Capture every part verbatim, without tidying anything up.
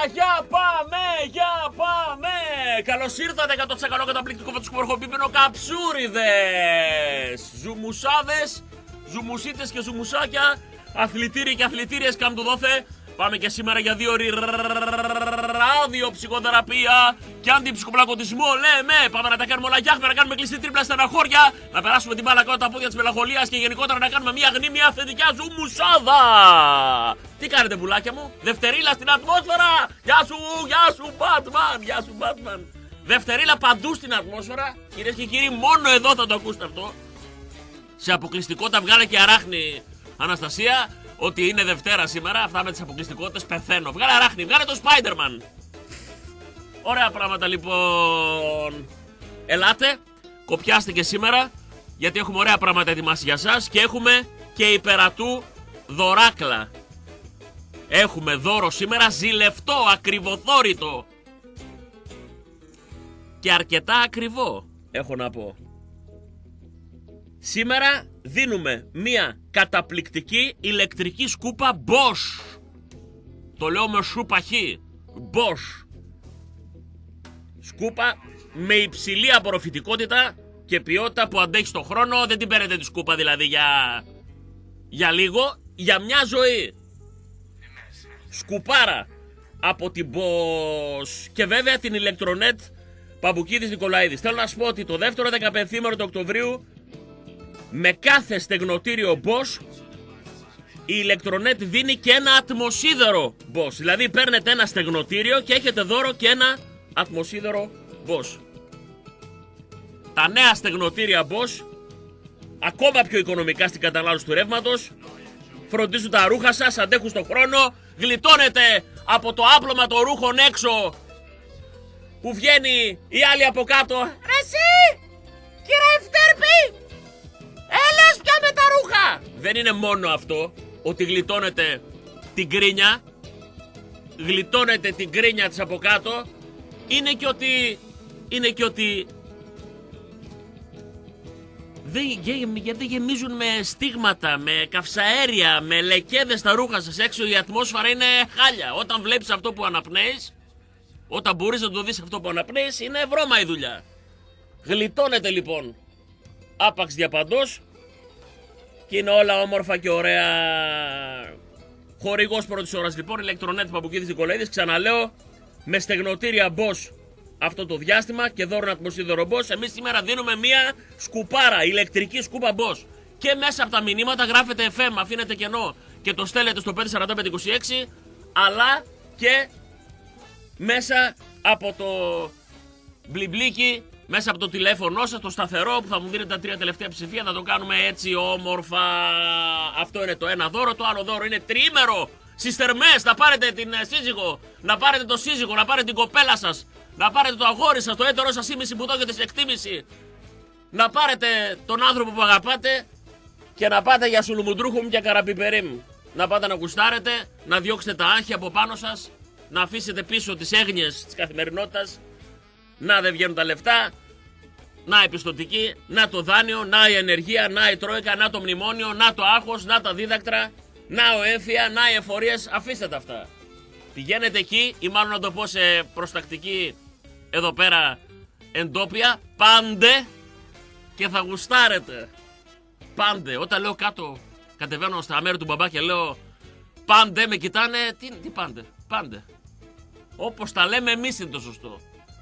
για πάμε, για πάμε! Καλώς ήρθατε εκατό τοις εκατό καταπληκτικό φωτοσκοπορχοπίπινο καψούριδες! Ζουμουσάδες, ζουμουσίτες και ζουμουσάκια, αθλητήριοι και αθλητήριες καμ' του δόθε. Πάμε και σήμερα για δύο ώρες ραδιοψυχοθεραπεία και αντιψυχοπλακωτισμό. Λέμε, πάμε να τα κάνουμε όλα γιάχμα, να κάνουμε κλειστή τρίπλα στεναχώρια, να περάσουμε την μπάλα κάτω τα πόδια της μελαγχολίας και γενικότερα να κάνουμε μια γνήμια θετικά ζουμουσάδα. Τι κάνετε πουλάκια μου, Δευτερίλα στην ατμόσφαιρα. Γεια σου, γεια σου Batman, γεια σου Batman. Δευτερίλα παντού στην ατμόσφαιρα. Κυρίες και κύριοι, μόνο εδώ θα το ακούσετε αυτό. Σε αποκλειστικότητα βγάλε και αράχνη, Αναστασία, ότι είναι Δευτέρα σήμερα. Αυτά με τις αποκλειστικότητες πεθαίνω. Βγάλε αράχνη, βγάλε το Spider-Man. Ωραία πράγματα λοιπόν. Ελάτε, κοπιάστε και σήμερα, γιατί έχουμε ωραία πράγματα ετοιμάσει για σας και έχουμε και υπερατού δωράκλα. Έχουμε δώρο σήμερα ζηλευτό, ακριβοθόρητο και αρκετά ακριβό, έχω να πω. Σήμερα δίνουμε μία καταπληκτική ηλεκτρική σκούπα Bosch. Το λέω με σούπα χ. Bosch. Σκούπα με υψηλή απορροφητικότητα και ποιότητα που αντέχει στον χρόνο. Δεν την παίρνετε τη σκούπα δηλαδή για, για λίγο, για μια ζωή. Σκουπάρα από την Bosch. Και βέβαια την ηλεκτρονέτ Παμπουκίδης Νικολαίδης. Θέλω να σου πω ότι το δεύτερο δεκαπενθήμερο του Οκτωβρίου, με κάθε στεγνοτήριο Bosch, η ηλεκτρονέτ δίνει και ένα ατμοσίδερο Bosch. Δηλαδή παίρνετε ένα στεγνοτήριο και έχετε δώρο και ένα ατμοσίδερο Bosch. Τα νέα στεγνοτήρια Bosch, ακόμα πιο οικονομικά στην κατανάλωση του ρεύματος, φροντίζουν τα ρούχα σας, αντέχουν στον χρόνο, γλιτώνετε από το άπλωμα των ρούχων έξω που βγαίνει η άλλη από κάτω. Ρε εσύ, κύριε Ευτέρπη, έλεος πια με τα ρούχα! Δεν είναι μόνο αυτό, ότι γλιτώνετε την κρίνια, γλιτώνετε την κρίνια της από κάτω, είναι και ότι, είναι και ότι δεν, δεν γεμίζουν με στίγματα, με καυσαέρια, με λεκέδες τα ρούχα σας έξω, η ατμόσφαιρα είναι χάλια. Όταν βλέπεις αυτό που αναπνέεις, όταν μπορείς να το δεις αυτό που αναπνέεις, είναι βρώμα η δουλειά. Γλιτώνετε λοιπόν άπαξ διαπαντός και είναι όλα όμορφα και ωραία. Χορηγός πρώτης ώρας λοιπόν, ηλεκτρονέτ Παμπουκίδης Νικολαίδης, ξαναλέω, με στεγνοτήρια Bosch αυτό το διάστημα και δώρο ατμοσίδερο Bosch. Εμείς σήμερα δίνουμε μία σκουπάρα, ηλεκτρική σκούπα Bosch. Και μέσα από τα μηνύματα γράφετε εφ εμ, αφήνετε κενό και το στέλνετε στο πέντε τέσσερα πέντε είκοσι έξι, αλλά και μέσα από το μπλιμπλίκι, μέσα από το τηλέφωνο σας, το σταθερό που θα μου δίνετε τα τρία τελευταία ψηφία, θα το κάνουμε έτσι όμορφα. Αυτό είναι το ένα δώρο. Το άλλο δώρο είναι τριήμερο στις Θερμές. Να πάρετε την σύζυγο, να πάρετε το σύζυγο, να πάρετε την κοπέλα σας, να πάρετε το αγόρι σας, το έτερό σας ήμιση που το έχετε σε εκτίμηση, να πάρετε τον άνθρωπο που αγαπάτε και να πάτε για σουλουμουντρούχου μου και καραπιπερί μου. Να πάτε να γουστάρετε, να διώξετε τα άγχη από πάνω σας, να αφήσετε πίσω τις έγνοιες της καθημερινότητας. Να δεν βγαίνουν τα λεφτά, να η πιστωτική, να το δάνειο, να η ενεργεία, να η τρόικα, να το μνημόνιο, να το άγχος, να τα δίδακτρα, να ο έμφυα, να οι εφορίες. Αφήστε τα αυτά. Πηγαίνετε εκεί, ή μάλλον να το πω σε προστακτική εδώ πέρα εντόπια, πάντε και θα γουστάρετε. Πάντε. Όταν λέω κάτω, κατεβαίνω στα μέρη του μπαμπά και λέω πάντε, με κοιτάνε, τι, τι πάντε, πάντε. Όπως τα λέμε εμείς είναι το σωστό.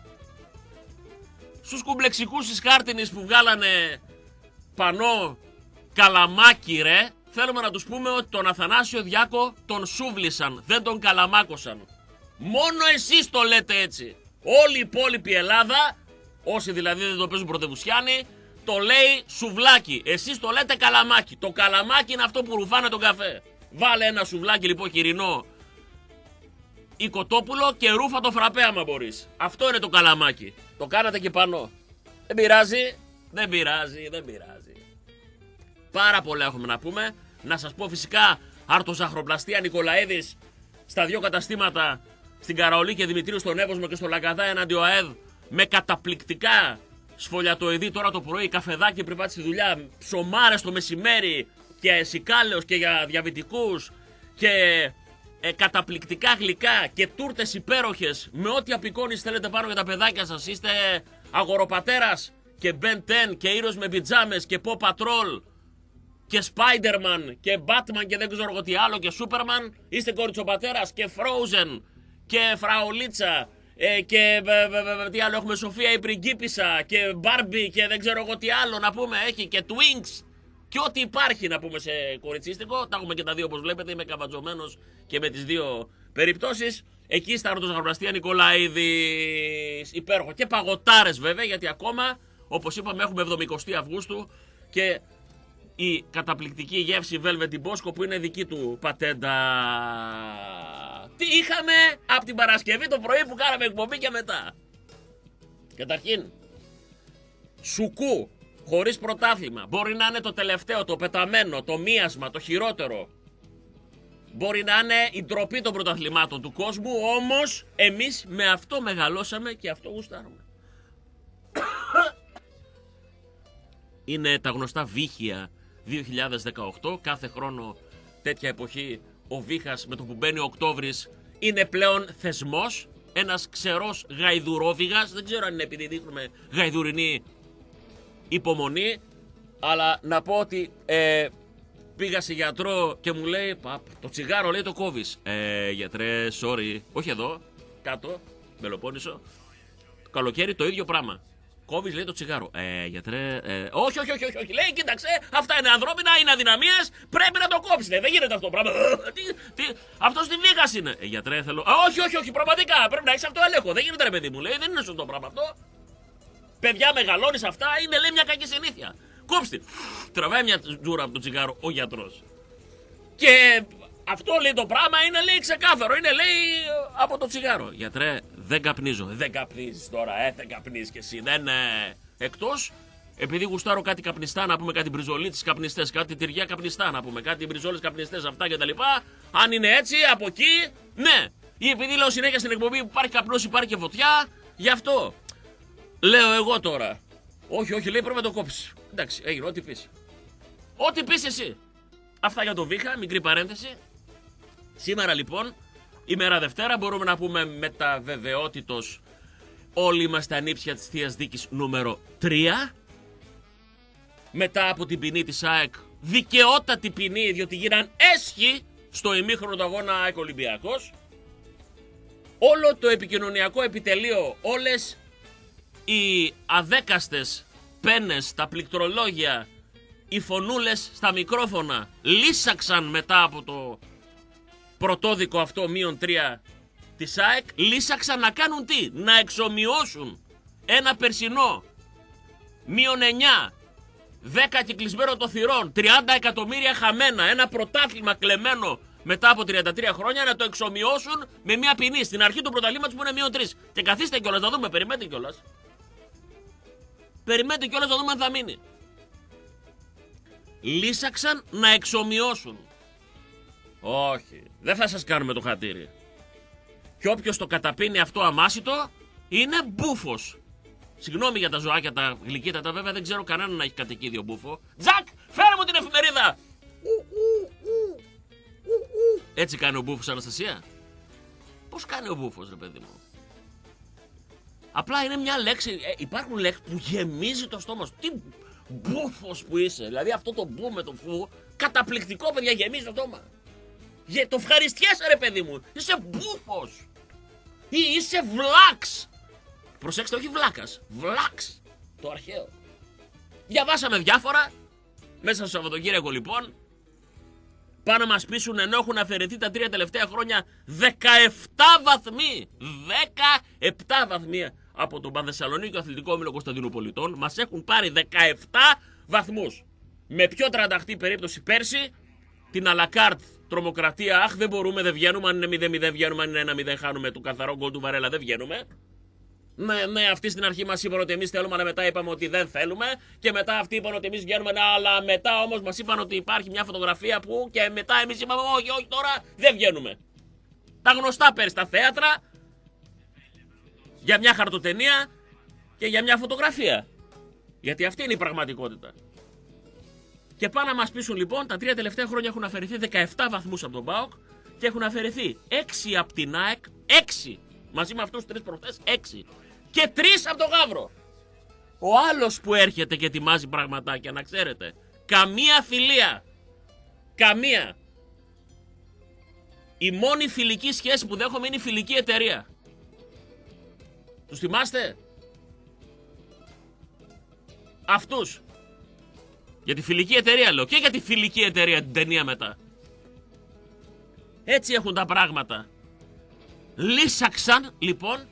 Στους κουμπλεξικούς της Χάρτινης που βγάλανε πανό καλαμάκι ρε, θέλουμε να τους πούμε ότι τον Αθανάσιο Διάκο τον σούβλησαν, δεν τον καλαμάκωσαν. Μόνο εσείς το λέτε έτσι. Όλη η υπόλοιπη Ελλάδα, όσοι δηλαδή δεν το παίζουν πρωτευουσιάνοι, το λέει σουβλάκι. Εσείς το λέτε καλαμάκι. Το καλαμάκι είναι αυτό που ρουφάνε τον καφέ. Βάλε ένα σουβλάκι λοιπόν χοιρινό ή κοτόπουλο και ρούφα το φραπέ άμα μπορείς. Αυτό είναι το καλαμάκι. Το κάνατε και πάνω. Δεν πειράζει, δεν πειράζει, δεν πειράζει. Πάρα πολλά έχουμε να πούμε. Να σας πω φυσικά αρτοζαχροπλαστία Νικολαίδης στα δύο καταστήματα, στην Καραολή και Δημητρίου, στον Εύωσμο και στο Λαγκαδά εναντί ΟΑΕΔ, με καταπληκτικά σφολιατοειδή τώρα το πρωί, καφεδάκι πριν πάτε στη δουλειά, ψωμάρες το μεσημέρι και σικάλαιος και για διαβητικούς και ε, καταπληκτικά γλυκά και τούρτες υπέροχες με ό,τι απεικόνιση θέλετε πάνω για τα παιδάκια σας. Είστε αγοροπατέρας και Ben ten και ήρωες με πιτζάμες και Paw Patrol και Spider-Man και Batman και δεν ξέρω εγώ τι άλλο και Superman. Είστε κοριτσοπατέρας και Frozen και Φραουλίτσα ε, και ε, ε, τι άλλο έχουμε, Σοφία η πριγκίπισσα και Barbie και δεν ξέρω εγώ τι άλλο να πούμε, έχει και Twinks και ό,τι υπάρχει να πούμε σε κοριτσίστικο. Τα έχουμε και τα δύο όπως βλέπετε, είμαι καβατζωμένος και με τις δύο περιπτώσεις. Εκεί στα Ρωτοσαγραπλαστεία Νικολαίδης, υπέροχο. Και παγωτάρες βέβαια, γιατί ακόμα όπως είπαμε έχουμε εβδομηκοστή Αυγούστου και η καταπληκτική γεύση Velvet Bosco που είναι δική του πατέντα. Τι είχαμε από την Παρασκευή το πρωί που κάναμε εκπομπή και μετά? Καταρχήν, σουκού χωρίς πρωτάθλημα. Μπορεί να είναι το τελευταίο, το πεταμένο, το μίασμα, το χειρότερο. Μπορεί να είναι η ντροπή των πρωταθλημάτων του κόσμου, όμως εμείς με αυτό μεγαλώσαμε και αυτό γουστάρουμε. Είναι τα γνωστά βύχια δύο χιλιάδες δεκαοκτώ. Κάθε χρόνο τέτοια εποχή ο βύχας με το που μπαίνει ο Οκτώβρης είναι πλέον θεσμός. Ένας ξερός γαϊδουρόβυγας. Δεν ξέρω αν είναι επειδή δείχνουμε γαϊδουρινή υπομονή, αλλά να πω ότι ε, πήγα σε γιατρό και μου λέει παπ, το τσιγάρο λέει το κόβεις. Ε, γιατρέ, sorry. Όχι εδώ, κάτω, Πελοπόννησο. Το καλοκαίρι το ίδιο πράγμα. Κόβεις λέει το τσιγάρο. Ε, γιατρέ, ε, όχι, όχι, όχι, όχι. Λέει, κοίταξε, αυτά είναι ανθρώπινα, είναι αδυναμίες, πρέπει να το κόψεις. Λέει, δεν γίνεται αυτό το πράγμα. τι, τι, αυτό στη βίγας είναι. Ε, γιατρέ, θέλω. Ε, όχι, όχι, όχι, πραγματικά, πρέπει να έχεις αυτό έλεγχο. Δεν γίνεται ρε παιδί μου, λέει, δεν είναι σωστό πράγμα αυτό. Παιδιά, μεγαλώνεις αυτά, είναι λέει μια κακή συνήθεια. Κόψτε. Τραβάει μια τζούρα από το τσιγάρο ο γιατρός. Και αυτό λέει το πράγμα είναι λέει ξεκάθαρο. Είναι λέει από το τσιγάρο. Γιατρέ, δεν καπνίζω. Δεν καπνίζεις τώρα, ε, δεν καπνίζεις κι εσύ. Δεν ε... Εκτός, επειδή γουστάρω κάτι καπνιστά, να πούμε κάτι μπριζολίτες καπνιστές, κάτι τυριά καπνιστά, να πούμε κάτι μπριζόλες καπνιστές, αυτά κτλ. Αν είναι έτσι, από εκεί, ναι. Ή επειδή λέω συνέχεια στην εκπομπή που υπάρχει καπνός, υπάρχει και φωτιά, γι' αυτό. Λέω εγώ τώρα. Όχι, όχι, λέει πρέπει να το κόψεις. Εντάξει, έγινε, ό,τι πεις. Ό,τι πεις εσύ. Αυτά για το βήχα, μικρή παρένθεση. Σήμερα λοιπόν, ημέρα Δευτέρα, μπορούμε να πούμε με τα βεβαιότητος όλοι είμαστε ανήψια της Θείας Δίκης νούμερο τρία. Μετά από την ποινή της ΑΕΚ, δικαιότατη ποινή, διότι γίναν έσχοι στο ημίχρονο του αγώνα ΑΕΚ Ολυμπιακός. Όλο το επικοινωνιακό επιτελείο, όλες οι αδέκαστες πένες, τα πληκτρολόγια, οι φωνούλες στα μικρόφωνα λύσαξαν μετά από το πρωτόδικο αυτό μείον τρία της ΑΕΚ. Λύσαξαν να κάνουν τι? Να εξομοιώσουν ένα περσινό μείον εννιά, δέκα κυκλισμένο το θυρών, τριάντα εκατομμύρια χαμένα, ένα πρωτάθλημα κλεμμένο μετά από τριάντα τρία χρόνια, να το εξομοιώσουν με μια ποινή στην αρχή του πρωταθλήματος που είναι μείον τρία. Και καθίστε κιόλας να δούμε, περιμένετε κιόλας. Περιμένετε κιόλας να δούμε αν θα μείνει. Λύσαξαν να εξομοιώσουν. Όχι, δεν θα σας κάνουμε το χατήρι. Και όποιος το καταπίνει αυτό αμάσιτο είναι μπούφος. Συγγνώμη για τα ζωάκια, τα γλυκύτατα, βέβαια δεν ξέρω κανέναν να έχει κατοικίδιο μπούφο. Τζακ, φέρε μου την εφημερίδα! Έτσι κάνει ο μπούφος, Αναστασία. Πώς κάνει ο μπούφος, ρε παιδί μου? Απλά είναι μια λέξη, ε, υπάρχουν λέξεις που γεμίζει το στόμα σου. Τι μπούφος που είσαι, δηλαδή αυτό το μπου με το φου, καταπληκτικό παιδιά, γεμίζει το στόμα. Για το ευχαριστιέσαι ρε παιδί μου, είσαι μπούφος. Ή είσαι βλάξ. Προσέξτε, όχι βλάκας, βλάξ, το αρχαίο. Διαβάσαμε διάφορα, μέσα στο Σαββατοκύριακο λοιπόν, πάνε να μας πείσουν ενώ έχουν αφαιρεθεί τα τρία τελευταία χρόνια δεκαεπτά βαθμοί. δεκαεπτά βαθμοί από τον Πανθεσσαλονίκη Αθλητικό Όμιλο Κωνσταντίνου Πολιτών. Μας έχουν πάρει δεκαεπτά βαθμούς. Με πιο τρανταχτή περίπτωση πέρσι, την Αλακάρτ τρομοκρατία. Αχ, δεν μπορούμε, δεν βγαίνουμε. Αν είναι μηδέν μηδέν βγαίνουμε, αν είναι ένα μηδέν χάνουμε. Το καθαρό γκολ του Βαρέλα δεν βγαίνουμε. Ναι, ναι, αυτοί στην αρχή μας είπαν ότι εμείς θέλουμε, αλλά μετά είπαμε ότι δεν θέλουμε. Και μετά αυτοί είπαν ότι εμείς βγαίνουμε, ναι, αλλά μετά όμως μας είπαν ότι υπάρχει μια φωτογραφία που. Και μετά εμείς είπαμε, όχι, όχι, τώρα δεν βγαίνουμε. Τα γνωστά πέρυσι στα θέατρα, για μια χαρτοτενία και για μια φωτογραφία. Γιατί αυτή είναι η πραγματικότητα. Και πάνε να μας πείσουν λοιπόν, τα τρία τελευταία χρόνια έχουν αφαιρεθεί δεκαεπτά βαθμούς από τον ΠΑΟΚ και έχουν αφαιρεθεί έξι από την ΑΕΚ, έξι μαζί με αυτούς τρεις προχτές, έξι και τρεις από το Γαύρο. Ο άλλος που έρχεται και ετοιμάζει πραγματάκια, να ξέρετε, καμία φιλία, καμία. Η μόνη φιλική σχέση που δέχομαι είναι η φιλική εταιρεία. Τους θυμάστε? Αυτούς. Για τη φιλική εταιρεία λέω, και για τη φιλική εταιρεία την ταινία μετά. Έτσι έχουν τα πράγματα. Λύσαξαν λοιπόν,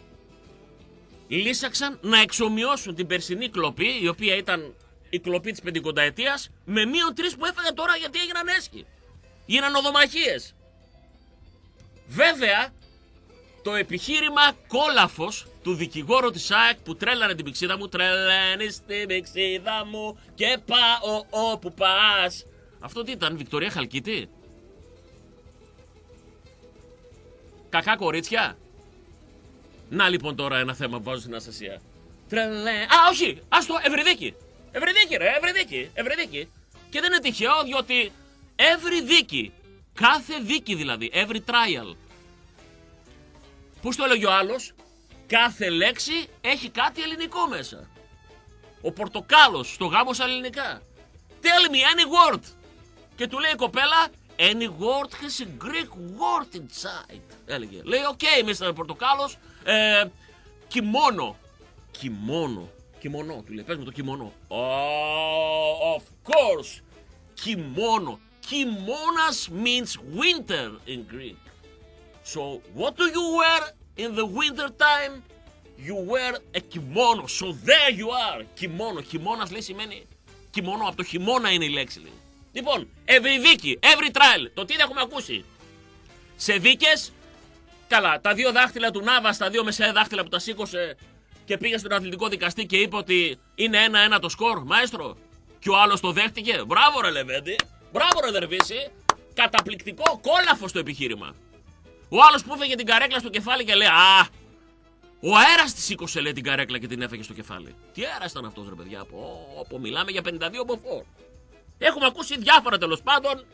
λύσαξαν να εξομοιώσουν την περσινή κλοπή, η οποία ήταν η κλοπή της πεντηκονταετίας, με μείον τρεις που έφαγαν τώρα γιατί έγιναν έσχοι. Γίναν οδομαχίες. Βέβαια, το επιχείρημα κόλαφος του δικηγόρου της ΑΕΚ που τρέλανε την πηξίδα μου, τρελαίνεις την πηξίδα μου και πάω όπου πας. Αυτό τι ήταν, Βικτωρία Χαλκίτη? Κακά κορίτσια. Να λοιπόν τώρα ένα θέμα που βάζω στην Αναστασία. Τρελέ... Α, όχι! Άστο, Ευρυδίκη! Ευρυδίκη ρε, Ευρυδίκη, Ευρυδίκη. Και δεν είναι τυχαίο, διότι Ευρυδίκη, κάθε δίκη δηλαδή, every trial. Πώς το έλεγε ο άλλος? Κάθε λέξη έχει κάτι ελληνικό μέσα. Ο Πορτοκάλος στο γάμο στα ελληνικά. Tell me any word. Και του λέει η κοπέλα, any word has a Greek word inside. Έλεγε. Λέει, ok, μίστερ Πορτοκάλος, ε, κιμόνο. Κιμόνο. Κιμονό, του λέει, πες μου το κιμονό. Oh, of course. Κιμόνο. Kimonas means winter in Greek. So, what do you wear in the winter time? You wear a kimono. So there you are. Κιμόνο. Χειμώνας λέει σημαίνει κιμόνο. Από το χειμώνα είναι η λέξη λέει. Λοιπόν, every δίκη, every trial. Το τι δεν έχουμε ακούσει. Σε δίκες, καλά, τα δύο δάχτυλα του Νάβας, τα δύο μεσαία δάχτυλα που τα σήκωσε και πήγε στον αθλητικό δικαστή και είπε ότι είναι ένα-ένα το σκορ, μαέστρο. Και ο άλλος το δέχτηκε. Μπράβο ρε Λεβέντη. Μπράβο ρε Δερβίση. Καταπληκτικό κόλαφο στο επιχείρημα. Ο άλλος που έφεγε την καρέκλα στο κεφάλι και λέει, α, ο αέρας τη σήκωσε λέει την καρέκλα και την έφεγε στο κεφάλι. Τι αέρας ήταν αυτός ρε παιδιά? Πω, μιλάμε για πενήντα δύο μποφόρ. Έχουμε ακούσει διάφορα τέλος πάντων.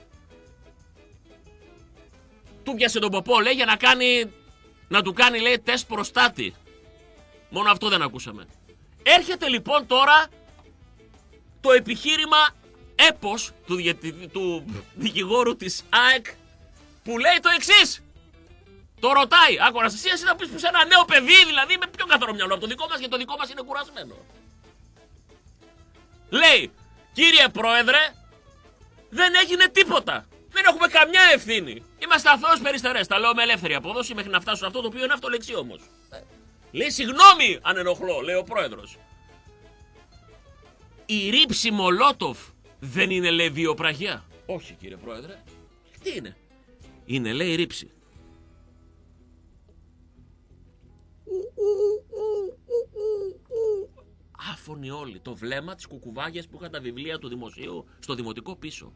Του πιάσε τον ποπό λέει για να κάνει, να του κάνει λέει τεστ προστάτη. Μόνο αυτό δεν ακούσαμε. Έρχεται λοιπόν τώρα το επιχείρημα έπος του, του δικηγόρου της ΑΕΚ που λέει το εξής. Το ρωτάει, άκου Αναστασία, εσύ να πεις που σε ένα νέο παιδί δηλαδή με πιο καθαρό μυαλό από το δικό μας, γιατί το δικό μας είναι κουρασμένο. Λέει, κύριε Πρόεδρε, δεν έγινε τίποτα. Δεν έχουμε καμιά ευθύνη. Είμαστε αθώες περιστερές. Τα λέω με ελεύθερη απόδοση μέχρι να φτάσω σε αυτό το οποίο είναι αυτολεξί όμως. Λέει, συγγνώμη αν ενοχλώ, λέει ο Πρόεδρος. Η ρήψη Μολότοφ δεν είναι λέει βιοπραγία? Όχι κύριε Πρόεδρε. Τι είναι? Είναι λέει ρήψη. Άφωνοι όλοι. Το βλέμμα της κουκουβάγιας που είχαν τα βιβλία του δημοσίου στο δημοτικό πίσω.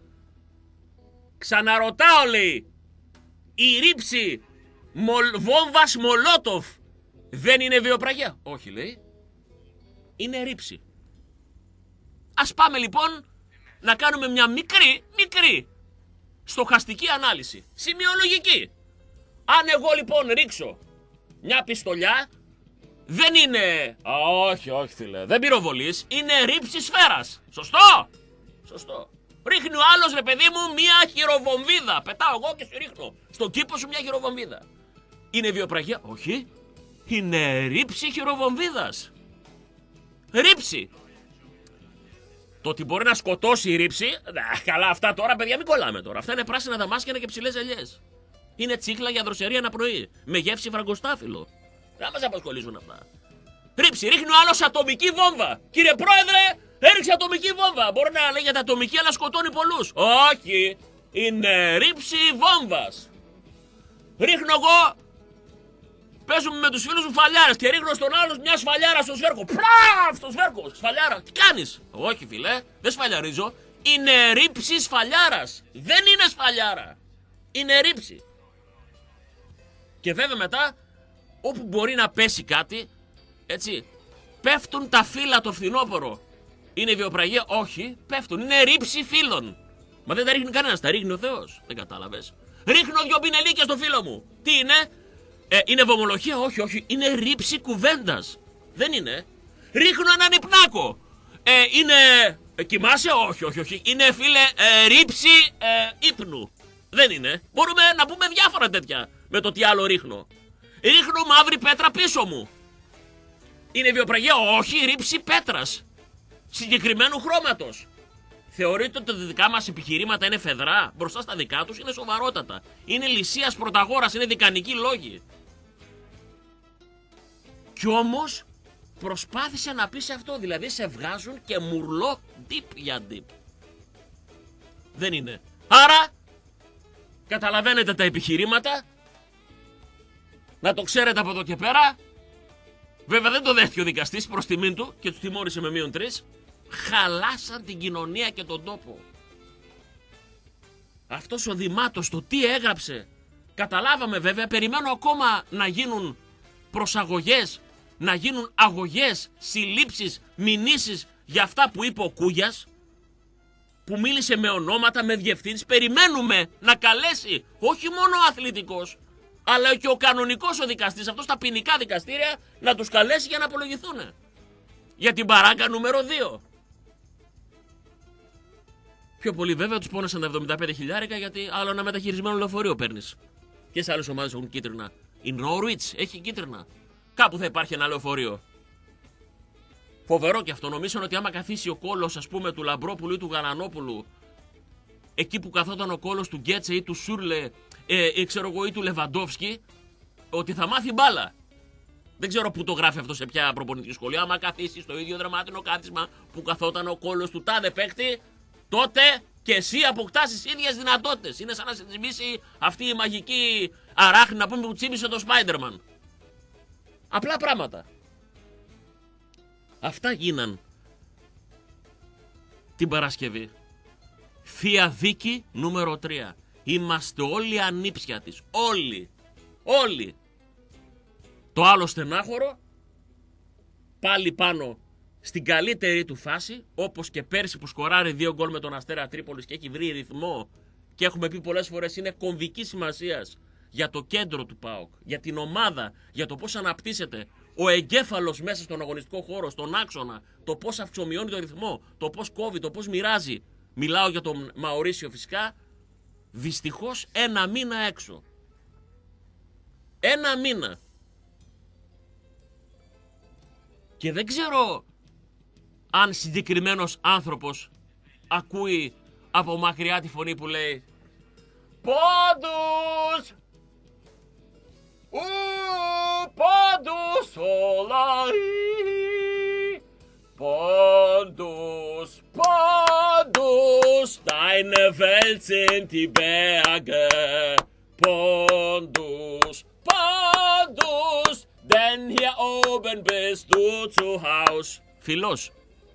Ξαναρωτάω λέει. Η ρήψη μολ, βόμβας Μολότοφ δεν είναι βιοπραγία? Όχι λέει. Είναι ρήψη. Ας πάμε λοιπόν να κάνουμε μια μικρή, μικρή στοχαστική ανάλυση. Σημειολογική. Αν εγώ λοιπόν ρίξω μια πιστολιά, δεν είναι... Α, όχι, όχι φίλε, δεν πυροβολείς, είναι ρήψη σφαίρας. Σωστό? Σωστό. Ρίχνει ο άλλος ρε παιδί μου μια χειροβομβίδα. Πετάω εγώ και σου ρίχνω στον κήπο σου μια χειροβομβίδα. Είναι βιοπραγία? Όχι. Είναι ρήψη χειροβομβίδας. Ρήψη. Το ότι μπορεί να σκοτώσει η ρήψη, καλά αυτά τώρα παιδιά μην κολλάμε τώρα. Αυτά είναι πράσινα δαμάσκηνα και ψηλές ελιές. Είναι τσίχλα για δροσερή ένα πρωί. Με γεύση φραγκοστάφυλλο. Δεν μας απασχολήσουν αυτά. Ρήψη, ρίχνει ο άλλος ατομική βόμβα. Κύριε Πρόεδρε, έριξε ατομική βόμβα. Μπορεί να λέγεται ατομική αλλά σκοτώνει πολλούς. Όχι, είναι ρήψη βόμβας. Ρίχνω εγώ, παίζουμε με τους φίλους μου φαλιάρες και ρίχνω στον άλλον μια σφαλιάρα στο σβέρκο. Πλαφ, στο σβέρκο, σφαλιάρα. Τι κάνεις? Όχι φίλε, δεν σφαλιαρίζω. Είναι ρήψη σφαλιάρας. Δεν είναι σφαλιάρα. Είναι ρήψη. Και βέβαια μετά, όπου μπορεί να πέσει κάτι, έτσι, πέφτουν τα φύλλα το φθινόπωρο. Είναι βιοπραγία? Όχι, πέφτουν. Είναι ρήψη φύλλων. Μα δεν τα ρίχνει κανένας, τα ρίχνει ο Θεός. Δεν κατάλαβες. Ρίχνω δυο πινελίκες στο φίλο μου. Τι είναι? Ε, είναι βομολογία? Όχι, όχι. Είναι ρήψη κουβέντας. Δεν είναι. Ρίχνω έναν υπνάκο. Ε, είναι... Ε, κοιμάσαι? Όχι, όχι, όχι. Είναι, φίλε, ε, ρήψη ε, ύπνου. Δεν είναι. Μπορούμε να πούμε διάφορα τέτοια με το τι άλλο ρίχνω. Ρίχνω μαύρη πέτρα πίσω μου. Είναι βιοπραγία? Όχι, ρήψη πέτρας. Συγκεκριμένου χρώματος. Θεωρείτε ότι τα δικά μας επιχειρήματα είναι φεδρά? Μπροστά στα δικά τους είναι σοβαρότατα. Είναι Λυσίας Πρωταγόρας, είναι δικανικοί λόγοι. Κι όμως προσπάθησε να πει σε αυτό, δηλαδή σε βγάζουν και μουρλό deep για deep. Δεν είναι. Άρα, καταλαβαίνετε τα επιχειρήματα, να το ξέρετε από εδώ και πέρα. Βέβαια δεν το δέχτηκε ο δικαστής προς τιμήν του και τους τιμώρησε με μείον τρεις. Χαλάσαν την κοινωνία και τον τόπο. Αυτός ο Δημάτος το τι έγραψε, καταλάβαμε βέβαια, περιμένω ακόμα να γίνουν προσαγωγές, να γίνουν αγωγές, συλλήψεις, μηνύσεις για αυτά που είπε ο Κούγιας, που μίλησε με ονόματα, με διευθύνσεις. Περιμένουμε να καλέσει όχι μόνο ο αθλητικός, αλλά και ο κανονικός ο δικαστής, αυτός στα ποινικά δικαστήρια, να τους καλέσει για να απολογηθούν. Για την παράκα νούμερο δύο. Πιο πολύ βέβαια τους πόνεσαν τα εβδομήντα πέντε χιλιάρικα, γιατί άλλο ένα μεταχειρισμένο λεωφορείο παίρνεις. Και σε άλλες ομάδες έχουν κίτρινα. Η Norwich έχει κίτρινα. Κάπου θα υπάρχει ένα λεωφορείο. Φοβερό και αυτό. Νομίζουν ότι άμα καθίσει ο κόλος, ας πούμε, του Λαμπρόπουλου ή του Γαλανόπουλου, εκεί που καθόταν ο κόλος του Γκέτσε ή του Σούρλε, ε, ε, ξέρω εγώ, ή του Λεβαντόφσκι, ότι θα μάθει μπάλα. Δεν ξέρω πού το γράφει αυτό, σε ποια προπονητική σχολή. Άμα καθίσει στο ίδιο δραμάτινο κάθισμα που καθόταν ο κόλος του τάδε παίκτη, τότε και εσύ αποκτάς τις ίδιες δυνατότητες. Είναι σαν να σε τσιμπήσει αυτή η μαγική αράχνη, να πούμε, που τσίμπησε το Spider-Man. Απλά πράγματα. Αυτά γίναν την Παρασκευή. Θεία δίκη νούμερο τρία. Είμαστε όλοι ανήψια της. Όλοι. Όλοι. Το άλλο στενάχωρο, πάλι πάνω στην καλύτερη του φάση, όπως και πέρσι που σκοράρει δύο γκολ με τον Αστέρα Τρίπολης και έχει βρει ρυθμό, και έχουμε πει πολλές φορές είναι κομβική σημασίας για το κέντρο του ΠΑΟΚ, για την ομάδα, για το πώς αναπτύσσεται ο εγκέφαλος μέσα στον αγωνιστικό χώρο, στον άξονα, το πώς αυξομειώνει το ρυθμό, το πώς κόβει, το πώς μοιράζει. Μιλάω για τον Μαουρίσιο φυσικά. Δυστυχώς ένα μήνα έξω. Ένα μήνα. Και δεν ξέρω αν συγκεκριμένος άνθρωπος ακούει από μακριά τη φωνή που λέει «Πόντους! Ου, πόντους ολαοί! Πόντους, πόντους, deine Welt sind die Berge! Pondus, Pondus, denn hier oben bist du zu Haus». Φιλός.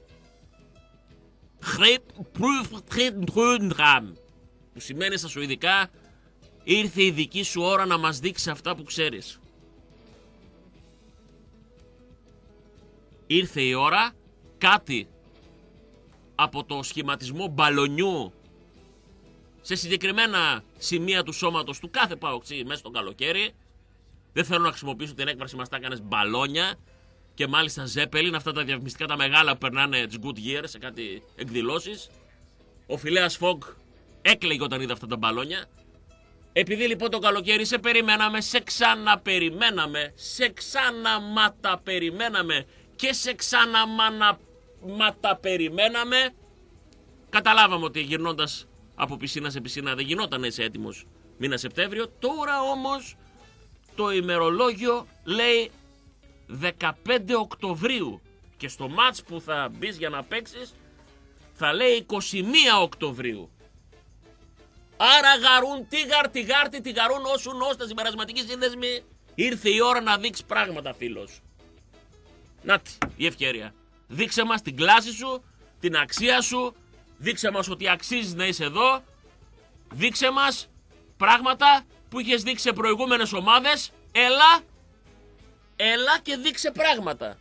Που σημαίνει στα σουηδικά, ήρθε η δική σου ώρα να μας δείξει αυτά που ξέρεις. Ήρθε η ώρα κάτι από το σχηματισμό μπαλονιού σε συγκεκριμένα σημεία του σώματος του κάθε παοξή μέσα στο καλοκαίρι. Δεν θέλω να χρησιμοποιήσω την έκφραση μας τα έκανες μπαλόνια, και μάλιστα Zeppelin, αυτά τα διαφημιστικά τα μεγάλα που περνάνε τις good year σε κάτι εκδηλώσεις. Ο Φιλέας Φογκ έκλαιγε όταν είδε αυτά τα μπαλόνια. Επειδή λοιπόν το καλοκαίρι σε περιμέναμε, σε ξαναπεριμέναμε, σε ξαναματα περιμέναμε και σε ξαναματα περιμέναμε, καταλάβαμε ότι γυρνώντας από πισίνα σε πισίνα δεν γινόταν έτσι έτοιμος μήνα Σεπτέμβριο. Τώρα όμως το ημερολόγιο λέει δεκαπέντε Οκτωβρίου και στο μάτς που θα μπεις για να παίξεις θα λέει είκοσι μία Οκτωβρίου. Άρα γαρούν τίγαρ, τιγάρτι, τιγαρούν όσουν ως τα συμπερασματική σύνδεσμη. Ήρθε η ώρα να δείξει πράγματα, φίλος. Νάτι η ευκαιρία. Δείξε μας την κλάση σου, την αξία σου. Δείξε μας ότι αξίζεις να είσαι εδώ. Δείξε μας πράγματα που είχες δείξει σε προηγούμενες ομάδες. Έλα, έλα και δείξε πράγματα.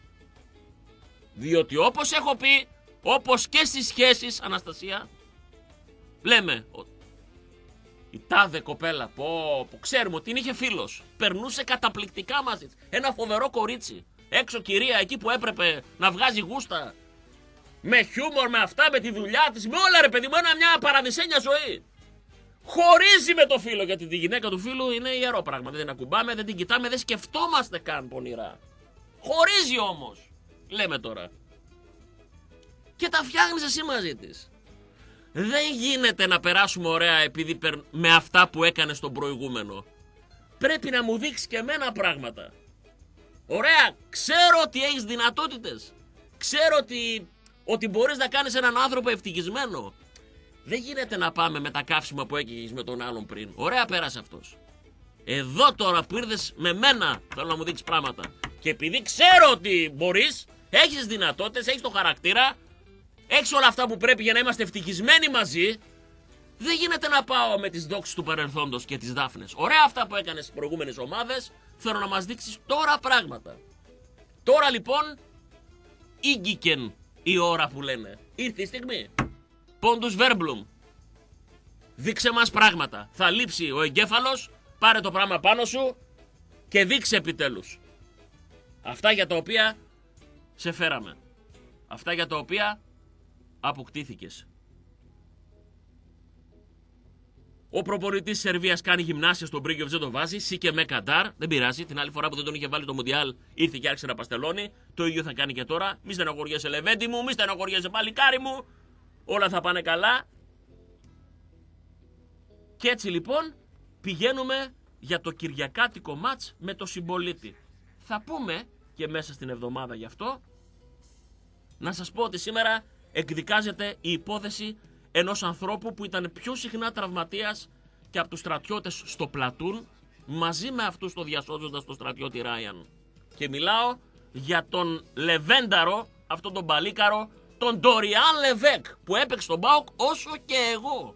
Διότι όπως έχω πει, όπως και στις σχέσεις, Αναστασία, λέμε, η τάδε κοπέλα, πω, πω, ξέρουμε ότι την είχε φίλος. Περνούσε καταπληκτικά μαζί της. Ένα φοβερό κορίτσι. Έξω κυρία, εκεί που έπρεπε να βγάζει γούστα. Με χιούμορ, με αυτά, με τη δουλειά της, με όλα ρε παιδί μου, ένα μια παραδεισένια ζωή. Χωρίζει με το φίλο, γιατί τη γυναίκα του φίλου είναι ιερό πράγμα. Δεν την ακουμπάμε, δεν την κοιτάμε, δεν σκεφτόμαστε καν πονηρά. Χωρίζει όμως, λέμε τώρα. Και τα φτιάχνεις εσύ μαζί της. Δεν γίνεται να περάσουμε ωραία επειδή περ... με αυτά που έκανε στον προηγούμενο. Πρέπει να μου δείξει και εμένα πράγματα. Ωραία, ξέρω ότι έχεις δυνατότητες. Ξέρω ότι, ότι μπορείς να κάνεις έναν άνθρωπο ευτυχισμένο. Δεν γίνεται να πάμε με τα καύσιμα που έκαιγες με τον άλλον πριν. Ωραία, πέρασε αυτός. Εδώ τώρα που ήρθες με μένα θέλω να μου δείξεις πράγματα. Και επειδή ξέρω ότι μπορείς, έχεις δυνατότητες, έχεις το χαρακτήρα, έχεις όλα αυτά που πρέπει για να είμαστε ευτυχισμένοι μαζί, δεν γίνεται να πάω με τις δόξες του παρελθόντος και τις δάφνες. Ωραία αυτά που έκανες στις προηγούμενες ομάδες, θέλω να μας δείξεις τώρα πράγματα. Τώρα λοιπόν, ήγγικεν η ώρα που λένε. Ήρθε η στιγμή. Πόντους Βέρμπλουμ. Δείξε μας πράγματα. Θα λείψει ο εγκέφαλος, πάρε το πράγμα πάνω σου και δείξε επιτέλους. Αυτά για τα οποία σε φέραμε. Αυτά για τα οποία αποκτήθηκες. Ο προπονητής της Σερβίας κάνει γυμνάσια στον Μπρίγκιοβιτς, δεν το βάζει. Σίκε με Καντάρ, δεν πειράζει. Την άλλη φορά που δεν τον είχε βάλει το Μουντιάλ ήρθε και άρχισε να παστελώνει. Το ίδιο θα κάνει και τώρα. Μη στεναχωριέσαι, Λεβέντη μου, μη στεναχωριέσαι, παλικάρι μου. Όλα θα πάνε καλά. Και έτσι λοιπόν πηγαίνουμε για το κυριακάτικο μάτς με το Συμπολίτη. Θα πούμε και μέσα στην εβδομάδα γι' αυτό. Να σας πω ότι σήμερα εκδικάζεται η υπόθεση ενός ανθρώπου που ήταν πιο συχνά τραυματίας και από τους στρατιώτες στο πλατούν, μαζί με αυτούς το διασώζοντας τον στρατιώτη Ράιαν. Και μιλάω για τον Λεβένταρο, αυτόν τον παλίκαρο, τον Ντοριάν Λεβέκ, που έπαιξε στον ΠΑΟΚ όσο και εγώ.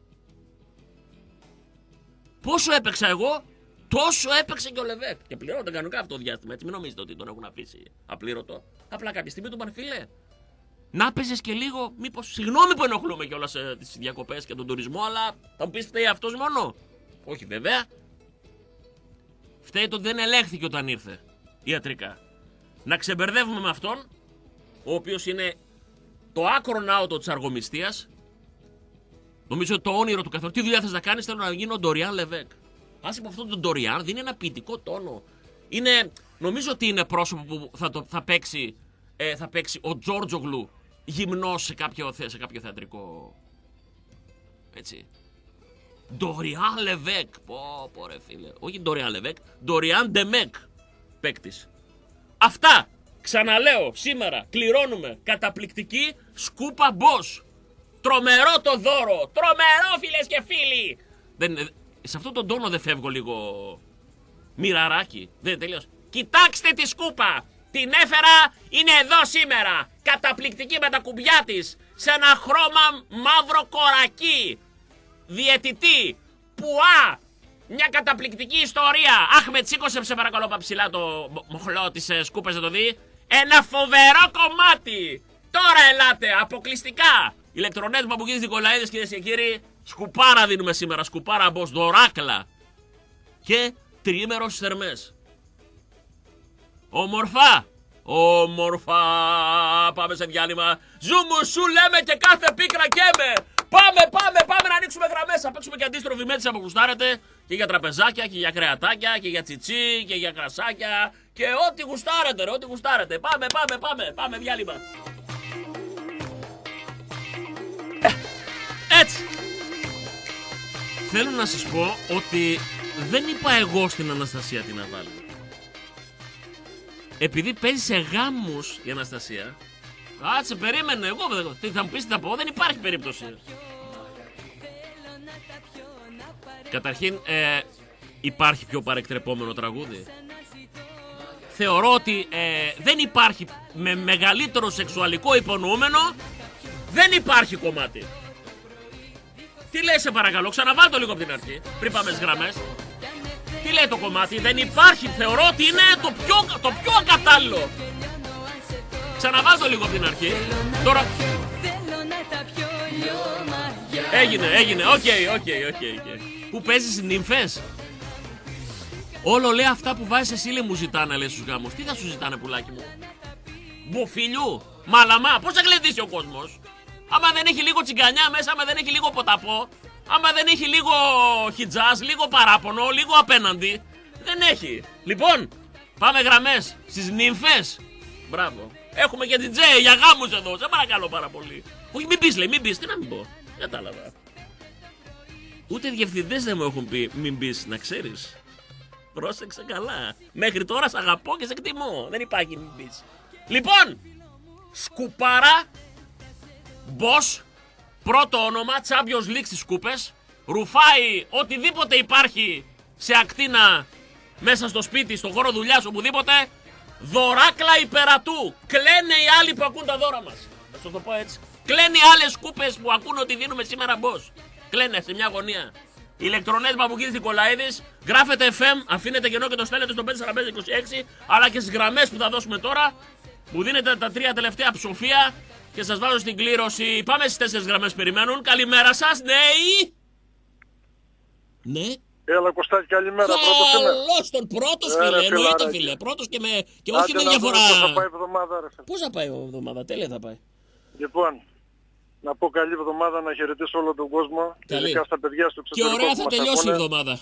Πόσο έπαιξα εγώ, τόσο έπαιξε και ο Λεβέκ. Και πληρώνω τον κανονικά αυτό το διάστημα, έτσι μην νομίζετε ότι τον έχουν αφήσει απλήρωτο. Απλά κάποια στιγμή του είπαν, φίλε, να παίζεις και λίγο, μήπως, συγγνώμη που ενοχλούμε κιόλας ε, τις διακοπές και τον τουρισμό, αλλά θα μου πεις φταίει αυτός μόνο. Όχι βέβαια. Φταίει το ότι δεν ελέγχθηκε όταν ήρθε ιατρικά. Να ξεμπερδεύουμε με αυτόν, ο οποίος είναι το άκρον άωτο της αργομιστίας. Νομίζω ότι το όνειρο του καθόλου. Τι δουλειά θες να κάνεις, θέλω να γίνω ο Ντοριάν Λεβέκ. Άσε από αυτόν τον Ντοριάν, δίνει ένα ποιητικό τόνο. Είναι, νομίζω ότι είναι πρόσωπο που θα, το, θα, παίξει, ε, θα παίξει ο Τζόρτζογλου γυμνός σε κάποιο, σε κάποιο θεατρικό. Έτσι. Ντοριάν Λεβέκ. Πω, πω ρε φίλε. Όχι Ντοριάν Λεβέκ. Ντοριάν Ντεμέκ. Παίκτης. Αυτά. Ξαναλέω σήμερα. Κληρώνουμε. Καταπληκτική σκούπα Bosch. Τρομερό το δώρο. Τρομερό φίλες και φίλοι. Δεν, σε αυτόν τον τόνο δεν φεύγω λίγο μοιραράκι. Δεν τελείωσε. Κοιτάξτε τη σκούπα. Την έφερα, είναι εδώ σήμερα. Καταπληκτική με τα κουμπιά της. Σε ένα χρώμα μαύρο κορακί. Διαιτητή. Πουά. Μια καταπληκτική ιστορία. Αχμετ, σήκωσε σε παρακαλώ παψιλά το μοχλό της ε, σκούπας να το δει. Ένα φοβερό κομμάτι. Τώρα ελάτε, αποκλειστικά. Ηλεκτρονές Μπαμπουκίδης Νικολαίδης, κυρίες και κύριοι. Σκουπάρα δίνουμε σήμερα. Σκουπάρα Bosch, δωράκλα. Και τριήμερος θερμές. Όμορφα. Όμορφα. Πάμε σε διάλειμμα. Ζούμου σου λέμε και κάθε πίκρα καίμε. Πάμε, πάμε, πάμε να ανοίξουμε γραμμές. Θα παίξουμε και αντίστροφη μέτρηση από γουστάρετε. Και για τραπεζάκια και για κρεατάκια και για τσιτσί και για κρασάκια. Και ό,τι γουστάρετε, ρε, ό,τι γουστάρετε. Πάμε, πάμε, πάμε, πάμε διάλειμμα. Έτσι. Θέλω να σας πω ότι δεν είπα εγώ στην Αναστασία τι να βάλει. Επειδή παίζει σε γάμους η Αναστασία. Κάτσε, περίμενε, εγώ τι θα μου πεις τι θα πω, δεν υπάρχει περίπτωση. Καταρχήν, ε, υπάρχει πιο παρεκτρεπόμενο τραγούδι. Θεωρώ ότι ε, δεν υπάρχει με μεγαλύτερο σεξουαλικό υπονοούμενο. Δεν υπάρχει κομμάτι. Τι λέει σε παρακαλώ, ξαναβάλ' το λίγο από την αρχή, πριν πάμε στις γραμμές. Τι λέει το κομμάτι, δεν υπάρχει, θεωρώ ότι είναι το πιο, το πιο ακατάλληλο. Ξαναβάλ' το λίγο από την αρχή. Τώρα... Έγινε, έγινε. Οκ, οκ, οκ. Πού παίζεις νύμφες? Όλο λέει αυτά που βάζεις εσύ λέει μου ζητάνε λέει στους γάμους. Τι θα σου ζητάνε πουλάκι μου? Μποφίλιου, μαλαμά, πώς θα γλεντήσει ο κόσμος? Άμα δεν έχει λίγο τσιγκανιά μέσα, άμα δεν έχει λίγο ποταπό, άμα δεν έχει λίγο χιτζάζ, λίγο παράπονο, λίγο απέναντι, δεν έχει. Λοιπόν, πάμε γραμμές στις νύμφες. Μπράβο. Έχουμε και την Τζέι για γάμους εδώ, σε παρακαλώ πάρα πολύ. Όχι, μην πεις λέει, μην πεις, τι να μην πω. Κατάλαβα. Ούτε διευθυντές δεν μου έχουν πει μην πεις, να ξέρεις. Πρόσεξε καλά. Μέχρι τώρα σ' αγαπώ και σε εκτιμώ. Δεν υπάρχει μην πεις. Λοιπόν, σκουπάρα, Bosch, πρώτο όνομα, Champions League στις σκούπες. Ρουφάει οτιδήποτε υπάρχει σε ακτίνα μέσα στο σπίτι, στο χώρο δουλειάς, οπουδήποτε. Δωράκλα υπερατού. Κλαίνε οι άλλοι που ακούν τα δώρα μας. Θα σου το πω έτσι. Κλαίνε οι άλλες σκούπες που ακούν ότι δίνουμε σήμερα Bosch. Κλαίνε σε μια γωνία. Ηλεκτρονές Παπουκίδης Νικολαίδης. Γράφετε εφ εμ, αφήνετε κενό και το στέλνετε στο πέντε τέσσερα πέντε είκοσι έξι. Αλλά και στις γραμμές που θα δώσουμε τώρα. Που δίνετε τα τρία τελευταία ψοφία. Και σας βάζω στην κλήρωση. Πάμε στις τέσσερις γραμμές περιμένουν. Καλημέρα σας, ναι. Ναι. Έλα Κωστάκη, καλημέρα. Καλώς τον πρώτος φίλε, εννοείται φίλε. Πρώτος και, με... και όχι με διαφορά. Πώς θα πάει η εβδομάδα ρε φίλε. Πώς θα πάει η εβδομάδα, τέλεια θα πάει. Λοιπόν, να πω καλή εβδομάδα, να χαιρετήσω όλο τον κόσμο. Καλή. Ειδικά στα παιδιά στο εξωτερικό. Και ωραία θα τελειώσει η εβδομάδα.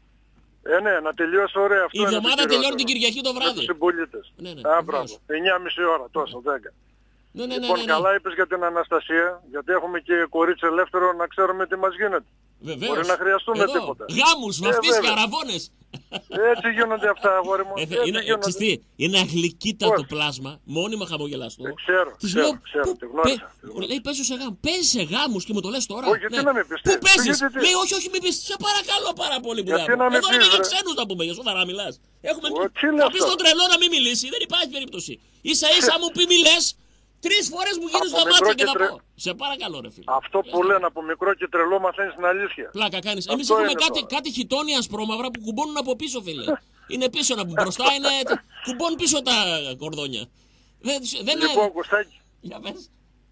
Ε, ναι, να τελειώσει ωραία αυτό. Η εβδομάδα τελειώνει την Κυριακή το βράδυ. Με τους συμπολίτες. Ναι, ναι, Α, μπράβο. εννιά και μισή ώρα, τόσο, δέκα. Ναι, ναι, ναι, λοιπόν, ναι, ναι. καλά είπες για την Αναστασία, γιατί έχουμε και κορίτσι ελεύθερο να ξέρουμε τι μας γίνεται. Βεβαίως. Μπορεί να χρειαστούμε Εδώ. τίποτα. Γάμους, βαφτίσεις, αραβώνες. Έτσι γίνονται αυτά, αγόρι μου. Ε, Έτσι είναι, γίνονται. ξυστή, είναι αγλικίτατο Πώς? πλάσμα, μόνιμα χαμογελαστό. Ε, ξέρω, Της ξέρω, λέω, ξέρω, πού- τη γνώρισα, παι- τη γνώρισα. λέει παίζω σε γάμους. Παίζεις σε γάμους και μου το λες τώρα. Όχι, γιατί να μην πεις, Πού τι, παίζεις? γιατί τι? Λέει όχι, όχι, μην πεις. Σε παρακαλώ πάρα πολύ που Γιατί λέω. να μην Εδώ πεις, είναι για ρε. ξένους να πούμε, για σοβαρά μιλάς. Έχουμε... Ω, τι Θα είναι πεις αυτό? στον τρελό να μην μιλήσει, δεν υπάρχει περίπτωση. Ίσα ίσα μου πει μιλές, τρεις φορές μου γίνεις Από τα μάτια μικρό και και θα τρε- πω. Σε παρακαλώ ρε φίλε. Αυτό που λένε από μικρό και τρελό μαθαίνεις την αλήθεια. Πλάκα κάνεις. Αυτό Εμείς έχουμε είναι κάτι, τώρα. κάτι χιτόνια ασπρόμαυρα που κουμπώνουν από πίσω, φίλε. Είναι πίσω να μπροστά, είναι. Κουμπώνουν πίσω τα κορδόνια. Δεν, δεν Λοιπόν, είναι. Κωστάκη, Για πες.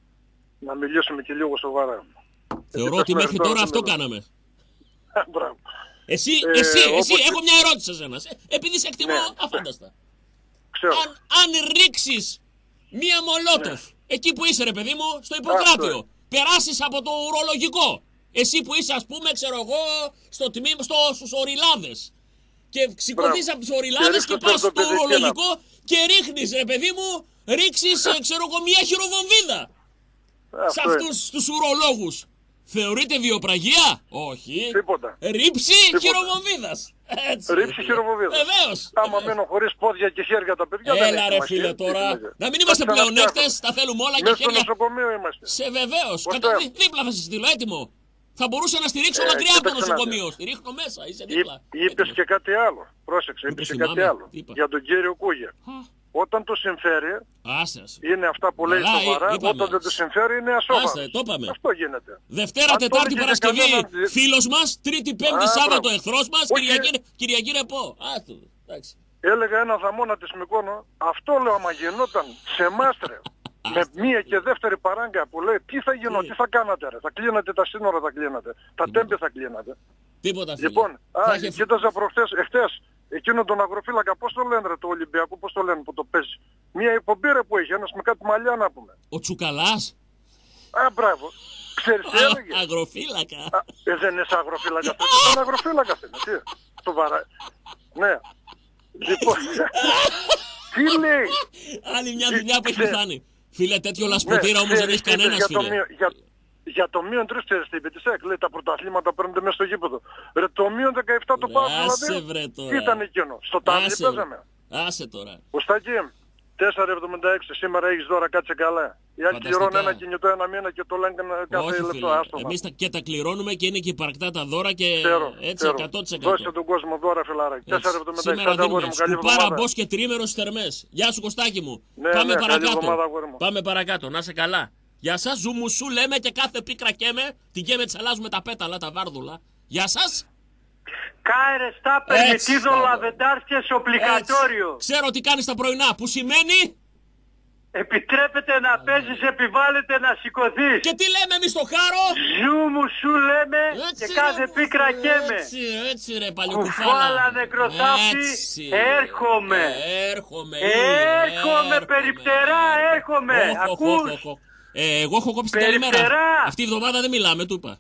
να μιλήσουμε και λίγο σοβαρά. Θεωρώ ότι μέχρι τώρα αυτό κάναμε. Μπράβο. Εσύ, Ε, εσύ, εσύ, όπως- έχω μια ερώτηση σε σένα. Ε, Επειδή σε εκτιμώ Ναι. αφάνταστα. Ξέρω. Αν, αν ρίξεις μία μολότοφ εκεί που είσαι, ρε παιδί μου, στο Ιπποκράτιο, Αυτό. περάσεις από το ουρολογικό. Εσύ που είσαι, ας πούμε, ξέρω εγώ, στο τμήμα, στο, στους οριλάδες. Και σηκωθείς Μπράβο. από τους Και οριλάδες ρίχνεις και το πας στο ορθοπαιδική ουρολογικό και ρίχνεις, ρε παιδί μου, ρίξεις, ε, ξέρω εγώ, μία χειροβομβίδα σε Αυτό είναι. αυτούς τους ουρολόγους. Θεωρείται βιοπραγία? Όχι. Τίποτα. Ρίψη Τίποτα. χειροβομβίδας. Έτσι. Ρίψη χειροβομβίδας. Βεβαίως. Άμα μείνουν χωρίς πόδια και χέρια τα παιδιά. δεν Έλα έχει ρε σημασία. φίλε Τι τώρα. σημασία. Να μην είμαστε Θα πλεονέκτες, ξαναφτιάχνουμε. τα θέλουμε όλα και Μέσα στο χέρια. νοσοκομείο είμαστε. Σε βεβαίως. Πώς Κατά το- δί- δίπλα θα σε στείλω, έτοιμο. Θα μπορούσα να στηρίξω Ε, μακριά από το κοίταξε να δεις. νοσοκομείο. Στη ρίχνω μέσα, είσαι Είπε δίπλα. και κάτι άλλο. Πρόσεξε, είπε Μήπως και κάτι θυμάμαι. άλλο. Τι είπα? Για τον κύριο Κούγια. Α, Όταν του συμφέρει, Άσε, άσε. είναι αυτά που λέει Καλά, σοβαρά. είπαμε. Όταν δεν του συμφέρει, είναι ασόβαρο. Άσε, το είπαμε. Αυτό γίνεται. Δευτέρα, Αν το Τετάρτη, έλεγε Παρασκευή κανέναν- φίλος μας, Τρίτη, Πέμπτη, Α, Σάββατο μπράβο. εχθρός μας, Όχι. Κυριακή, Κυριακή ρεπό. Άστο, εντάξει. Έλεγα ένα δαμόνα της Μυκόνο, αυτό λέω άμα γινόταν σε μάστρε. Με μία και δεύτερη παράγκα που λέει τι θα γίνω, Τι. τι θα κάνατε ρε, θα κλείνατε τα σύνορα, θα κλείνατε, τα τέμπη θα κλείνατε. Τίποτα φίλε. Λοιπόν, α, Θα είχε- κοίταζα προχθές, εχθές, εκείνο τον αγροφύλακα, πώς το λένε ρε, το Ολυμπιακό, πώς το λένε που το παίζει. Μία εκπομπή ρε που έχει, ένας με κάτι μαλλιά να πούμε. Ο Τσουκαλάς. Α, μπράβο. Ξέρεις τι Α, έλεγε. Αγροφύλακα. Α, ε, δεν είναι σαν αγροφύλακα αυτό, είναι αγροφύλακα είναι, τι, το βαρά. Ναι. Λοιπόν, τι λέει. Άλλη μια δουλειά που έχει Ξέ- πεθάνει. Φίλε, τέτοιο λασποτήρα όμως δεν ξέρεις έχει τι είπες κανένας, για το φίλε. μείον- Για, για το μείον τρεις ξέρεις τι είπε, της ΕΚ, λέει τα πρωταθλήματα παίρνονται μέσα στο γήπεδο. Ρε το μείον δεκαεπτά το πάω Άσε, δηλαδή. βρε, τώρα. Τι ήταν εκείνο, στο τάμι Άσε, παίζαμε. Άσε τώρα. Κωστάκη, τέσσερα εβδομήντα έξι σήμερα έχεις δώρα, κάτσε καλά. Οι άλλοι Φανταστικά. κληρώνουν ένα κινητό ένα μήνα και το λένε κάθε Όχι, λεπτό φίλε. άστομα. Εμείς τα, και τα κληρώνουμε και είναι και υπαρκτά τα δώρα και Ξέρω, έτσι ξέρω. εκατό τοις εκατό. Δώσε τον κόσμο δώρα φιλαράκι. Έτσι. τέσσερα εβδομήντα έξι, Σήμερα άντε, αγόρι δίνουμε μου, καλή σκουπάρα, εβδομάδα. μπος και τρίμερος στις θερμές. Γεια σου Κωστάκη μου. Ναι, Πάμε ναι, καλή παρακάτω. εβδομάδα, αγόρι μου. Πάμε παρακάτω, να σε καλά. Γεια σας, ζουμουσού λέμε και κάθε πίκρα καίμε. Την καίμε της αλλάζουμε τα πέταλα, τα βάρδουλα. Γεια σας. Κάερε está Έτσι, permitido μπράβο. la vendarse es obligatorio. Έτσι. Ξέρω τι κάνεις τα πρωινά, που σημαίνει επιτρέπεται να παίζεις, επιβάλλεται να σηκωθείς. Και τι λέμε εμείς στο χάρο? Ζου μου σου λέμε Έτσι, και κάθε ρε, πίκρα καίμε. Έτσι, έτσι ρε παλιοκουφάλα. Κουφάλα νεκροθάφτη, Έτσι. έρχομαι. Έρχομαι. Έρχομαι, περιπτερά, έρχομαι. Οχ, οχ, Ακούς? οχ, οχ. Ε, εγώ έχω κόψει την καλημέρα. Περιπτερά. Αυτή η εβδομάδα δεν μιλάμε, του είπα.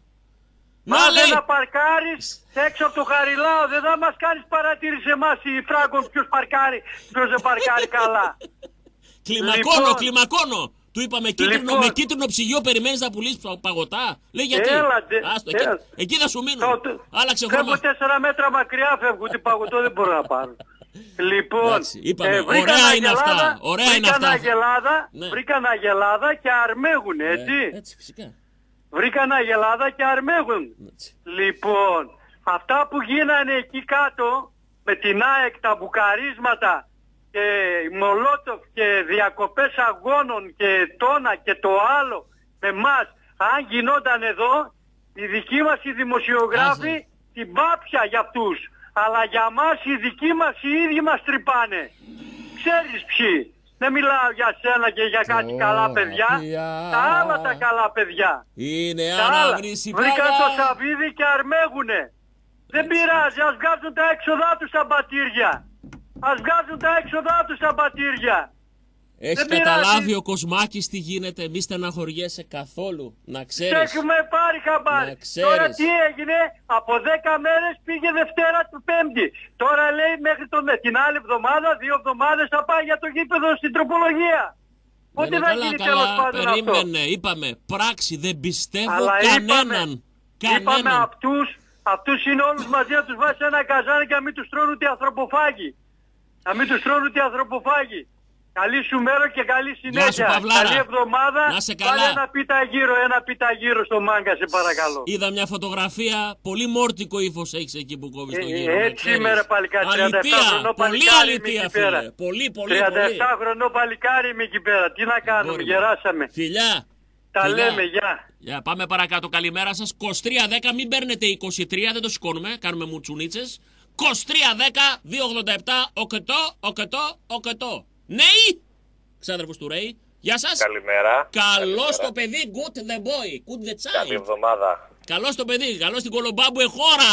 Μα Να δεν λέει. να παρκάρεις έξω από το Χαριλάο, δεν θα μας κάνεις παρατήρηση εμάς οι Φράγκων ποιος παρκάρει, ποιος δεν παρκάρει καλά. Κλιμακώνω, Λοιπόν. κλιμακώνω. Του είπα με κίτρινο, Λοιπόν. με κίτρινο ψυγείο περιμένεις να πουλήσεις πα- παγωτά. Λέει γιατί. Έλατε, Άστο, εκεί, έλα. εκεί θα σου μείνω. Το- το- Άλλαξε Φεύγω χρώμα. τέσσερα μέτρα μακριά, φεύγω, τι παγωτό δεν μπορώ να πάρω. Λοιπόν, Εντάξει, είπαμε, βρήκαν ωραία είναι αγελάδα, αυτά, ωραία είναι βρήκαν αυτά. αγελάδα, Ναι. βρήκαν αγελάδα και αρμέγουν, έτσι. Ε, έτσι, φυσικά. Βρήκαν αγελάδα και αρμέγουν. Έτσι. Λοιπόν, αυτά που γίνανε εκεί κάτω με την ΑΕΚ, τα μπουκαρίσματα και Μολότοφ και διακοπές αγώνων και τόνα και το άλλο με μας, αν γινόταν εδώ, οι δικοί μας οι δημοσιογράφοι Άσε. την πάπια για αυτούς. Αλλά για μας οι δικοί μας οι ίδιοι μας τρυπάνε. Ξέρεις ποιοι. Δεν μιλάω για σένα και για κάτι Ω, καλά παιδιά. πια. Τα άλλα τα καλά παιδιά. Είναι Τα άλλα. αναβρύση Βρήκαν πλάγα. το Σαββίδι και αρμέγουνε. Δεν πειράζει, ας βγάζουν τα έξοδά τους στα μπατήρια. Ας βγάζουν τα έξοδά τους στα μπατήρια. Έχει Δεν πειράζει. καταλάβει ο Κοσμάκης τι γίνεται, μη στεναχωριέσαι καθόλου, να Σε ξέρεις. έχουμε πάρει χαμπάρι. Να ξέρεις. Τώρα τι έγινε, από δέκα μέρες πήγε Δευτέρα του Πέμπτη. Τώρα λέει μέχρι τον, την άλλη εβδομάδα, δύο εβδομάδες θα πάει για το γήπεδο στην τροπολογία. Πότε Ναι, ναι, θα καλά, γίνει τέλος καλά, πάντων αυτό. περίμενε, είπαμε, πράξη, δεν πιστεύω Αλλά κανέναν. είπαμε, είπαμε Κανέναν. αυτούς, αυτούς είναι όλους μαζί να τους βάζει σε ένα καζάνι και να μην τους τρώνε ούτε ανθρωποφάγοι. Να μην τους τρώνε ούτε ανθρωποφάγοι. Καλή σου μέρα και καλή συνέχεια. Παυλάρα. Καλή εβδομάδα. Να σε καλά. Βάλε ένα πίτα γύρω, ένα πίτα γύρω στο μάγκα σε παρακαλώ. Είδα μια φωτογραφία, πολύ μόρτικο ύφος έχεις εκεί που κόβεις το Ε, γύρο. έτσι είμαι ρε παλικάρι, τριάντα επτά Αλήθεια, χρονό πολύ παλικάρι είμαι αλήθεια εκεί πέρα. φίλε. Πολύ, πολύ, τριάντα επτά πολύ. χρονό παλικάρι είμαι εκεί πέρα. Τι να κάνουμε, Γόρι μου. γεράσαμε. Φιλιά. Τα Φιλιά. λέμε, γεια. Για πάμε παρακάτω, καλημέρα σας. είκοσι τρία δέκα, μην παίρνετε είκοσι τρία, δεν το σηκώνουμε, κάνουμε μουτσουνίτσες. είκοσι τρία δέκα, δύο ογδόντα επτά, οκτώ, οκτώ, οκτώ. Νέοι, ξάδερφος του Ρέι, γεια σας. Καλημέρα. Καλώς το παιδί, good the boy, good the Καλή child. εβδομάδα. Καλώς το παιδί, καλώς την Κολομπάμπουε χώρα.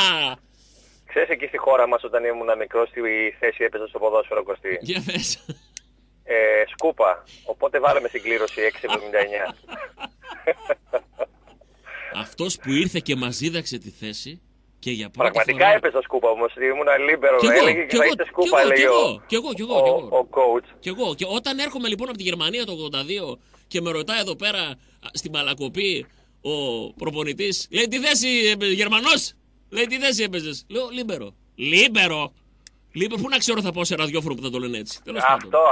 Ξέρεις εκεί στη χώρα μας όταν ήμουν μικρός τι θέση έπαιζα στο ποδόσφαιρο Κωστή. Για πες. Ε, σκούπα. Οπότε βάλαμε συγκλήρωση έξι εβδομήντα εννιά. Αυτός που ήρθε και μας δίδαξε τη θέση και για πρώτη Πραγματικά φορά... έπαιζα σκούπα όμως. Ήμουν λίμπερο. Κι εγώ, Έλεγε κι και θα εγώ, είστε κι σκούπα, εγώ, κι έλεγε εγώ, ο, κι εγώ, κι εγώ, ο, κι εγώ. ο coach. Κι εγώ. Και όταν έρχομαι λοιπόν από τη Γερμανία το ογδόντα δύο και με ρωτάει εδώ πέρα α, στην Μαλακοπή ο προπονητής, λέει τι θέση έπαιζες, Γερμανός, λέει τι θέση έπαιζες, λέω λίμπερο. Λίμπερο. Λίμπερο, πού να ξέρω θα πάω σε ραδιόφωνο που θα το λένε έτσι. Τέλος πάντων. Αυτό.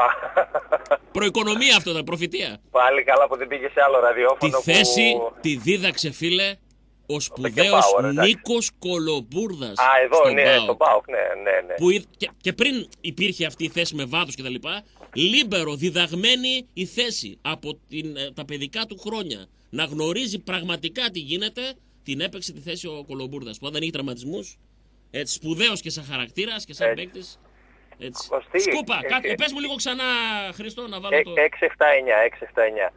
Προοικονομία αυτό ήταν, προφητεία. Πάλι καλά που δεν πήγε σε άλλο Τη ραδιόφωνο. θέση που... τη δίδαξε φίλε ο σπουδαίος Power, εντάξει. Νίκος Κολομπούρδας. Α, εδώ, στον ναι, ΠΑΟΚ. στον ΠΑΟΚ, ναι, ναι, ναι. Που, είδ- και, και πριν υπήρχε αυτή η θέση με βάθος και τα λοιπά, λίμπερο, διδαγμένη η θέση από την, ε, τα παιδικά του χρόνια. Να γνωρίζει πραγματικά τι γίνεται, την έπαιξε τη θέση ο Κολομπούρδας. Που αν δεν είχε τραυματισμούς, έτσι, σπουδαίος και σαν χαρακτήρας και σαν Έτσι. παίκτης. Έτσι. Κωστή, Σκούπα, έτσι. κάτι, πες μου λίγο ξανά Χριστό να βάλω Ε, το... έξι επτά εννιά, έξι επτά εννιά.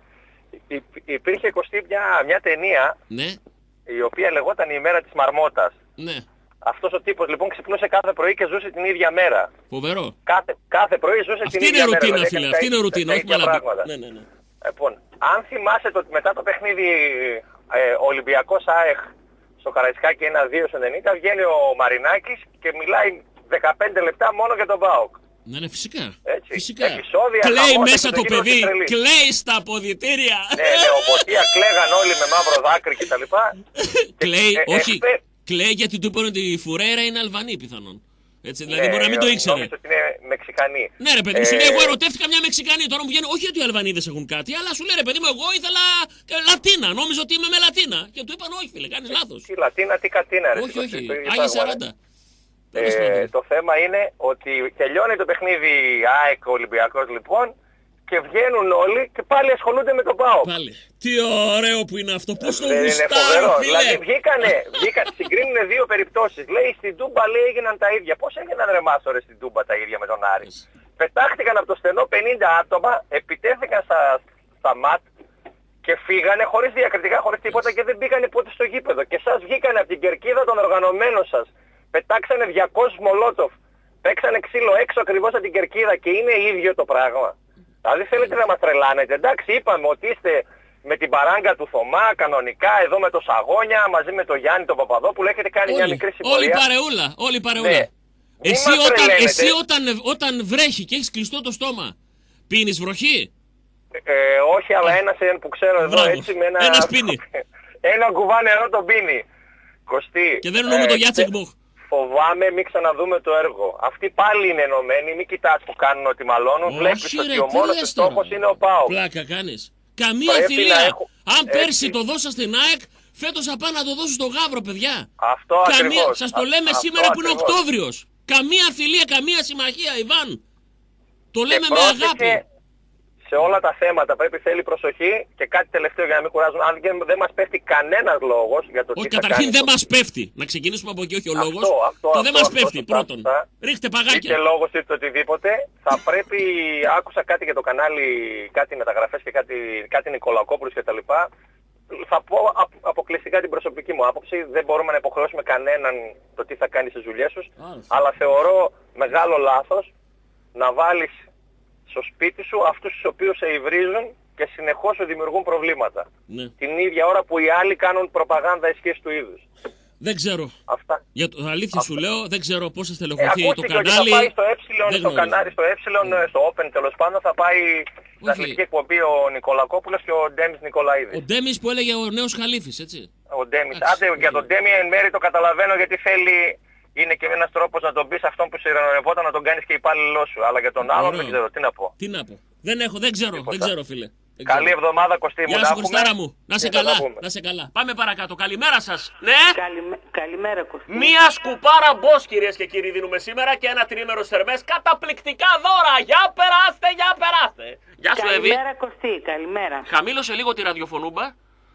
Υ- Υπήρχε Κωστή μια, μια ταινία Ναι, η οποία λεγόταν η ημέρα της Μαρμότας. ναι, Αυτός ο τύπος λοιπόν ξυπνούσε κάθε πρωί και ζούσε την ίδια μέρα. φοβερό. Κάθε, κάθε πρωί ζούσε Αυτή την είναι ίδια μέρα. ρουτίνα δηλαδή φίλε, έκανε αυτή τα είναι ίδια- ρουτίνα, τα όχι ίδια μαλακή. πράγματα. Ναι, ναι, ναι. Λοιπόν, αν θυμάσαι το, μετά το παιχνίδι ε, Ολυμπιακός ΑΕΚ στο Καραϊσκάκι ένα δύο ενενήντα βγαίνει ο Μαρινάκης και μιλάει δεκαπέντε λεπτά μόνο για τον ΠΑΟΚ. Ναι, ναι, φυσικά. Έτσι. Φυσικά. Επεισόδια, Κλαίει χαμός, μέσα και το το γύρο παιδί, της τρελής. κλαίει στα αποδυτήρια. Ναι, ναι, ο Ποτία κλαίγαν όλοι με μαύρο δάκρυ κτλ. Κλαίει, ε, όχι, έσπε- κλαίει γιατί του είπαν ότι η Φουρέρα είναι Αλβανή πιθανόν. Έτσι, δηλαδή Ναι, μπορεί να μην το ήξερε. νόμιζε ότι είναι Μεξικανή. Ναι, ρε παιδί μου, σου Ε, λέει: Εγώ ερωτεύτηκα μια Μεξικανή. Τώρα μου βγαίνει, όχι ότι οι Αλβανίδες έχουν κάτι, αλλά σου λέει: Ρε παιδί μου, εγώ ήθελα και Λατίνα. Νόμιζα ότι είμαι με Λατίνα. Και του είπαν: Όχι, φίλε, κάνει λάθο. Τι Λατίνα, τι Κατίνα, ρε. Όχι, το- όχι. το- το- Άγια το- σαράντα. Τέλος Ε, πάντων. το θέμα είναι ότι τελειώνει το παιχνίδι ΑΕΚ Ολυμπιακός λοιπόν και βγαίνουν όλοι και πάλι ασχολούνται με τον ΠΑΟΚ. Πάλι. Τι ωραίο που είναι αυτό. Πώ το Δεν είναι γουστάρω, φοβερό. φίλε. Δηλαδή βγήκανε, βγήκαν, συγκρίνουν δύο περιπτώσεις. Λέει στην Τούμπα λέει έγιναν τα ίδια. Πώς έγιναν ρε μάστορες στην Τούμπα τα ίδια με τον Άρη. πετάχτηκαν από το στενό πενήντα άτομα, επιτέθηκαν στα, στα ΜΑΤ και φύγανε χωρίς διακριτικά, χωρίς τίποτα και δεν μπήκανε ποτέ στο γήπεδο. Και σας βγήκανε από την κερκίδα των οργανωμένων σας, πετάξανε διακόσιους μολότοφ, παίξανε ξύλο έξω ακριβώς από την κερκίδα και είναι ίδιο το πράγμα. Δηλαδή θέλετε να μας τρελάνετε. Εντάξει, είπαμε ότι είστε με την παράγκα του Θωμά, κανονικά, εδώ με το Σαγόνια, μαζί με τον Γιάννη τον Παπαδόπουλο, έχετε κάνει Όλη, μια μικρή συμμορία. όλη παρεούλα, όλη παρεούλα. Ναι. Εσύ, όταν, εσύ όταν, όταν βρέχει και έχεις κλειστό το στόμα, πίνεις βροχή? Ε, όχι, αλλά ένας που ξέρω εδώ Μπράβο. έτσι με ένα... Ένας πίνει. ένα κουβά νερό τον πίνει. Κωστή. Και δεν εννοούμε το Γιάτσεκ Μποχ. Φοβάμαι μην ξαναδούμε το έργο. Αυτοί πάλι είναι ενωμένοι, μην κοιτάς που κάνουν ότι μαλώνουν. Βλέπεις ότι ο μόνος του στόχος είναι ο ΠΑΟΚ. Πλάκα κάνεις. Καμία Πρέπει φιλία. έχω... Αν Έτσι. πέρσι το δώσα στην ΑΕΚ, φέτος θα πάω να το δώσω στο Γαύρο, παιδιά. Αυτό Καμία... ακριβώς. Σας το λέμε Α, σήμερα αυτό που είναι ακριβώς. Οκτώβριος. Καμία φιλία, καμία συμμαχία, Ιβάν. Το Και λέμε με πρόσεχε, αγάπη. σε όλα τα θέματα πρέπει θέλει προσοχή και κάτι τελευταίο για να μην κουράζουμε. Αν και δεν μας πέφτει κανένας λόγος για το Όχι, τι θα καταρχήν κάνει δεν το... μας πέφτει. Να ξεκινήσουμε από εκεί, όχι ο Αυτό, λόγος. αυτό, Το αυτό, δεν μας αυτό, πέφτει, σωστά, πρώτον. σωστά. Ρίχτε Είτε παγάκια. λόγος είτε οτιδήποτε, θα πρέπει, άκουσα κάτι για το κανάλι, κάτι μεταγραφές και κάτι, κάτι Νικολακόπουλος κτλ. Θα πω απ- αποκλειστικά την προσωπική μου άποψη, δεν μπορούμε να υποχρεώσουμε κανέναν το τι θα κάνει στις δουλειές τους, αλλά θεωρώ μεγάλο λάθος να βάλεις στο σπίτι σου αυτούς τους οποίους σε υβρίζουν και συνεχώς σου δημιουργούν προβλήματα. Ναι. Την ίδια ώρα που οι άλλοι κάνουν προπαγάνδα ισχύς του είδους. Δεν ξέρω. Αυτά. Για το αλήθεια Αυτό. σου λέω, δεν ξέρω πώς θα Ε, στελεχωθεί το ακούστηκε ότι κανάλι. θα πάει στο ε, Δεν στο γνωρίζω. κανάλι, στο ε, στο Open τέλος πάντων θα πάει στην αθλητική εκπομπή ο Νικολακόπουλος και ο Ντέμις Νικολαίδης. Ο Ντέμις που έλεγε ο νέος Χαλίφης, έτσι. Ο Ντέμις. Εντάξει, Άντε για τον Ντέμι εν μέρει το καταλαβαίνω γιατί θέλει, είναι και ένας τρόπος να τον πεις αυτόν που συρρενευόταν να τον κάνεις και υπάλληλός σου. Αλλά για τον άλλον Ωραίο. δεν ξέρω τι να πω. Τι να πω. Δεν έχω, δεν ξέρω, Τίποτα. δεν ξέρω φίλε. Δεν Καλή ξέρω. εβδομάδα Κωστή μου. Γεια να σου έχουμε. Χριστάρα μου. Να σε Και θα τα καλά. πούμε. Να σε καλά. Πάμε παρακάτω. Καλημέρα σας. Ναι. Καλημέ... Καλημέρα Κωστή. Μία σκουπάρα μπος κυρίες και κύριοι δίνουμε σήμερα και ένα τριήμερο σερμές. Καταπληκτικά δώρα. Για περάστε, για περάστε. Γεια σου Εύη. Καλημέρα Κωστή, καλημέρα. Χαμήλωσε λίγο τη ραδιοφωνούμπα.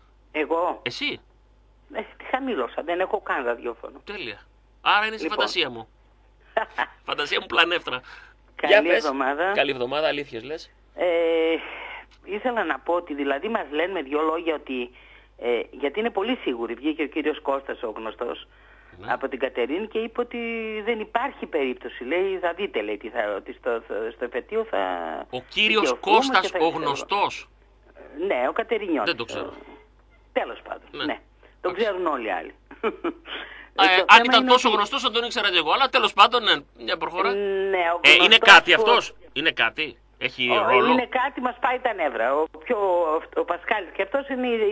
Εγώ Εσύ. ε, τη χαμήλωσα, δεν έχω καν ραδιόφωνο. Τέλεια. Άρα είναι στη Λοιπόν. φαντασία μου. Φαντασία μου πλανεύτρα. Καλή Για πες. εβδομάδα. Καλή εβδομάδα, αλήθειες λες. Ε, ήθελα να πω ότι δηλαδή μας λένε με δυο λόγια ότι ε, γιατί είναι πολύ σίγουροι, βγήκε ο κύριος Κώστας ο γνωστός Ναι. από την Κατερίνη και είπε ότι δεν υπάρχει περίπτωση, λέει, θα δείτε, λέει, τι θα, ότι στο, στο επετείο θα Ο κύριος δικαιωθούμε Κώστας και θα ο ξέρω. γνωστός. Ναι, ο Κατερινιώτης. Δεν το ξέρω. Τέλος πάντων, Ναι. ναι. Το ξέρουν όλοι οι άλλοι. Ε, Το αν θέμα ήταν είναι τόσο ότι- γνωστός θα τον ήξερα και εγώ, αλλά τέλος πάντων, ναι, μια προχώρα. Ναι, ο Ε, είναι γνωστός κάτι που- αυτός. Είναι κάτι. Έχει Ω, ρόλο. Είναι κάτι, μας πάει τα νεύρα. Ο, πιο, ο Πασκάλης και αυτός είναι... η- η- η- η-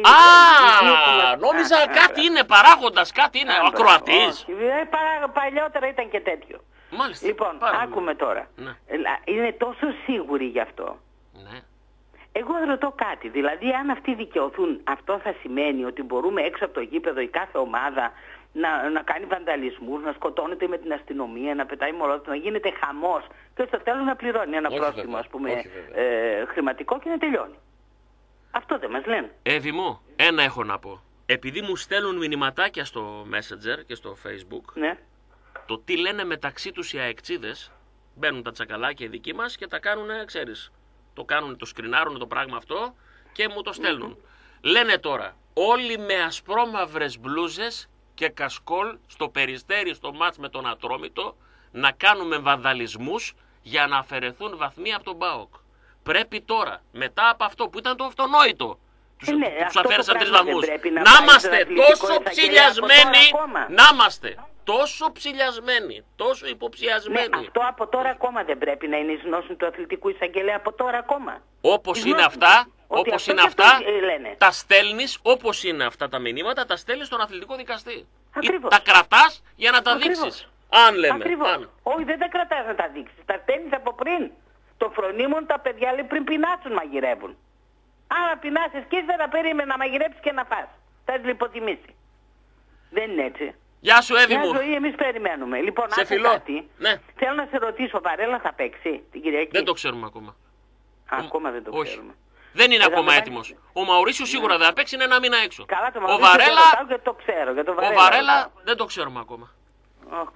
Α, η- νόμιζα Α, κάτι α, είναι, παράγοντας, κάτι είναι, α, ο ακροατής. όχι, ε, πα- Παλιότερα ήταν και τέτοιο. Μάλιστα. Λοιπόν, πάρα πολύ. άκουμε τώρα. Ναι. Ε, Είναι τόσο σίγουροι γι' αυτό. Ναι. Εγώ ρωτώ κάτι, δηλαδή αν αυτοί δικαιωθούν, αυτό θα σημαίνει ότι μπορούμε έξω από το γήπεδο η κάθε ομάδα να, να κάνει βανταλισμούς, να σκοτώνεται με την αστυνομία, να πετάει μολότοφ, να γίνεται χαμός και στο τέλος να πληρώνει ένα Όχι, πρόστιμο, βέβαια. ας πούμε, Όχι, βέβαια. ε, χρηματικό και να τελειώνει. Αυτό δεν μας λένε. Εύη μου, ένα έχω να πω. Επειδή μου στέλνουν μηνυματάκια στο Messenger και στο Facebook, Ναι. το τι λένε μεταξύ τους οι αεξίδες, μπαίνουν τα τσακαλάκια οι δικοί μας και τα κάνουν, ξέρεις, το κάνουν, το σκρινάρουν το πράγμα αυτό και μου το στέλνουν. Λένε τώρα, όλοι με ασπρόμαυρες μπλούζες και κασκόλ στο Περιστέρι στο μάτς με τον Ατρόμητο να κάνουμε βανδαλισμούς για να αφαιρεθούν βαθμοί από τον ΠΑΟΚ. Πρέπει τώρα, μετά από αυτό που ήταν το αυτονόητο, τους, Ε, ναι, τους αυτό το αφαίρεσαν τρεις πράγμα δεν βαθμούς, πρέπει να να πάει είμαστε στον αθλητικό τόσο εισαγγελέα ψηλιασμένοι, από τώρα ακόμα. να είμαστε τόσο ψηλιασμένοι, τόσο Ναι, υποψιασμένοι. αυτό από τώρα ακόμα δεν πρέπει να είναι εις γνώση του αθλητικού εισαγγελέα από τώρα ακόμα. Όπως Εις είναι γνώση αυτά, του. Ότι όπως αυτό είναι και αυτό, αυτά, ε, λένε. τα στέλνεις, όπως είναι αυτά τα μηνύματα, τα στέλνεις στον αθλητικό δικαστή. Ή Ακριβώς. τα κρατάς για να τα Ακριβώς. δείξεις. Αν λέμε. Ακριβώς. αν. Όχι, δεν τα κρατάς να τα δείξεις. Τα στέλνεις από πριν. Το φρονίμον τα παιδιά λέει πριν πεινάσουν μαγειρεύουν. Άρα πεινάσεις και ύστερα να περίμενε να μαγειρέψεις και να φας. Θα τις λιποτιμήσει. Δεν είναι έτσι. Γεια σου Εύη Μια μου. ζωή εμείς περιμένουμε. Λοιπόν, Σε άκου φιλώ. κάτι. Ναι. Θέλω να σε ρωτήσω, Βαρέλα θα παίξει την Κυριακή. Δεν το ξέρουμε ακόμα. Α, ακόμα δεν το Όχι. ξέρουμε. Δεν είναι Ε, ακόμα θα έτοιμος. Ο Μαουρίσιο σίγουρα δεν θα παίξει, είναι ένα μήνα έξω. Καλά το Ο Μαουρίσιο δεν Βαρέλα, ρωτάω γιατί το ξέρω. Για το ο Βαρέλα, Βαρέλα ρωτάω. δεν το ξέρουμε ακόμα. Ω, καλά.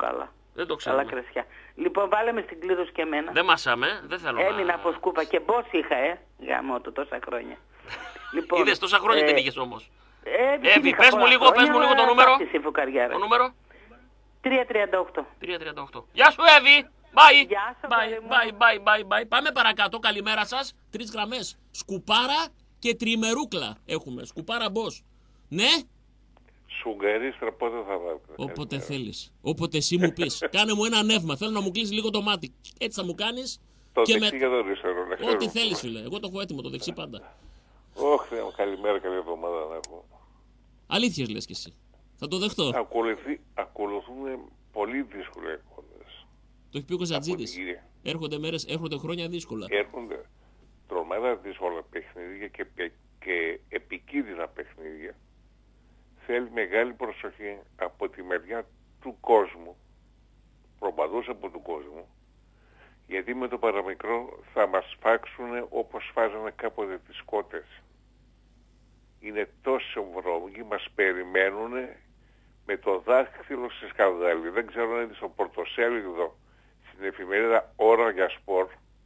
Δεν το ξέρουμε. Καλά κρασιά. Λοιπόν, βάλαμε στην κλήρωση και εμένα. Δεν μασάμε, δεν θέλω Έμεινα να... από σκούπα και μπος είχα, ε. Γάμο το τόσα χρόνια. Λοιπόν, Είδες, τόσα χρόνια ε, την είχες όμως. Ε, Εύη, πες μου λίγο, πες μου λίγο το νούμερο. Το νούμερο. τρία τριάντα οκτώ. τρία τριάντα οκτώ. Γεια σου, Εύη. Bye. Γεια σας, bye, bye, bye, bye, bye. Πάμε παρακάτω. Καλημέρα σας. Τρεις γραμμές. Σκουπάρα και τριμερούκλα έχουμε. Σκουπάρα μπος. Ναι. Σουγκαρίστρα πότε θα βάλετε? Όποτε θέλεις. Όποτε εσύ μου πεις. Κάνε μου ένα νεύμα. Θέλω να μου κλείσει λίγο το μάτι. Έτσι θα μου κάνεις. Το και δεξί με... για το αριστερό. Ό,τι θέλεις, φίλε. Εγώ το έχω έτοιμο το δεξί πάντα. Όχι, καλημέρα, καλή εβδομάδα να έχω. Αλήθειες λες κι εσύ. Θα το δεχτώ. Ακολουθεί, ακολουθούν πολύ δύσκολα εικόνες. Το έχει πει ο Κοζατζίδης. Έρχονται μέρες, έρχονται χρόνια δύσκολα. Έρχονται τρομερά δύσκολα παιχνίδια και, και επικίνδυνα παιχνίδια. Θέλει μεγάλη προσοχή από τη μεριά του κόσμου, προπαντός από του κόσμου, γιατί με το παραμικρό θα μας φάξουν όπως φάζανε κάποτε τις κότες. Είναι τόσο βρώμικοι, μας περιμένουν με το δάχτυλο στη σκανδάλη. Δεν ξέρω αν είναι στο πρωτοσέλιδο στην εφημερίδα Ώρα για Σπορ.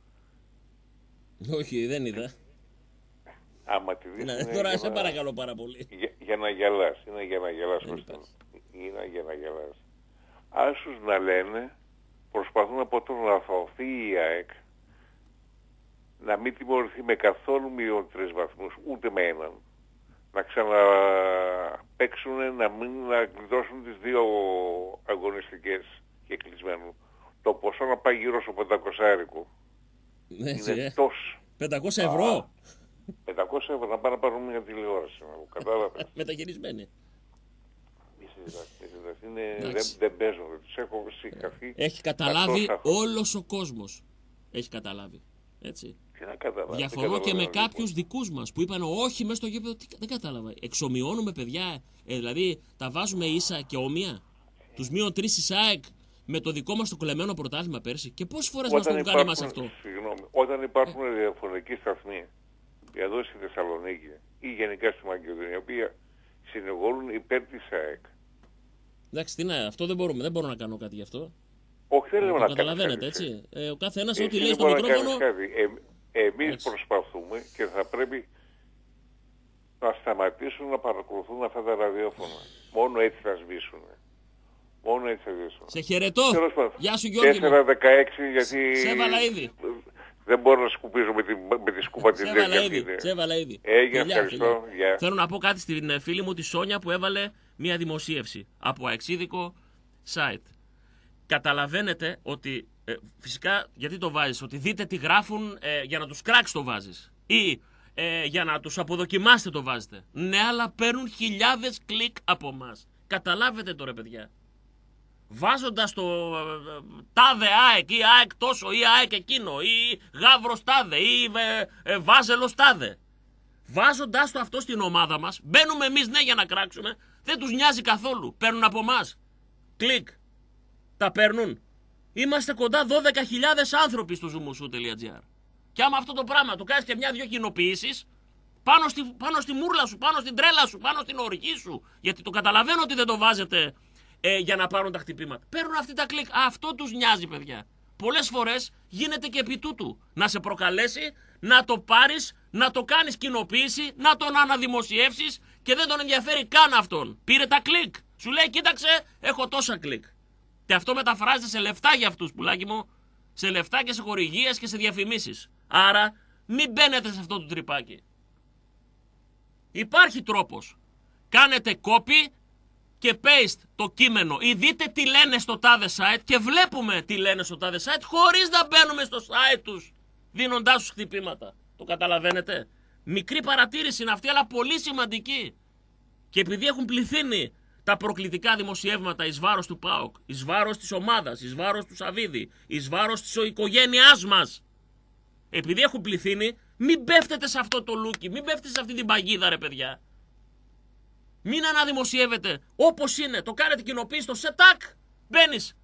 Όχι, δεν είδα. Άμα τη δεις, Ναι, τώρα σε να... παρακαλώ πάρα πολύ. Για, για να γελάς, είναι για να γελάς. Είναι για να γελάς. Άσους να λένε, προσπαθούν από το να αθωωθεί η ΑΕΚ, να μην τιμωρηθεί με καθόλου μείον τρεις βαθμούς, ούτε με έναν. Να ξαναπαίξουν, να μην να γλιτώσουν τις δύο αγωνιστικές και κλεισμένου. Το ποσό να πάει γύρω στο πεντακόσια. Ναι, είναι ε. τόσο. πεντακόσια ευρώ. πεντακόσια ευρώ να πάνε να πάρουν μια τηλεόραση. Κατάλαβες. Μεταγυρισμένη. Είναι, δεν, δεν παίζω, τους έχω συγχαθεί. Έχει καταλάβει όλος ο κόσμος. Έχει καταλάβει. Έτσι. Διαφωνώ και με κάποιους δικούς μας που είπαν όχι μέσα στο γήπεδο. Δεν κατάλαβα. Εξομοιώνουμε παιδιά. Ε, δηλαδή τα βάζουμε ίσα και όμοια. Τους μείον τρεις η ΑΕΚ με το δικό μας το κλεμμένο πρωτάθλημα πέρσι. Και πόσες φορές μας το έχουν κάνει εμάς αυτό. Συγγνώμη, όταν υπάρχουν ε. διαφορετικοί σταθμοί εδώ στη Θεσσαλονίκη ή γενικά στη Μακεδονία, οι οποίοι συνηγορούν υπέρ της ΑΕΚ. Εντάξει, τι να, αυτό δεν μπορούμε, δεν μπορώ να κάνω κάτι γι' αυτό. Όχι, δεν λέμε να κάνουμε. Καταλαβαίνετε, έτσι. Ε, ο κάθε ένας ό,τι λέει στο μικρόφωνο. Ε, εμείς προσπαθούμε και θα πρέπει να σταματήσουν να παρακολουθούν αυτά τα ραδιόφωνα. Μόνο έτσι θα σβήσουν. Μόνο έτσι θα σβήσουν. Σε χαιρετώ. Γεια σου Γιώργη. τέσσερα δεκαέξι γιατί... Σε έβαλα ήδη. Δεν μπορώ να σκουπίζω με τη, με τη σκούπα την τέτοια. Σε έβαλα ήδη. Έγινε, ευχαριστώ. Yeah. Θέλω να πω κάτι στην φίλη μου τη Σόνια που έβαλε μια δημοσίευση από αεξίδικο site. Καταλαβαίνετε ότι, ε, φυσικά γιατί το βάζεις, ότι δείτε τι γράφουν ε, για να τους κράξει το βάζεις. Ή ε, για να τους αποδοκιμάσετε το βάζετε. Ναι, αλλά παίρνουν χιλιάδες κλικ από εμάς. Καταλάβετε τώρα παιδιά. Βάζοντας το ε, τάδε ΑΕΚ ή ΑΕΚ τόσο ή ΑΕΚ εκείνο ή Γαύρος τάδε ή ε, ε, Βάζελος τάδε. Βάζοντας το αυτό στην ομάδα μας, μπαίνουμε εμείς ναι για να κράξουμε, δεν τους νοιάζει καθόλου. Παίρνουν από εμάς. Κλικ. Τα παίρνουν. Είμαστε κοντά δώδεκα χιλιάδες άνθρωποι στο zoomousu.gr. Και άμα αυτό το πράγμα το κάνεις και μια-δυο κοινοποιήσεις, πάνω στη, πάνω στη μούρλα σου, πάνω στην τρέλα σου, πάνω στην οργή σου, γιατί το καταλαβαίνω ότι δεν το βάζετε ε, για να πάρουν τα χτυπήματα. Παίρνουν αυτή τα κλικ. Αυτό τους νοιάζει, παιδιά. Πολλές φορές γίνεται και επί τούτου. Να σε προκαλέσει, να το πάρεις, να το κάνεις κοινοποίηση, να τον αναδημοσιεύσεις και δεν τον ενδιαφέρει καν αυτόν. Πήρε τα κλικ. Σου λέει, κοίταξε, έχω τόσα κλικ. Και αυτό μεταφράζεται σε λεφτά για αυτούς, πουλάκι μου. Σε λεφτά και σε χορηγίες και σε διαφημίσεις. Άρα, μην μπαίνετε σε αυτό το τρυπάκι. Υπάρχει τρόπος. Κάνετε copy και paste το κείμενο ή δείτε τι λένε στο τάδε site και βλέπουμε τι λένε στο τάδε site χωρίς να μπαίνουμε στο site τους δίνοντάς τους χτυπήματα. Το καταλαβαίνετε. Μικρή παρατήρηση είναι αυτή, αλλά πολύ σημαντική. Και επειδή έχουν πληθύνει τα προκλητικά δημοσιεύματα εις βάρος του ΠΑΟΚ, εις βάρος της ομάδας, εις βάρος του Σαββίδη, εις βάρος της οικογένειάς μας, επειδή έχουν πληθύνει, μην πέφτετε σε αυτό το λούκι, μην πέφτετε σε αυτή την παγίδα ρε παιδιά. Μην αναδημοσιεύετε όπως είναι, το κάνετε κοινοποίηση στο σετάκ, μπαίνεις.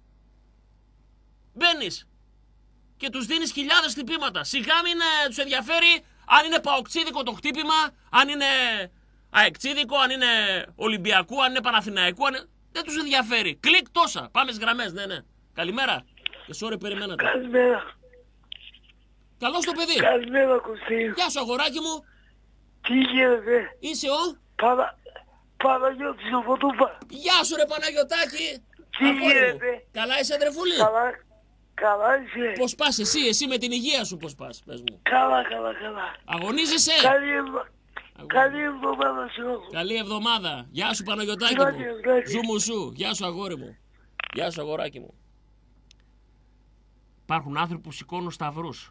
Μπαίνεις. Και τους δίνεις χιλιάδες χτυπήματα. Σιγά μην ε, τους ενδιαφέρει αν είναι παοκτσίδικο το χτύπημα, αν είναι αεκτσίδικο, αν είναι Ολυμπιακού, αν είναι Παναθηναϊκού. Αν είναι... Δεν τους ενδιαφέρει. Κλικ τόσα. Πάμε στις γραμμές, ναι, ναι. Καλημέρα. Και sorry, περιμένατε. Καλημέρα. Καλώς το παιδί. Καλημέρα, Κωστή. Γεια σου, αγοράκι μου. Τι γίνεται? Είσαι ο... Παρα... Παναγιώτης ο Φωτούφα. Γεια σου, ρε Παναγιωτάκη. Τι Αγόρι μου. γίνεται? Καλά είσαι, αδερφούλη. Καλά, καλά είσαι? Πώς πας εσύ, εσύ με την υγεία σου πώς πας, πες μου. Καλά, καλά, καλά. Αγωνίζεσαι. Καλή, ευ... Αγώ- Καλή εβδομάδα σε όλους. Καλή εβδομάδα. Γεια σου Παναγιωτάκη μου. Γεια σου, γεια σου. Ζου μου σου. Γεια σου αγόρι μου. Γεια σου αγοράκι μου. Υπάρχουν άνθρωποι που σηκώνουν σταυρούς.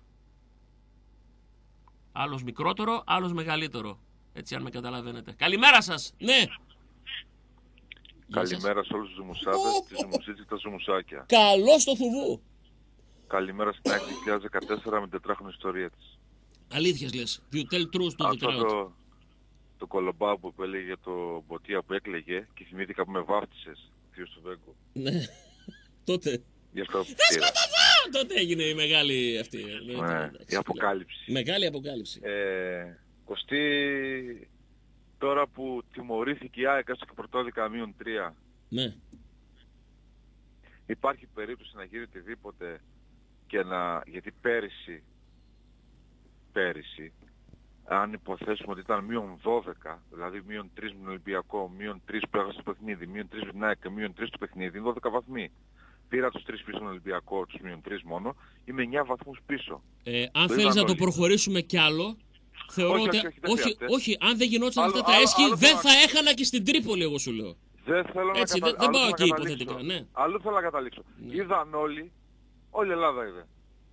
Άλλος μικρότερο, άλλος μεγαλύτερο. Έτσι αν με καταλαβαίνετε. Καλημέρα σας. Ναι. Γεια σας. Καλημέρα σε όλους τους ζουμουσάδες, τις ζουμουσίτσες και τα ζουμουσάκια. Καλώς το θουβού. Καλημέρα στην ΑΕΚ δύο χιλιάδες δεκατέσσερα με την τετράχρονη ιστορία της. Αλήθειες λες. You tell truth to the Άκουσα crowd. το, το κολομπάμπο που έλεγε για το Μποτία που έκλαιγε και θυμήθηκα που με βάφτισες, θείος του Βέγκο. Ναι. Τότε. Γι' αυτό που Θα πήρα. σκοτωθώ! Τότε έγινε η μεγάλη αυτή. Ναι, η αποκάλυψη. Μεγάλη αποκάλυψη. Ε, Κωστή, τώρα που τιμωρήθηκε η ΑΕΚ στο πρωτόδικα μείον τρία, Ναι. υπάρχει περίπτωση να γίνει οτιδήποτε και να... γιατί πέρυσι, πέρυσι, αν υποθέσουμε ότι ήταν μείον δώδεκα, δηλαδή μείον τρία με τον Ολυμπιακό, μείον τρία που έχασε το παιχνίδι, μείον τρία με την ΑΕΚ και μείον τρία το παιχνίδι, είναι δώδεκα βαθμοί. Πήρα τους τρεις πίσω στον Ολυμπιακό, τους μείον τρία μόνο, είμαι εννιά βαθμούς πίσω. Ε, αν Το θέλεις είδαν να το όλοι. προχωρήσουμε κι άλλο, θεωρώ Όχι, ότι. όχι, όχι, δεν όχι, χρειάζεται. όχι, αν δεν γινόταν Άλλο- αυτά τα άλλο- έσχη, άλλο δεν θέλω θα να- έχανα και στην Τρίπολη, εγώ σου λέω. Δεν θέλω Έτσι, να δεν- κατα... δεν αλλού πάω θέλω εκεί να καταλήξω. υποθετικά, ναι. Αλλού θέλω να καταλήξω. Ναι. Είδαν όλοι, όλη η Ελλάδα είδε.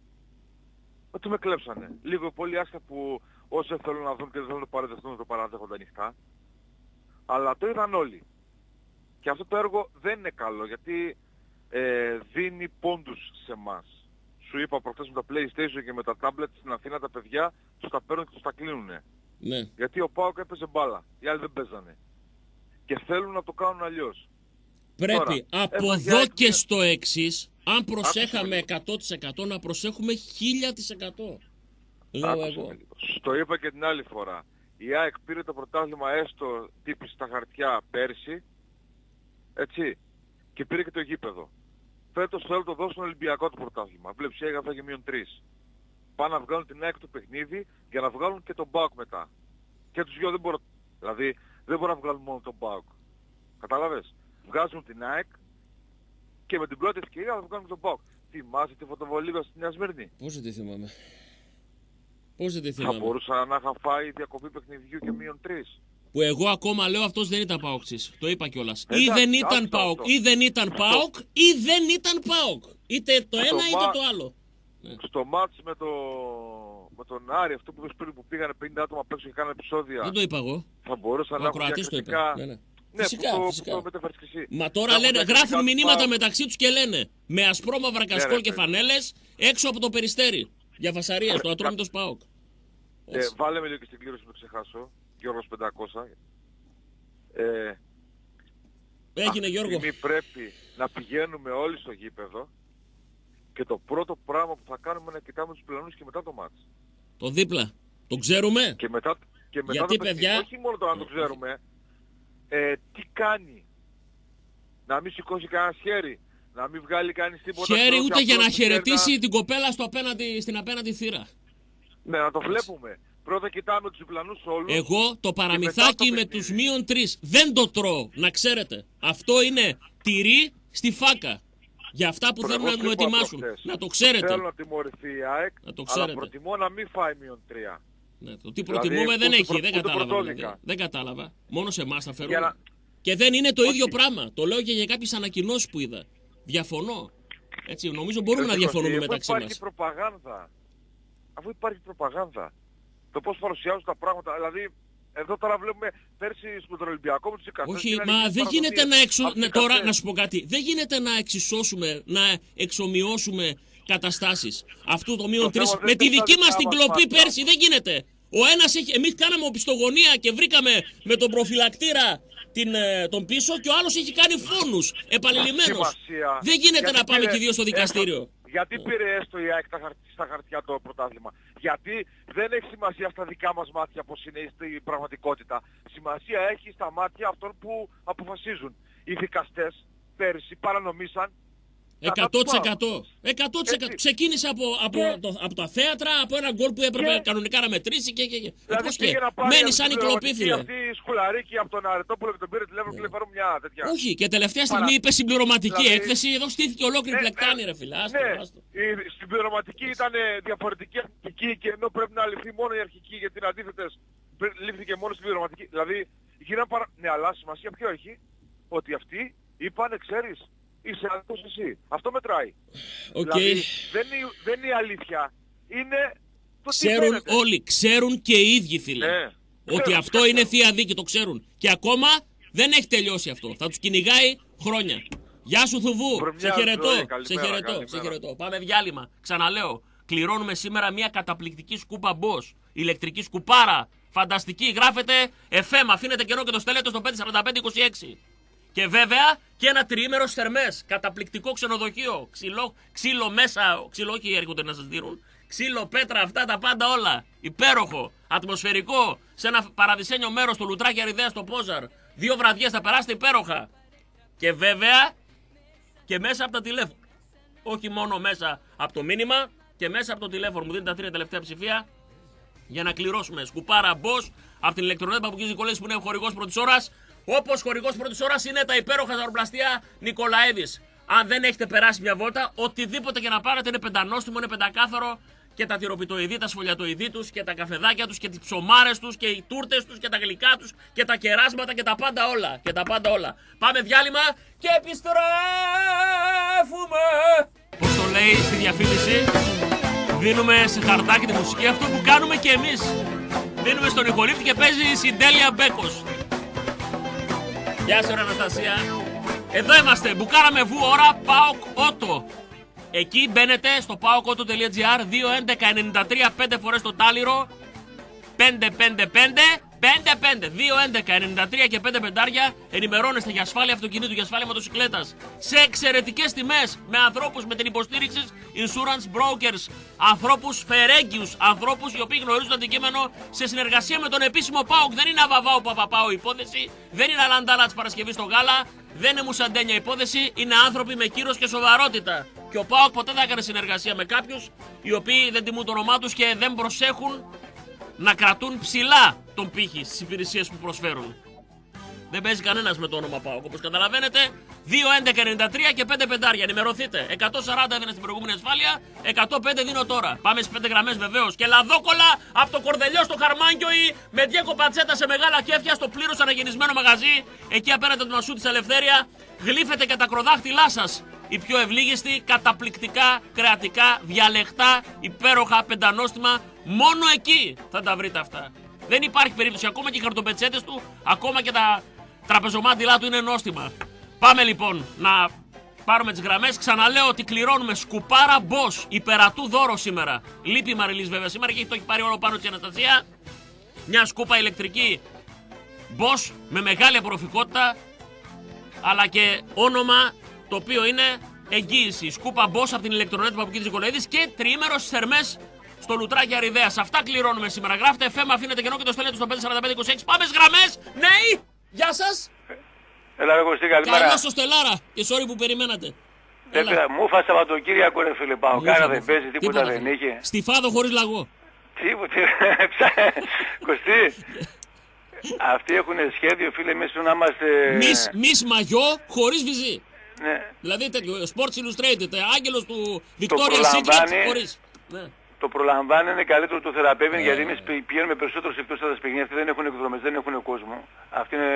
Ότι με κλέψανε. Λίγο πολύ άσχετα που όσοι θέλουν να δουν και δεν θέλουν να το παραδεχτούν, το παραδέχονται ανοιχτά. Αλλά το είδαν όλοι. Και αυτό το έργο δεν είναι καλό γιατί ε, δίνει πόντους σε εμάς. Σου είπα προχθές με τα PlayStation και με τα tablet στην Αθήνα τα παιδιά τους τα παίρνουν και τους τα κλείνουνε. Ναι. Γιατί ο ΠΑΟΚ έπαιζε μπάλα. Οι άλλοι δεν παίζανε. Και θέλουν να το κάνουν αλλιώς. Πρέπει Τώρα, από έφαγε εδώ άκρη- και στο εξής, αν προσέχαμε λίγο. εκατό τοις εκατό, να προσέχουμε χίλια τοις εκατό. Λέω Άκουσε εγώ. με λίγο. Στο είπα και την άλλη φορά. Η ΑΕΚ πήρε το πρωτάθλημα έστω τύπη στα χαρτιά πέρσι. Έτσι. Και πήρε και το γήπεδο. Φέτος θέλω το δώσουν στον Ολυμπιακό το πρωτάθλημα. Βλέπεις η ΑΕΚ θα έχει μείον τρεις. Πάνε να βγάλουν την ΑΕΚ το παιχνίδι για να βγάλουν και τον ΠΑΟΚ μετά. Και τους δυο δεν μπορούν. Δηλαδή δεν μπορούν να βγάλουν μόνο τον ΠΑΟΚ. Κατάλαβες. Βγάζουν την ΑΕΚ και με την πρώτη ευκαιρία θα βγάλουν τον ΠΑΟΚ. Θυμάσαι τη φωτοβολίδα στη Νέα Σμύρνη? Πώς δεν τη θυμάμαι. Πώς δεν τη Θα θυμάμαι. μπορούσα να είχα φάει διακοπή παιχνιδιού και μείον τρεις. Που εγώ ακόμα λέω αυτός δεν ήταν ΠΑΟΚτσης. Το είπα κιόλας. Ή Εντάξει, δεν ήταν αυτό, ΠΑΟΚ, αυτό. ή δεν ήταν ΠΑΟΚ, ή δεν ήταν ΠΑΟΚ. Είτε το Στο ένα είτε μα- το άλλο. Στο μάτς με, το... με τον Άρη, αυτό που είπες πριν που πήγανε πενήντα άτομα απ' έξω και κάνανε επεισόδια, Δεν το είπα εγώ. θα μπορούσα Ο να έχω ακροατής το είπε. διακριτικά... Ναι, ναι. Ναι, Φυσικά, που το, φυσικά. που το μετέφερες και εσύ. Μα τώρα Να έχω λένε, διακριτικά γράφουν του μηνύματα ΠΑΟΚ. μεταξύ τους και λένε με ασπρόμαυρα κασκόλ ρε, και παιδί. φανέλες έξω από το Περιστέρι. Για φασαρίες, το Ατρόμητος ΠΑΟΚ. Ε, βάλε με λίγο και στην κλήρωση που το ξεχάσω. Γιώργος πεντακόσια. Ε, Έγινε αυτή τη Γιώργο. στιγμή πρέπει να πηγαίνουμε όλοι στο γήπεδο και το πρώτο πράγμα που θα κάνουμε είναι να κοιτάμε τους πλανούς και μετά το μάτς. Το δίπλα. Το ξέρουμε. Και μετά, και μετά Γιατί, το παιχνίδι, παιδιά- όχι μόνο το να το ξέρουμε, ε, τι κάνει. Να μην σηκώσει κανένα χέρι, να μην βγάλει κανείς τίποτα. Χέρι όχι ούτε για απλώς να του χαιρετήσει χέρι την κοπέλα στο απέναντι, στην απέναντι θύρα. να- Ναι, να το βλέπουμε. Πρώτα κοιτάμε τους διπλανούς όλους. Εγώ το μετά παραμυθάκι το με παιχνίδι. τους μείον τρεις δεν το τρώω, να ξέρετε. Αυτό είναι τυρί στη φάκα. Για αυτά που Εγώ θέλουν να σου μου είπα ετοιμάσουν. προχτές. Να το ξέρετε. Θέλω να τιμωρηθεί η ΑΕΚ, Να το αλλά ξέρετε. προτιμώ να μην φάει μείον τρία. Ναι, το τι Δηλαδή, προτιμούμε δεν ούτε έχει, προ- δεν ούτε κατάλαβα. πρωτόδικα. δηλαδή. Δεν κατάλαβα. Μόνο σε εμάς θα φέρουν. Για να- Και δεν είναι το Όχι. ίδιο πράγμα. Το λέω και για κάποιες ανακοινώσεις που είδα. Διαφωνώ. Έτσι, νομίζω μπορούμε να Ρε, διαφωνούμε αφού μεταξύ υπάρχει μας. προπαγάνδα. Αφού υπάρχει προπαγάνδα. Το πώς παρουσιάζουν τα πράγματα. Δηλαδή, εδώ τώρα βλέπουμε πέρσι με τον Ολυμπιακό με τους εικαστές. Όχι, γίνανε μα χίλιες δεν γίνεται παραδομίες. να εξο... Από τους ναι, τώρα εικαστές. να σου πω κάτι. Δεν γίνεται να εξισώσουμε, να εξομοιώσουμε καταστάσεις. Αυτό το μείον Το τρεις θέμα δεν με τη είναι τα δική μας δικά την μας κλοπή μάτια. πέρσι. Δεν γίνεται. Ο ένας έχει... Εμείς κάναμε οπισθογωνία και βρήκαμε με τον προφυλακτήρα την, ε, τον πίσω και ο άλλος έχει κάνει φόνους επανειλημμένος. Σημασία. Δεν γίνεται Γιατί να πάμε πήρε- και δύο στο δικαστήριο. έστω- Γιατί πήρε έστω η ΑΕΚ στα, χαρ- στα χαρτιά το πρωτάθλημα. Γιατί δεν έχει σημασία στα δικά μας μάτια πώς είναι στην πραγματικότητα. Σημασία έχει στα μάτια αυτών που αποφασίζουν. οι δικαστές πέρυσι παρανομήσαν εκατό τοις εκατό. εκατό τοις εκατό. Ξεκίνησε από, από, Και... το, από τα θέατρα, από ένα γκολ που έπρεπε Και... κανονικά να μετρήσει και. και, και. Δηλαδή Πώς πήγε και. να πάρει Μένει σαν η κλοπή, φίλε. αυτή η σκουλαρίκη από τον Αρετόπουλο και τον πήρε τηλέφωνο και λέει φέρω μια τέτοια. Όχι, και τελευταία στιγμή Παρα... είπε συμπληρωματική δηλαδή... έκθεση. Εδώ στήθηκε ολόκληρη ναι, πλεκτάνη, ναι, ρε φίλε. Άστο, ναι, άστο. η συμπληρωματική ήταν διαφορετική αρχική και ενώ πρέπει να ληφθεί μόνο η αρχική γιατί είναι αντίθετες, λήφθηκε μόνο συμπληρωματική. Δηλαδή γίνανε παρα... Ναι, αλλά σημασία ποιο έχει, ότι αυτοί είπανε, ξέρεις, είσαι άλλος εσύ. Αυτό μετράει. Okay. Δηλαδή δεν είναι, δεν είναι η αλήθεια. Είναι το τι ξέρουν φαίνεται. όλοι, ξέρουν και οι ίδιοι, φίλε. Ναι. Ότι Ξέρουν, αυτό ξέρουν. είναι θεία δίκη, το ξέρουν. Και ακόμα δεν έχει τελειώσει αυτό. Θα τους κυνηγάει χρόνια. Γεια σου, Θουβού. Βρε, Σε μια χαιρετώ. ζωή. Σε Καλημέρα, χαιρετώ. καλημέρα. Σε χαιρετώ. Πάμε διάλειμμα. Ξαναλέω. Κληρώνουμε σήμερα μια καταπληκτική σκούπα Bosch. Ηλεκτρική σκουπάρα. Φανταστική. Γράφετε εφ εμ. Αφήνετε καιρό και το στέλνετε στο πέντε τέσσερα πέντε είκοσι έξι. Και βέβαια και ένα τριήμερο θερμές. Καταπληκτικό ξενοδοχείο. Ξυλό, ξύλο μέσα. Ξύλο, όχι έρχονται να σας δίνουν. Ξύλο, πέτρα, αυτά τα πάντα όλα. Υπέροχο. Ατμοσφαιρικό. Σε ένα παραδεισένιο μέρος στο Λουτράκι Αριδέα στο Πόζαρ. Δύο βραδιές θα περάσετε υπέροχα. Και βέβαια και μέσα από τα τηλέφωνα. Όχι μόνο μέσα από το μήνυμα και μέσα από το τηλέφωνο. Μου δίνει τα τρία τελευταία ψηφία για να κληρώσουμε σκουπάρα Bosch από την ηλεκτρονέτα Παπουκής Νικολέης που είναι χορηγός πρώτης ώρας. Όπως χορηγός πρώτης ώρας είναι τα υπέροχα ζαροπλαστεία Νικολαίδης. Αν δεν έχετε περάσει μια βόλτα, οτιδήποτε και να πάρετε είναι πεντανόστιμο, είναι πεντακάθαρο. Και τα τυροπιτοειδή, τα σφολιατοειδή τους και τα καφεδάκια τους και τις ψωμάρες τους και οι τούρτες τους και τα γλυκά τους και τα κεράσματα και τα πάντα όλα. Και τα πάντα όλα. Πάμε διάλειμμα και επιστρέφουμε. Πώς το λέει στη διαφήμιση, δίνουμε σε χαρτάκι τη μουσική αυτό που κάνουμε και εμείς. Δίνουμε στον Νικολίτη και παίζει η Συντέλεια Μπέκος. Γεια σου, ρε Αναστασία. Εδώ είμαστε. Μπουκάρα Βου, ώρα ΠΑΟΚ Ότο. Εκεί μπαίνετε στο paokauto τελεία gr δύο έντεκα ενενήντα τρία πέντε φορές το τάλιρο πέντε πέντε πέντε πέντε πέντε δύο έντεκα ενενήντα τρία και πέντε πεντάρια. Ενημερώνεστε για ασφάλεια αυτοκινήτου, για ασφάλεια μοτοσυκλέτας σε εξαιρετικές τιμές με ανθρώπους με την υποστήριξη insurance brokers, ανθρώπους φερέγγιους, ανθρώπους οι οποίοι γνωρίζουν το αντικείμενο σε συνεργασία με τον επίσημο ΠΑΟΚ. Δεν είναι αβαβάου παπαπάου υπόθεση, δεν είναι αλαντάλα της Παρασκευής στο γάλα, δεν είναι μουσαντένια υπόθεση, είναι άνθρωποι με κύρος και σοβαρότητα. Και ο ΠΑΟΚ ποτέ δεν έκανε συνεργασία με κάποιους οι οποίοι δεν τιμούν το όνομά τους και δεν προσέχουν να κρατούν ψηλά τον πύχη στις υπηρεσίες που προσφέρουν. Δεν παίζει κανένας με το όνομα ΠΑΟΚ. Όπως καταλαβαίνετε, δύο έντεκα ενενήντα τρία και πέντε πεντάρια. Ενημερωθείτε. εκατόν σαράντα έδινε στην προηγούμενη ασφάλεια, εκατόν πέντε δίνω τώρα. Πάμε στις πέντε γραμμές βεβαίως. Και λαδόκολα από το Κορδελιό στο Χαρμάνκιοι με Διέκο Πατσέτα σε μεγάλα κέφια στο πλήρως αναγεννισμένο μαγαζί. Εκεί απέναντι του Μασού της Ελευθέρια. Γλύφετε και τα ακροδάχτυλά σας. Οι πιο ευλίγιστοι, καταπληκτικά, κρεατικά, διαλεκτά, υπέροχα, πεντανόστιμα. Μόνο εκεί θα τα βρείτε αυτά. Δεν υπάρχει περίπτωση. Ακόμα και οι χαρτοπετσέτες του, ακόμα και τα τραπεζομάντιλά του είναι νόστιμα. Πάμε λοιπόν να πάρουμε τις γραμμές. Ξαναλέω ότι κληρώνουμε σκουπάρα Bosch. Υπερατού δώρο σήμερα. Λείπει η Μαριλής βέβαια σήμερα και το έχει πάρει όλο πάνω της Αναστασία. Μια σκούπα ηλεκτρική Bosch με μεγάλη απορροφικότητα, αλλά και όνομα το οποίο είναι εγγύηση. Σκούπα Bosch από την ηλεκτρονέτα Παπουκίδης Νικολαίδης και τριήμερος θερμές στο Λουτράκι Αριδέας. Αυτά κληρώνουμε σήμερα. Γράφτε εφ εμ, αφήνετε κενό και το στέλνετε στο πέντε τέσσερα πέντε είκοσι έξι. Πάμε στις γραμμές. Ναι, γεια σας. Έλα, ρε Κωστή, καλημέρα. Καλώς στο Στελάρα και sorry που περιμένατε. Δεν πήρα, μου φάσα Σαββατοκύριακο, ρε φίλε, πάω. Κάνα δεν παίζει, τίποτα δεν είχε. Στη Φάδο χωρίς λαγό. Τίποτε. Κωστή, αυτοί έχουν σχέδιο, φίλε, εμείς να είμαστε... Μις, μις μαγιό χωρίς βυζί. Ναι. Δηλαδή τέτοιο, Sports Illustrated, άγγελος του Victoria's Secret χωρίς. Ναι. Το προλαμβάνει, είναι καλύτερο το θεραπεύει, yeah. γιατί εμείς πηγαίνουμε περισσότερο σε εκτός έδρας παιχνίδια. Αυτοί δεν έχουν εκδρομές, δεν έχουν κόσμο. Αυτοί είναι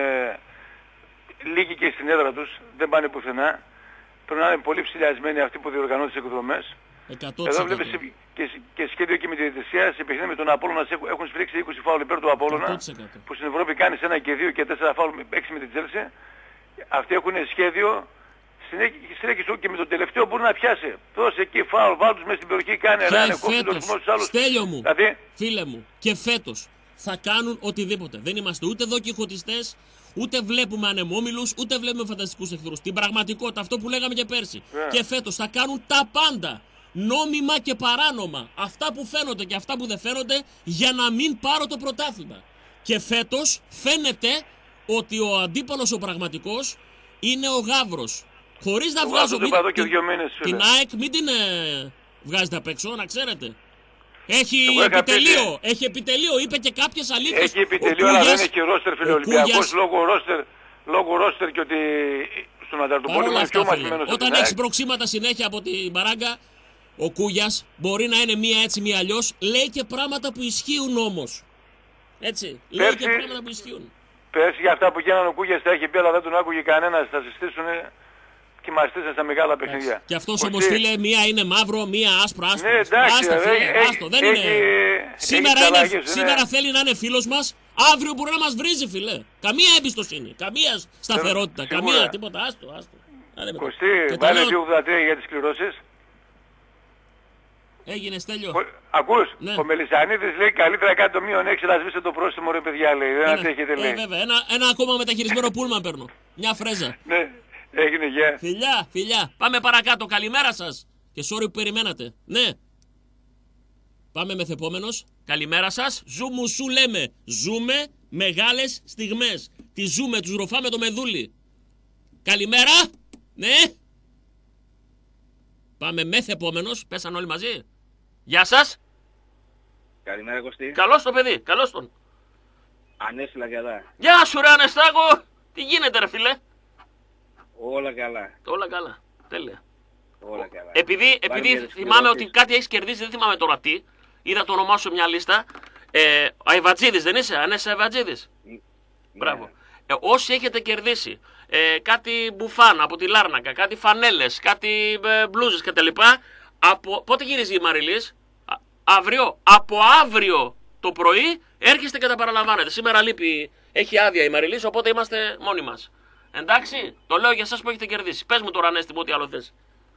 λίγοι και στην έδρα τους, δεν πάνε πουθενά. Πρέπει να είναι πολύ ψηλιασμένοι αυτοί που διοργανώνουν τις εκδρομές. Εδώ βλέπεις και, και σχέδιο και με τη διαιτησία, σε παιχνίδι με τον Απόλλωνα έχουν σφυρίξει είκοσι φάουλ υπέρ του Απόλλωνα, που στην Ευρώπη κάνεις ένα και δύο και τέσσερα φάουλ, έξι με την Τσέλσι. Αυτοί έχουν σχέδιο. Συνέχισε και με τον τελευταίο μπορεί να πιάσει. Δώσε εκεί φάουλ, βάλ τους μέσα στην περιοχή, κάνε ράνε, κόψε τον ρυθμό τους άλλους. Στέλιο μου, δηλαδή... φίλε μου, και φέτος θα κάνουν οτιδήποτε. Δεν είμαστε ούτε εδώ κιχωτιστές, ούτε βλέπουμε ανεμόμυλους, ούτε βλέπουμε φανταστικούς εχθρούς. Την πραγματικότητα, αυτό που λέγαμε και πέρσι. Yeah. Και φέτος θα κάνουν τα πάντα. Νόμιμα και παράνομα. Αυτά που φαίνονται και αυτά που δεν φαίνονται για να μην πάρω το πρωτάθλημα. Και φέτος φαίνεται ότι ο αντίπαλος ο πραγματικός είναι ο Γαύρος. Χωρίς να Εγώ βγάζω. αυτό το είπα εδώ και δύο μήνες, Την φίλε. ΑΕΚ μην την ε, βγάζετε απ' έξω, να ξέρετε. Έχει Εγώ είχα επιτελείο, πει- έχει επιτελείο, είπε και κάποιες αλήθειες. Έχει επιτελείο, Ο αλλά Κούγιας- δεν έχει ρόστερ, φίλε. ο Ο Ολυμπιακός Κούγιας- λόγω ρόστερ, λόγω ρόστερ και ότι στον Ανταρτοπόλεμο Παρόλα είναι πιο αυτά, φίλε, μαθημένος από όταν την έχει ΑΕΚ. προξήματα συνέχεια από την μπαράγκα, ο Κούγιας μπορεί να είναι μία έτσι, μία αλλιώς. Λέει και πράγματα που ισχύουν όμως. Έτσι. Λέει Πέρσι- και πράγματα που ισχύουν. Πέρσι για αυτά που γίνανε ο Κούγιας τα έχει πει, αλλά δεν τον άκουγε κανένας. Θα συστήσουν και μας στήσαν στα μεγάλα παιχνίδια. Και αυτός Κωστή, όμως, φίλε, μία είναι μαύρο, μία άσπρο, άσπρο. Ναι, εντάξει, Άστα, ρε, φίλε, έχει- άστο, δεν έχει- είναι. έχει Σήμερα, τις είναι, αλλαγές, ναι. σήμερα θέλει να είναι φίλος μας, αύριο μπορεί να μας βρίζει, φίλε. Καμία εμπιστοσύνη, καμία σταθερότητα, Σίγουρα. καμία τίποτα. Άστο, άστο. Άντε με το. Κωστή, Και το βάλε λέω- δύο ογδόντα τρία για τις κληρώσεις. Έγινε, Στέλιο. Ο- Ακούς, Ναι. ο Μελισσανίδης λέει καλύτερα κάνει το μείον έξι να σβήσετε το πρόστιμο, ρε παιδιά, λέει. Δεν Ένα- αντέχετε, ε, λέει. βέβαια, ένα, ένα ακόμα μεταχειρισμένο πούλμαν παίρνω. Μια φρέζα. Ναι, έγινε, γεια. Φιλιά, φιλιά. Πάμε παρακάτω. Καλημέρα σας. Και sorry που περιμένατε. Ναι. Πάμε μεθεπόμενος. Καλημέρα σας. Ζούμου σου λέμε. Ζούμε μεγάλες στιγμές. Τι ζούμε, τους ροφάμε το μεδούλι. Καλημέρα. Ναι. Πάμε μεθεπόμενος. Πέσαν όλοι μαζί. Γεια σας. Καλημέρα Κωστή. Καλώς το παιδί. Καλώς τον. Ανέφυλα καλά. Γεια σου ρε Ανεστάκο. Τι γίνεται ρε φίλε. Όλα καλά. Όλα καλά. Τέλεια. Όλα καλά. Επειδή, επειδή για τις θυμάμαι κληρώσεις. ότι κάτι έχεις κερδίσει, δεν θυμάμαι τώρα τι. Είδα το όνομά σου σε μια λίστα. Ε, Αϊβατζίδης δεν είσαι, Ανέσαι Αϊβατζίδης. Ναι. Μπράβο. Ε, όσοι έχετε κερδίσει ε, κάτι μπουφάν από τη Λάρνακα, κάτι φανέλες, κάτι ε, μπλούζες κτλ. Από... Πότε γυρίζει η Μαριλής? Α, αύριο. Από αύριο το πρωί έρχεστε και τα παραλαμβάνετε. Σήμερα λείπει, έχει άδεια η Μαριλής, οπότε είμαστε μόνοι μας. Εντάξει, το λέω για εσάς που έχετε κερδίσει. Πες μου τώρα Ανέστη μου ό,τι άλλο θες.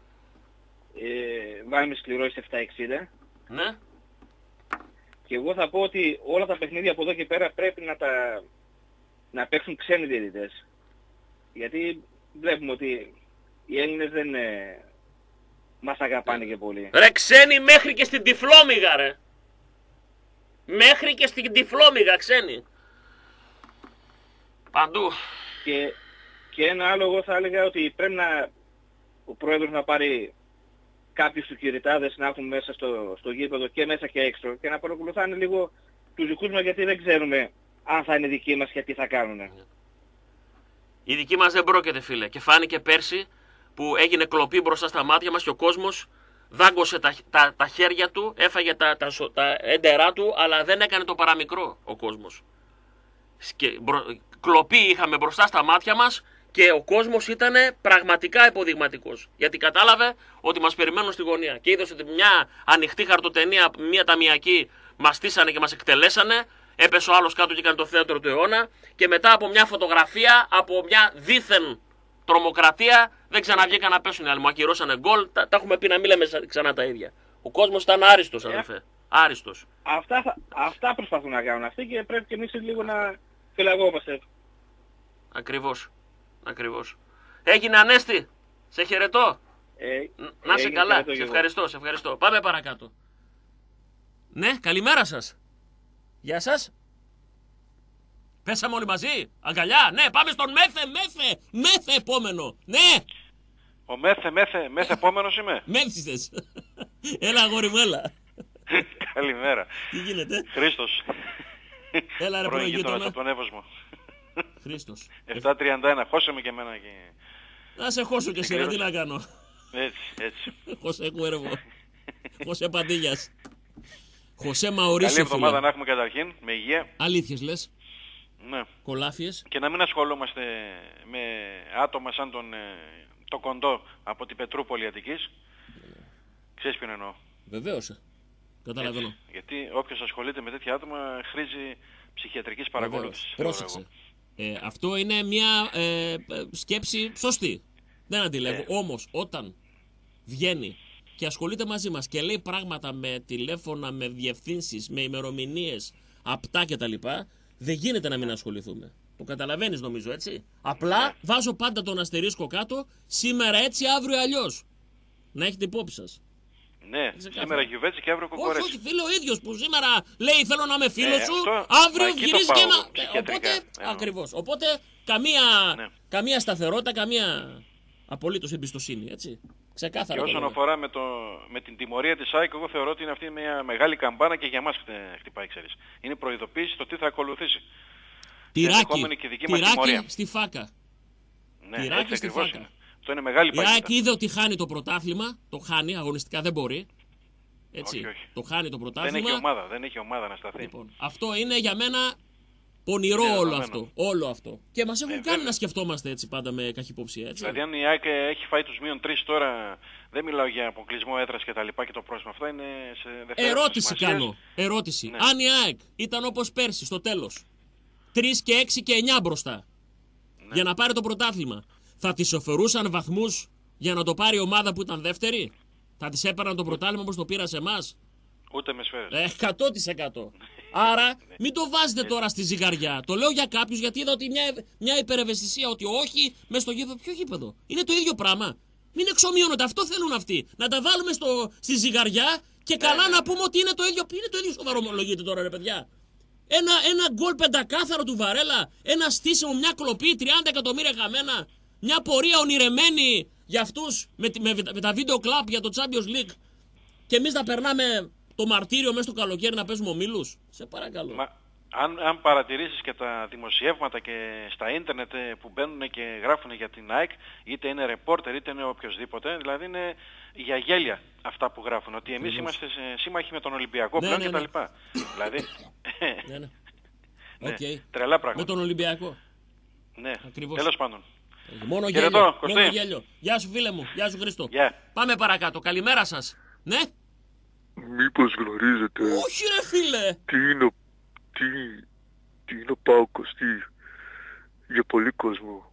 Ε, Βάλουμε σκληρώσεις επτακόσια εξήντα. Ναι. Και εγώ θα πω ότι όλα τα παιχνίδια από εδώ και πέρα πρέπει να τα να παίξουν ξένοι διαιτητές. Γιατί βλέπουμε ότι οι Έλληνες δεν ε, μας αγαπάνε και πολύ. Ρε ξένοι μέχρι και στην Τυφλόμυγα ρε. Μέχρι και στην Τυφλόμυγα ξένοι. Παντού. Και, και ένα άλλο εγώ θα έλεγα ότι πρέπει να ο πρόεδρος να πάρει κάποιους του κηρυτάδες να έχουν μέσα στο, στο γήπεδο και μέσα και έξω και να παρακολουθάνε λίγο τους δικούς μας, γιατί δεν ξέρουμε αν θα είναι δικοί μας και τι θα κάνουν. Η δική μας δεν πρόκειται φίλε. Και φάνηκε πέρσι που έγινε κλοπή μπροστά στα μάτια μας και ο κόσμος δάγκωσε τα, τα, τα χέρια του, έφαγε τα, τα, τα, τα έντερά του, αλλά δεν έκανε το παραμικρό ο κόσμος. Και, μπρο, κλοπή είχαμε μπροστά στα μάτια μας και ο κόσμος ήταν πραγματικά υποδειγματικός. Γιατί κατάλαβε ότι μας περιμένουν στη γωνία. Και είδε ότι μια ανοιχτή χαρτοτενία, μια ταμιακή, μας στήσανε και μας εκτελέσανε. Έπεσε ο άλλος κάτω και έκανε το θέατρο του αιώνα. Και μετά από μια φωτογραφία, από μια δίθεν τρομοκρατία, δεν ξαναβγήκαν να πέσουν οι άλλοι. Μου ακυρώσανε γκολ. Τα, τα έχουμε πει να μην λέμε ξανά τα ίδια. Ο κόσμος ήταν άριστος, αδελφέ. Άριστος. Αυτά, θα, αυτά προσπαθούν να κάνουν αυτοί και πρέπει και εμείς λίγο να φυλαγόμαστε. Ακριβώς. Ακριβώς. Έγινε Ανέστη. Σε χαιρετώ. Ε, Να σε έγινε, καλά. χαιρετώ Σε και εγώ. ευχαριστώ, σε ευχαριστώ. Πάμε παρακάτω. Ναι, καλημέρα σας. Γεια σας. Πέσαμε όλοι μαζί. Αγκαλιά. Ναι, πάμε στον Μέθε, Μέθε. Μέθε επόμενο. Ναι. Ο Μέθε, Μέθε, Μέθε επόμενος είμαι. Μέμφυσες. Έλα αγόρι μου, έλα. Καλημέρα. Τι γίνεται. Χρήστος. Έλα ρε Πρώην πρώην γείτονας γείτονα. από τον Εύωσμο. Χρήστος. επτά τριάντα ένα. Χώσε με και εμένα και... Να σε χώσω και εσύ, ρε, τι να κάνω. Έτσι, έτσι. Χωσέ Κουέρβο. Χωσέ Παντίγιας. Χωσέ Μαωρίσιο, Καλή εβδομάδα φίλε. να έχουμε καταρχήν, με υγεία. Αλήθειες λες. Ναι. Κολάφιες. Και να μην ασχολούμαστε με άτομα σαν τον, ε, το κοντό από την Πετρούπολη Αττικής. Ξέρεις ποιον εννοώ. Βεβαίως. Καταλαβαίνω. Έτσι. Γιατί όποιος ασχολείται με τέτοια άτομα χρήζει ψυχιατρικής παρακολούθησης. θεωρώ Πρόσεξε. εγώ. Ε, αυτό είναι μια ε, ε, σκέψη σωστή. Δεν αντιλέγω. Ε. Όμως όταν βγαίνει και ασχολείται μαζί μας και λέει πράγματα με τηλέφωνα, με διευθύνσεις, με ημερομηνίες, απτά κτλ. Δεν γίνεται να μην ασχοληθούμε. Το καταλαβαίνεις νομίζω, έτσι. Απλά βάζω πάντα τον αστερίσκο κάτω. Σήμερα έτσι, αύριο αλλιώς. Να έχετε υπόψη σας. Ναι, σήμερα Γιουβέτσι και αύριο Όχι, Κοκορέτσι. όχι, φίλε, ο ίδιος που σήμερα λέει θέλω να είμαι φίλος Ε, σου, αυτό- αύριο μα εκεί το γυρίζει πάω και εγώ, ένα. ψυχιατρικά, Οπότε, εννοώ. ακριβώς. Οπότε καμία, Ναι. καμία σταθερότητα, καμία απολύτως εμπιστοσύνη, έτσι. Ξεκάθαρα. Και όσον αφορά με, το, με την τιμωρία της ΑΕΚ, εγώ θεωρώ ότι είναι αυτή μια μεγάλη καμπάνα και για μας χτυπάει, ξέρεις. Είναι προειδοποίηση στο τι θα ακολουθήσει. Τυράκι, και δική μας τυράκι στη φάκα. Ναι, τυράκι έτσι στη ακριβώς φάκα. είναι. Αυτό είναι μεγάλη Η παγίδα. ΑΕΚ είδε ότι χάνει το πρωτάθλημα, το χάνει, αγωνιστικά δεν μπορεί. Έτσι, όχι, όχι. το χάνει το πρωτάθλημα. Δεν έχει ομάδα, δεν έχει ομάδα να σταθεί. Λοιπόν, αυτό είναι για μένα πονηρό Είναι όλο δεδομένο. αυτό. Όλο αυτό. Και μας έχουν Ε, κάνει βέβαια. να σκεφτόμαστε έτσι πάντα με καχυποψία. Έτσι. Δηλαδή αν η ΑΕΚ έχει φάει τους μείον τρεις τώρα, δεν μιλάω για αποκλεισμό έδρας και τα λοιπά και το πρόσωπο. Αυτά είναι σε δευτερεύουσες Ερώτηση σημασίες. κάνω. Ερώτηση. Ναι. Αν η ΑΕΚ ήταν όπως πέρσι στο τέλος, τρία και έξι και εννιά μπροστά, Ναι. για να πάρει το πρωτάθλημα, θα της αφαιρούσαν βαθμούς για να το πάρει η ομάδα που ήταν δεύτερη? Θα της έπαιρναν το πρωτάθλημα όπως το πήρα σε εμάς? Ούτε με σφαίρες. Ε, εκατό τοις εκατό. Άρα μην το βάζετε τώρα στη ζυγαριά. Το λέω για κάποιους γιατί είδα ότι μια, μια υπερευαισθησία ότι όχι μέσα στο γήπεδο. Ποιο γήπεδο? Είναι το ίδιο πράγμα. Μην εξομοιώνονται. Αυτό θέλουν αυτοί. Να τα βάλουμε στο, στη ζυγαριά και καλά να πούμε ότι είναι το ίδιο. Είναι το ίδιο σοβαρομολογείτε τώρα, ρε παιδιά. Ένα, ένα γκολ πεντακάθαρο του Βαρέλα. Ένα στήσιμο, μια κλοπή, τριάντα εκατομμύρια χαμένα. Μια πορεία ονειρεμένη για αυτούς με, με, με τα βίντεο κλαμπ για το Champions League. Και εμείς να περνάμε το μαρτύριο μέσα στο καλοκαίρι να παίζουμε ομίλους. Σε παρακαλώ. Μα, αν, αν παρατηρήσεις και τα δημοσιεύματα και στα ίντερνετ ε, που μπαίνουν και γράφουν για την ΑΕΚ, είτε είναι ρεπόρτερ είτε είναι οποιοδήποτε, δηλαδή είναι για γέλια αυτά που γράφουν. Ότι εμείς είμαστε σε- σύμμαχοι με τον Ολυμπιακό Ναι, πλέον ναι, και τα ναι. λοιπά. Δηλαδή, Ναι, ναι. ναι, Οκ. τρελά Με πράγματα. τον Ολυμπιακό. Ναι, Ακριβώς. τέλος πάντων. Μόνο Χαιρετώ, γέλιο. Κωστή. Μόνο γέλιο. Γεια σου φίλε μου. Γεια σου Χρήστο. Γεια. Πάμε παρακάτω. Καλημέρα σας. Ναι. Μήπως γνωρίζετε Όχι ρε φίλε. τι είναι ο, τι, τι είναι ο Πάοκος, τι, για πολύ κόσμο.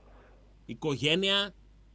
Οικογένεια,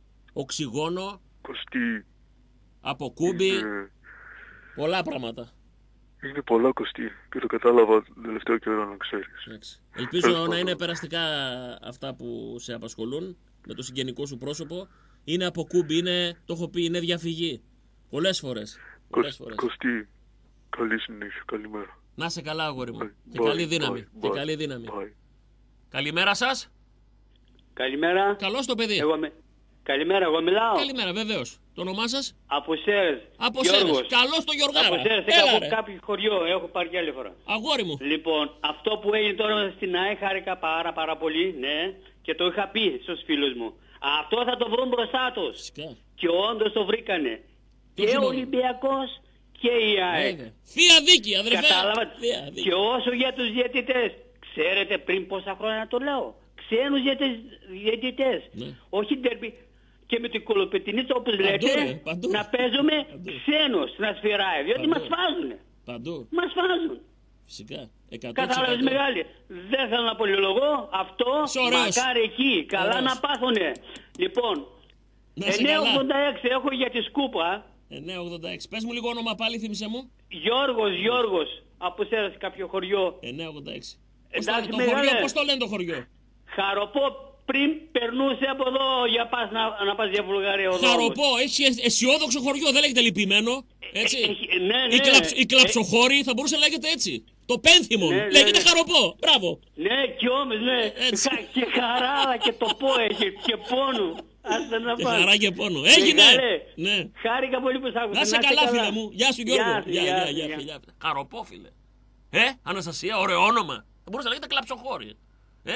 οξυγόνο, Κωστή, από κούμπι, είναι, πολλά πράγματα. είναι πολλά Κωστή και το κατάλαβα τον τελευταίο καιρό να ξέρεις. Εντάξει. Ελπίζω Τέλος να πάντων. είναι περαστικά αυτά που σε απασχολούν με το συγγενικό σου πρόσωπο. Είναι από κούμπι, είναι, το έχω πει, είναι διαφυγή. Πολλές φορές. Πολλές Κωσ- φορές. Κωστή, καλή συνέχεια, καλημέρα. Να σε καλά αγόρι μου. Και Bye, καλή δύναμη. bye, Και bye, καλή δύναμη. bye. Καλημέρα σας. Καλημέρα. Καλώς το παιδί. Εγώ με... Καλημέρα, εγώ μιλάω. Καλημέρα, βεβαίως. Το όνομά σας? Από Σέρες. Από Γιώργος. Σέρες. Καλώς το Γιωργάρα. Από Σέρες, Έλα, έχω ρε. κάποιο χωριό, έχω πάρει και άλλη φορά. Αγόρι μου. Λοιπόν, αυτό που έγινε τώρα στην ΑΕ χάρηκα πάρα πάρα πολύ, ναι, και το είχα πει στους φίλους μου. Αυτό θα το βρουν μπροστά τους. Φυσικά. Και όντως το βρήκανε. Το Και ο θυμάμαι. Ολυμπιακός και η ΑΕ. Βέβαια. Θεία δίκη, αδερφέ. Κατάλαβα. Θεία δίκη. Και όσο για τους διαιτητές, ξέρετε πριν πόσα χρόνια το λέω. Ξένους διαιτητές, διαιτητές. Ναι. Όχι ντερμπι. Και με την κολοπετινίτσα όπως Παντού, λέτε, ρε, παντού. να παίζουμε Παντού. ξένους να σφυράει. Διότι Παντού. μας φάζουνε. Παντού. Μας φάζουν. Φυσικά. εκατό τοις εκατό. Κατάλαβες μεγάλη. Δεν θέλω να πολυλογώ. Αυτό Είσαι ωραίος. μακάρι εκεί. Καλά Ωραίος. να πάθουνε. Λοιπόν, Να είσαι εννιά καλά. ογδόντα έξι έχω για τη σκούπα. εννιά ογδόντα έξι. Πες μου λίγο όνομα πάλι, θύμισε μου. Γιώργος, Γιώργος. Από Σέρας κάποιο χωριό. εννιά ογδόντα έξι. Πώς το, Εντάξει, το μεγάλε. χωριό, πώς το λένε το χωριό? Χαροπό πριν περνούσε από εδώ για πας να, να πας για Βουλγαρία ο δρόμος. Χαροπό, έχει αισιόδοξο χωριό, δεν λέγεται λυπημένο. Έτσι. Έχει- ναι, ναι. Η, κλαψ, η κλαψοχώρη θα μπορούσε να λέγεται έτσι. Το πένθυμον. Ναι, ναι, λέγεται ναι. χαροπό. Μπράβο. Ναι, κι όμως, ναι. Έτσι. Χα- Και χαρά και το πω έχει και πόνο. Άστε να Και πας. χαρά και πόνο. Έγινε. Μεγάλε, Ναι. Χάρηκα πολύ που σ' άκουσα. Να σε καλά, φίλε μου. Γεια σου, Γιώργο. Γεια σου, Γεια, γεια γεια, σου, γεια, γεια. φιλιά. Χαροπό, φίλε. Ε, Αναστασία, ωραίο όνομα. Θα μπορούσε να λέγεται κλαψοχώρη. Ε,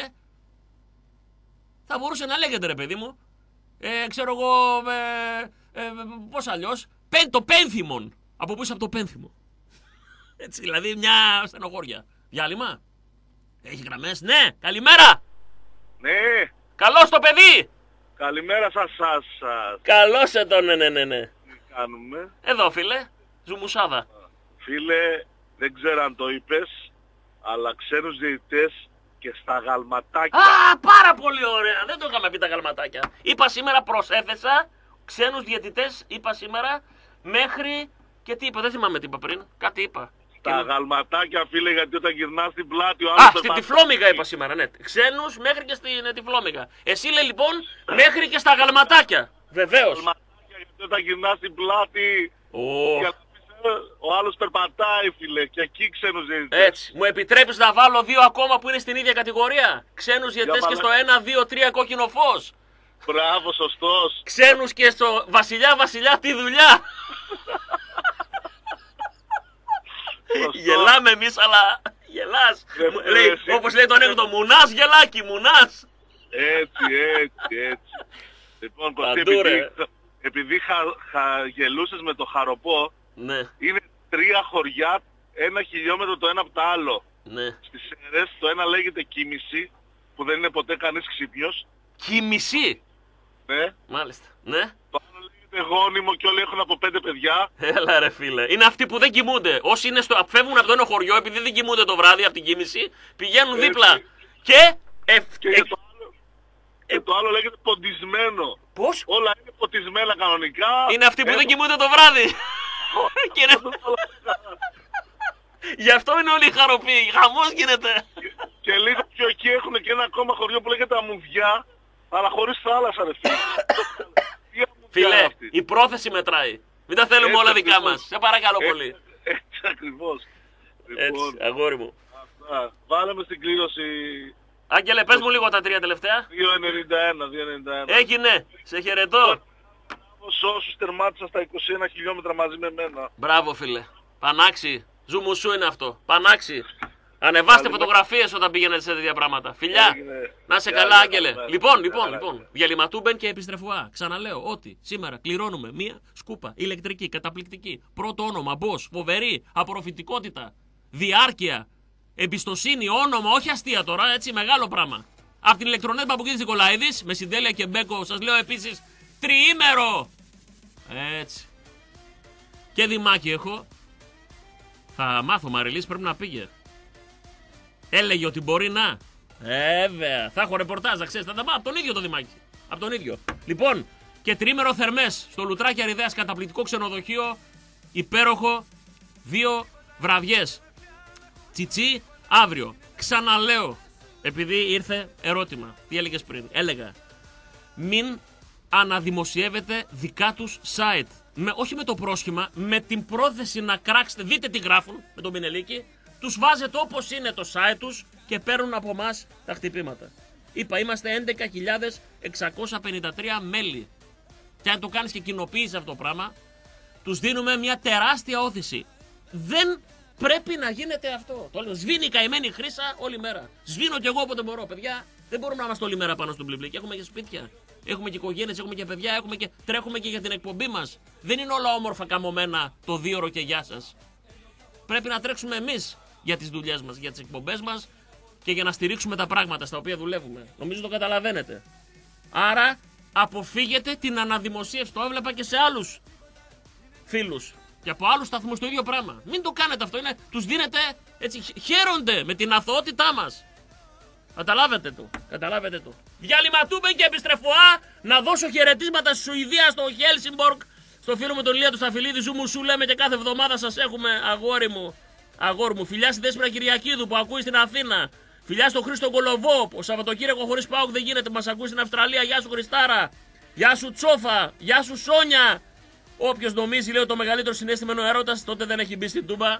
θα μπορούσε να λέγεται, ρε παιδί μου. Ε, ξέρω εγώ, ε, ε, πώς αλλιώς. Πεν, το πένθυμον. Από πίσω από το πένθυμο. Έτσι, δηλαδή μια στενοχώρια. Διάλειμμα. Έχει γραμμές. Ναι, καλημέρα. Ναι, Καλώς το παιδί. καλημέρα σας, σας, σας. Καλώς ε, το, ναι, ναι, ναι, ναι. Τι κάνουμε. Εδώ, φίλε. Ζουμουσάδα. Φίλε, δεν ξέρω αν το είπες, αλλά ξένους διαιτητές και στα γαλματάκια. Α, πάρα πολύ ωραία. Δεν το είχαμε πει τα γαλματάκια. Είπα σήμερα, προσέθεσα ξένους διαιτητές. Είπα σήμερα μέχρι. Και τι είπα, δεν θυμάμαι τι είπα πριν. Κάτι είπα. Τα γαλματάκια, φίλε, γιατί όταν γυρνάς στην πλάτη ο Α, άλλος... στη δεν Τυφλόμυγα είπα σήμερα, ναι. Ξένους μέχρι και στην ε, Τυφλόμυγα. Εσύ λέει λοιπόν μέχρι και στα γαλματάκια. Βεβαίως. Γαλματάκια, γιατί όταν γυρνάς στην πλάτη... Ω, και να πεις, ο άλλος περπατάει, φίλε, και εκεί ξένους διαιτητές. Έτσι. Μου επιτρέπεις να βάλω δύο ακόμα που είναι στην ίδια κατηγορία? Ξένους διαιτητές και στο ένα, δύο, τρία κόκκινο φως. Μπράβο, σωστός. Ξένους και στο Βασιλιά, Βασιλιά, τη δουλειά. Γελάμε εμείς, αλλά γελάς. Λέει, όπως λέει τον έκδοτο, μουνάς γελάκι, μουνάς. Έτσι, έτσι, έτσι. Λοιπόν, Κωστή, επειδή, επειδή χα, χα, γελούσες με το χαροπό, ναι. Είναι τρία χωριά, ένα χιλιόμετρο το ένα από το άλλο. Ναι. Στις Σέρρες το ένα λέγεται Κίμηση, που δεν είναι ποτέ κανείς ξύπνιος. Κίμηση! Ναι. Μάλιστα. Ναι. Το άλλο λέγεται Γόνιμο και όλοι έχουν από πέντε παιδιά. Έλα ρε φίλε. Είναι αυτοί που δεν κοιμούνται. Όσοι είναι στο, φεύγουν από το ένα χωριό επειδή δεν κοιμούνται το βράδυ από την Κίμηση, πηγαίνουν Έτσι. Δίπλα. Και... Ε, και, ε, το άλλο, και το άλλο λέγεται Ποντισμένο. Πώς? Όλα είναι ποτισμένα κανονικά. Είναι αυτοί που Έχουν... δεν κοιμούνται το βράδυ. Και είναι... Γι' αυτό είναι όλοι οι χαροποί. Χαμός γίνεται. Και, και λίγο πιο εκεί έχουν και ένα ακόμα χωριό που λέγεται Αμμουδιά, αλλά χωρίς θάλασσα, ρε φίλε. Φίλε, η πρόθεση μετράει. Μην τα θέλουμε έτσι, όλα δικά ακριβώς. μας. Σε παρακαλώ έτσι, πολύ. Έτσι ακριβώς. Έτσι, λοιπόν, αγόρι μου. Αυτά. Βάλαμε στην κλήρωση... Άγγελε, πες μου λίγο τα τρία τελευταία. δύο ενενήντα ένα, δύο ενενήντα ένα. Έγινε. Σε χαιρετώ. Σε όσους τερμάτισαν στα είκοσι ένα χιλιόμετρα μαζί με μένα. Μπράβο, φίλε. Πανάξι. Ζουμουσού είναι αυτό. Πανάξι. Ανεβάστε φωτογραφίες όταν πήγαινετε σε τέτοια πράγματα. Φιλιά. Έγινε. Να σε καλά, Άγγελε. Λοιπόν, λοιπόν, λοιπόν. Διαλυματούμπεν και επιστρεφουά. Ξαναλέω ότι σήμερα κληρώνουμε μία σκούπα ηλεκτρική, καταπληκτική. Πρώτο όνομα, boss, φοβερή, απορροφητικότητα, διάρκεια, εμπιστοσύνη, όνομα, όχι αστεία τώρα, έτσι, μεγάλο πράγμα. Από την ηλεκτρονέτ Παπουκίδης Νικολαίδης, με συντέλεια και μπέκο, σας λέω επίσης τριήμερο. Έτσι. Και δημάκι έχω. Θα μάθω, Μαριλής, πρέπει να πήγε. Έλεγε ότι μπορεί να. Βέβαια. Θα έχω ρεπορτάζ, να ξέρεις. Θα τα πάω από τον ίδιο το δημάκι. Από τον ίδιο. Λοιπόν, και τρίμερο θερμές στο Λουτράκι Αριδέας, καταπληκτικό ξενοδοχείο. Υπέροχο. Δύο βραδιές. Τσιτσί, αύριο. Ξαναλέω. Επειδή ήρθε ερώτημα. Τι έλεγες πριν? Έλεγα. Μην αναδημοσιεύετε δικά τους site. Με, όχι με το πρόσχημα, με την πρόθεση να κράξετε. Δείτε τι γράφουν με τον Μινελίκη. Τους βάζετε όπως είναι το site τους και παίρνουν από εμάς τα χτυπήματα. Είπα, είμαστε έντεκα χιλιάδες εξακόσια πενήντα τρία μέλη. Και αν το κάνεις και κοινοποιείς αυτό το πράγμα, τους δίνουμε μια τεράστια όθηση. Δεν πρέπει να γίνεται αυτό. Το λέω, σβήνει η καημένη χρύσα όλη μέρα. Σβήνω κι εγώ όποτε μπορώ, παιδιά. Δεν μπορούμε να είμαστε όλη μέρα πάνω στον πλημπλίκ. Έχουμε και σπίτια. Έχουμε και οικογένειες, έχουμε και παιδιά, έχουμε και... τρέχουμε και για την εκπομπή μας. Δεν είναι όλα όμορφα καμωμένα το δίωρο και γεια σας. Πρέπει να τρέξουμε εμείς για τις δουλειές μας, για τις εκπομπές μας και για να στηρίξουμε τα πράγματα στα οποία δουλεύουμε. Νομίζω το καταλαβαίνετε. Άρα αποφύγετε την αναδημοσίευση. Το έβλεπα και σε άλλους φίλους και από άλλους σταθμούς το ίδιο πράγμα. Μην το κάνετε αυτό. Είναι, τους δίνετε έτσι, χαίρονται με την αθωότητά μας. Καταλάβετε το. Καταλάβετε το. Διαλυματούμπεν και επιστρεφωά. Να δώσω χαιρετίσματα στη Σουηδία, στο Χέλσιμπορκ, στο φίλο μου τον Ηλία του Σταφυλίδη. Ζούμου σου λέμε και κάθε εβδομάδα σας έχουμε, αγόρι μου. Αγόρι μου, φιλιά στη Δέσποινα Κυριακίδου που ακούει στην Αθήνα. Φιλιά στον Χρήστο Κολοβό, ο Σαββατοκύριακο χωρίς ΠΑΟΚ δεν γίνεται, μας ακούει στην Αυστραλία. Γεια σου Χριστάρα. Γεια σου Τσόφα. Γεια σου Σόνια. Όποιος νομίζει, λέει, το μεγαλύτερο συναίσθημα είναι ο έρωτας, τότε δεν έχει μπει στην Τούμπα.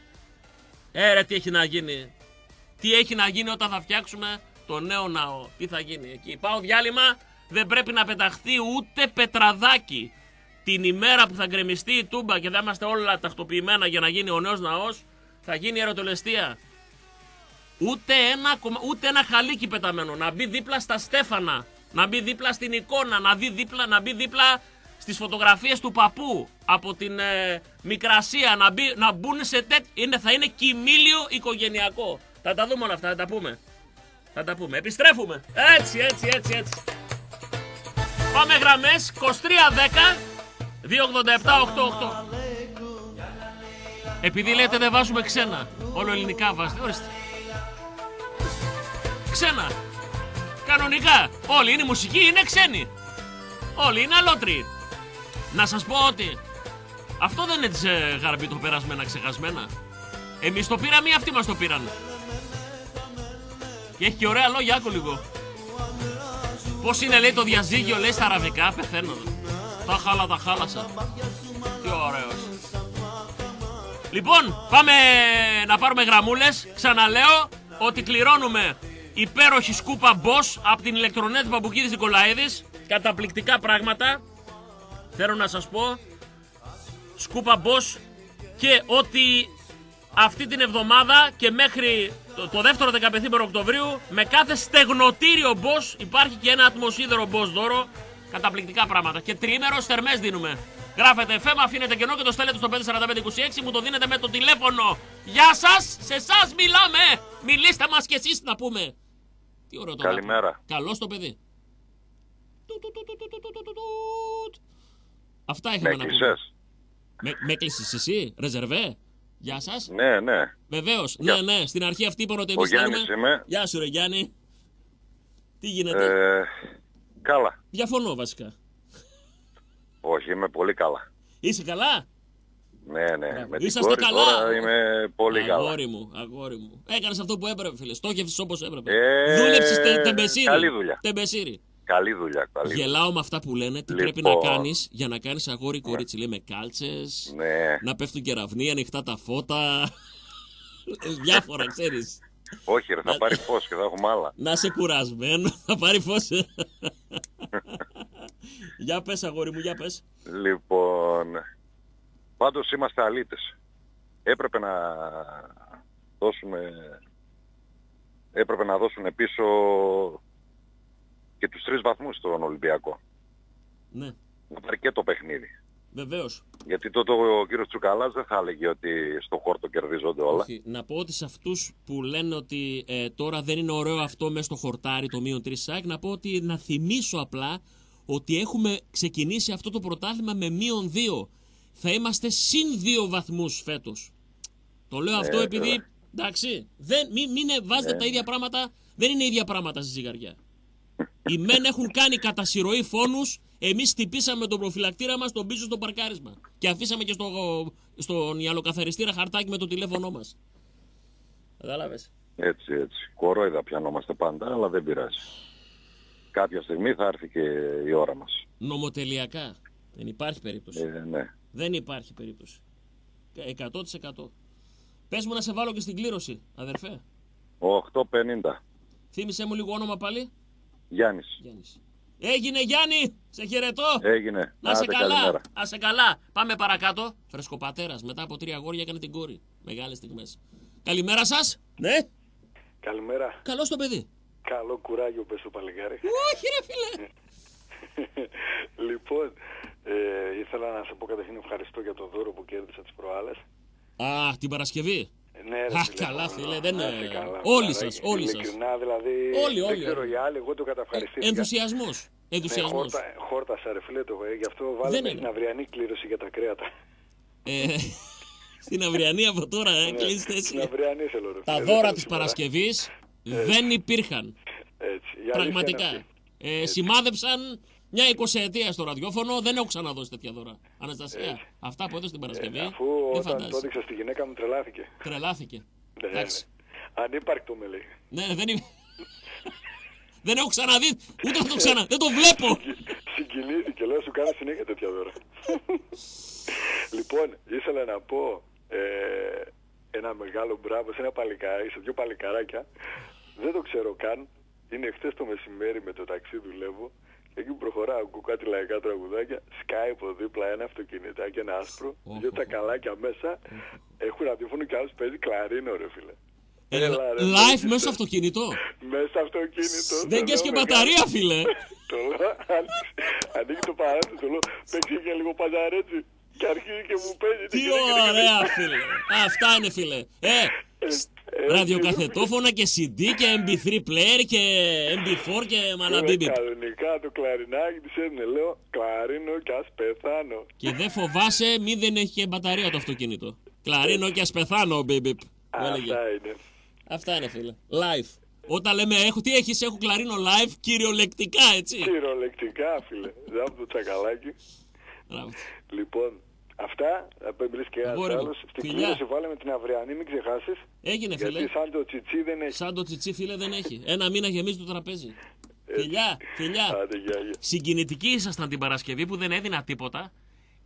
Ε, ρε, τι έχει να γίνει. Τι έχει να γίνει όταν θα φτιάξουμε το νέο ναό. Τι θα γίνει εκεί. Πάω διάλειμμα. Δεν πρέπει να πεταχθεί ούτε πετραδάκι. Την ημέρα που θα γκρεμιστεί η Τούμπα και θα είμαστε όλα τακτοποιημένα για να γίνει ο νέος ναός, θα γίνει η ερωτολεστία. Ούτε ένα, ούτε ένα χαλίκι πεταμένο. Να μπει δίπλα στα στέφανα. Να μπει δίπλα στην εικόνα. Να, δει δίπλα, να μπει δίπλα στις φωτογραφίες του παππού από την ε, Μικρασία. Να, μπει, να μπουν σε τέτοιο. Θα είναι κοιμήλιο οικογενειακό. Θα τα δούμε όλα αυτά, θα τα πούμε. Θα τα πούμε. Επιστρέφουμε. Έτσι, έτσι, έτσι, έτσι. Πάμε γραμμές είκοσι τρία δέκα δύο ογδόντα επτά ογδόντα οκτώ. Επειδή λέτε δεν βάζουμε ξένα. Όλο ελληνικά βάζετε. Ορίστε. Ξένα. Κανονικά. Όλοι είναι μουσική, είναι ξένοι. Όλοι είναι αλότριοι. Να σας πω ότι αυτό δεν είναι της ε, γαρμπή το περασμένα ξεχασμένα. Εμείς το πήραμε ή αυτοί μας το πήραν. Και έχει και ωραία λόγια, άκου λίγο. Πώς είναι, λέει, το διαζύγιο, λέει, στα αραβικά, πεθαίνω. Τα χάλα, τα χάλασα. Τι ωραίος. Λοιπόν, πάμε να πάρουμε γραμμούλες. Ξαναλέω ότι κληρώνουμε υπέροχη σκούπα Bosch από την ηλεκτρονέτ Παπουκίδης Νικολαίδης. Καταπληκτικά πράγματα. Θέλω να σας πω. Σκούπα Bosch και ότι αυτή την εβδομάδα και μέχρι το, το δεύτερο δεκαπενθήμερο Οκτωβρίου με κάθε στεγνοτήριο Bosch υπάρχει και ένα ατμοσίδερο Bosch δώρο. Καταπληκτικά πράγματα. Και τριήμερος θερμές δίνουμε. Γράφετε εφ εμ, αφήνετε κενό και το στέλνετε στο πέντε τέσσερα πέντε είκοσι έξι, μου το δίνετε με το τηλέφωνο. Γεια σας, σε εσάς μιλάμε. Μιλήστε μας κι εσείς να πούμε. Τι ωραίο το Καλημέρα. Καλώς το παιδί. Αυτά είχαμε να πούμε. Με, με κλείσεις εσύ, ρεζερβέ. Γεια σας. Ναι, ναι. Βεβαίως, ναι, ναι. Στην αρχή αυτή είπαν ότι εμείς Ο Γιάννης είμαι. Γεια σου ρε Γιάννη. Τι γίνεται. Ε, καλά. Διαφωνώ βασικά. Όχι, είμαι πολύ καλά. Είσαι καλά. Ναι, ναι. Με την Είσαστε κόρη καλά. Τώρα είμαι πολύ καλά. Αγόρι μου, αγόρι μου. Έκανες αυτό που έπρεπε, φίλε. Στόχευσες όπως έπρεπε. Ε, Δούλεψες τε, τεμπεσίρι. Καλή δουλειά. Τεμπεσίρι. Καλή δουλειά, καλή Γελάω με αυτά που λένε. Τι λοιπόν, πρέπει να κάνεις για να κάνεις αγόρι κορίτσι. Λέει με κάλτσες. Ναι. Να πέφτουν κεραυνοί, ανοιχτά τα φώτα. Διάφορα, ξέρεις. Όχι, ρε, θα πάρει φως και θα έχουμε άλλα. Να είσαι κουρασμένο, θα πάρει φως. Για πες, αγόρι μου, για πες. Λοιπόν, πάντως είμαστε αλήτες. Έπρεπε να δώσουμε, έπρεπε να δώσουν πίσω και τους τρεις βαθμούς στον Ολυμπιακό. Ναι. Να πάρει και το παιχνίδι. Βεβαίως. Γιατί τότε ο κύριος Τσουκαλάς δεν θα έλεγε ότι στο χόρτο κερδίζονται όλα. Όχι. Να πω ότι σε αυτούς που λένε ότι ε, τώρα δεν είναι ωραίο αυτό μέσα στο χορτάρι το μείον τρία σάκ, να πω ότι να θυμίσω απλά ότι έχουμε ξεκινήσει αυτό το πρωτάθλημα με μείον δύο. Θα είμαστε συν δύο βαθμούς φέτος. Το λέω αυτό ναι, επειδή, ναι. εντάξει, δεν, μην, μην βάζετε ναι. τα ίδια πράγματα, δεν είναι ίδια πράγματα στη ζυγαριά. Οι μεν έχουν κάνει κατά συρροή φόνους, εμείς χτυπήσαμε τον προφυλακτήρα μας τον πίσω στο παρκάρισμα. Και αφήσαμε και στο, στον ιαλοκαθαριστήρα χαρτάκι με το τηλέφωνό μας. Κατάλαβες. Έτσι, έτσι. Κορόιδα πιανόμαστε πάντα, αλλά δεν πειράζει. Κάποια στιγμή θα έρθει και η ώρα μας. Νομοτελειακά. Δεν υπάρχει περίπτωση. Ε, ναι. Δεν υπάρχει περίπτωση. εκατό τοις εκατό. Πες μου να σε βάλω και στην κλήρωση, αδερφέ. οκτώ πενήντα. Θύμισέ μου λίγο όνομα πάλι. Γιάννης. Γιάννης. Έγινε Γιάννη, σε χαιρετώ. Έγινε. Να σε Άτε, καλά. καλημέρα. Να σε καλά. Πάμε παρακάτω. Φρεσκοπατέρας, μετά από τρία αγόρια έκανε την κόρη. Μεγάλες στιγμές. Καλημέρα σας. Ναι. Καλημέρα. Καλώς το παιδί. Καλό κουράγιο πες στο παλικάρι. Όχι ρε φίλε. Λοιπόν, ε, ήθελα να σε πω καταρχήν ευχαριστώ για το δώρο που κέρδισα τις προάλλες. Α, την Παρασκευή. Ναι, ρε, Α, φίλε, καλά φίλε, φίλε, δεν να είναι. είσαι καλά. Όλοι Δηλαδή, σας, όλοι σας. ειλικρινά, δηλαδή, Όλοι, όλοι. δεν ξέρω οι άλλοι, εγώ το καταυχαριστήθηκα. Ε, ενθουσιασμός. Ενθουσιασμός. Ναι, χόρτα, χόρτασα ρε φίλε το, ε, γι' αυτό βάλαμε στην αυριανή κλήρωση για τα κρέατα. Ε, στην αυριανή από τώρα, ε, Ναι, κλείνεις θέση. στην αυριανή θέλω ρε φίλε. Τα δώρα της Παρασκευής δεν υπήρχαν. Έτσι, η αλήθεια Πραγματικά. είναι αυτή. Ε, σημάδεψαν μια εικοσαετία στο ραδιόφωνο, δεν έχω ξαναδώσει τέτοια δώρα. Αναστασία, αυτά που έδωσε την Παρασκευή. Ε, αφού δεν όταν φαντάζεσαι. το έδειξα στη γυναίκα μου τρελάθηκε. Τρελάθηκε. Ναι, Εντάξει. ναι. Ανύπαρκτο με λέει. Ναι, δεν είμαι. Δεν έχω ξαναδεί, ούτε θα το ξανα... δεν το βλέπω. Συγκινήθηκε, λέω σου κάνω συνέχεια τέτοια δώρα. Λοιπόν, ήθελα να πω ε, ένα μεγάλο μπράβο σε ένα παλικάρι, σε δύο παλικαράκια. Δεν το ξέρω καν. Είναι χτες το μεσημέρι με το ταξί δουλεύω. Και εκεί που προχωράω, ακούω κάτι λαϊκά τραγουδάκια. Σκάει από δίπλα ένα αυτοκινητάκι, ένα άσπρο. Δύο τσακαλάκια μέσα. Έχουν ραδιόφωνο και άλλος παίζει κλαρίνο, ρε φίλε. Ε, Έλα, ρε, live μέσα στο αυτοκίνητο. Μέσα στο αυτοκίνητο. Δεν καίς και μπαταρία, φίλε. Το λέω, ανοίγει το παράθυρο, το λέω, παίξει και λίγο παζαρέτσι. Και αρχίζει και μου παίζει. Τι ωραία, φίλε. Αυτά είναι, φίλε. Ε, ραδιοκαθετόφωνα και σι ντι και εμ πι θρι player και εμ πι φορ και μαλαμπίμπι. Κανονικά το κλαρινάκι της έδινε, λέω, κλαρίνο κι ας πεθάνω. Και δεν φοβάσαι, μη δεν έχει και μπαταρία το αυτοκίνητο. Κλαρίνο κι ας πεθάνω, μπίμπιπ. Αυτά είναι. Αυτά είναι, φίλε. Live. Όταν λέμε έχω, τι έχεις, έχω κλαρίνο live, κυριολεκτικά, έτσι. Κυριολεκτικά, φίλε. Δεν από το τσακαλάκι. Λοιπόν, αυτά, θα μιλήσει και ένας άλλος. Στην κλήρωση βάλαμε την αυριανή, μην ξεχάσεις. Έγινε, φίλε. Γιατί σαν το τσιτσί δεν έχει. Σαν το τσιτσί, φίλε, δεν έχει. Ένα μήνα γεμίζει το τραπέζι. Φιλιά, φιλιά. Άντε, γεια, γεια. Συγκινητικοί ήσασταν την Παρασκευή που δεν έδινα τίποτα.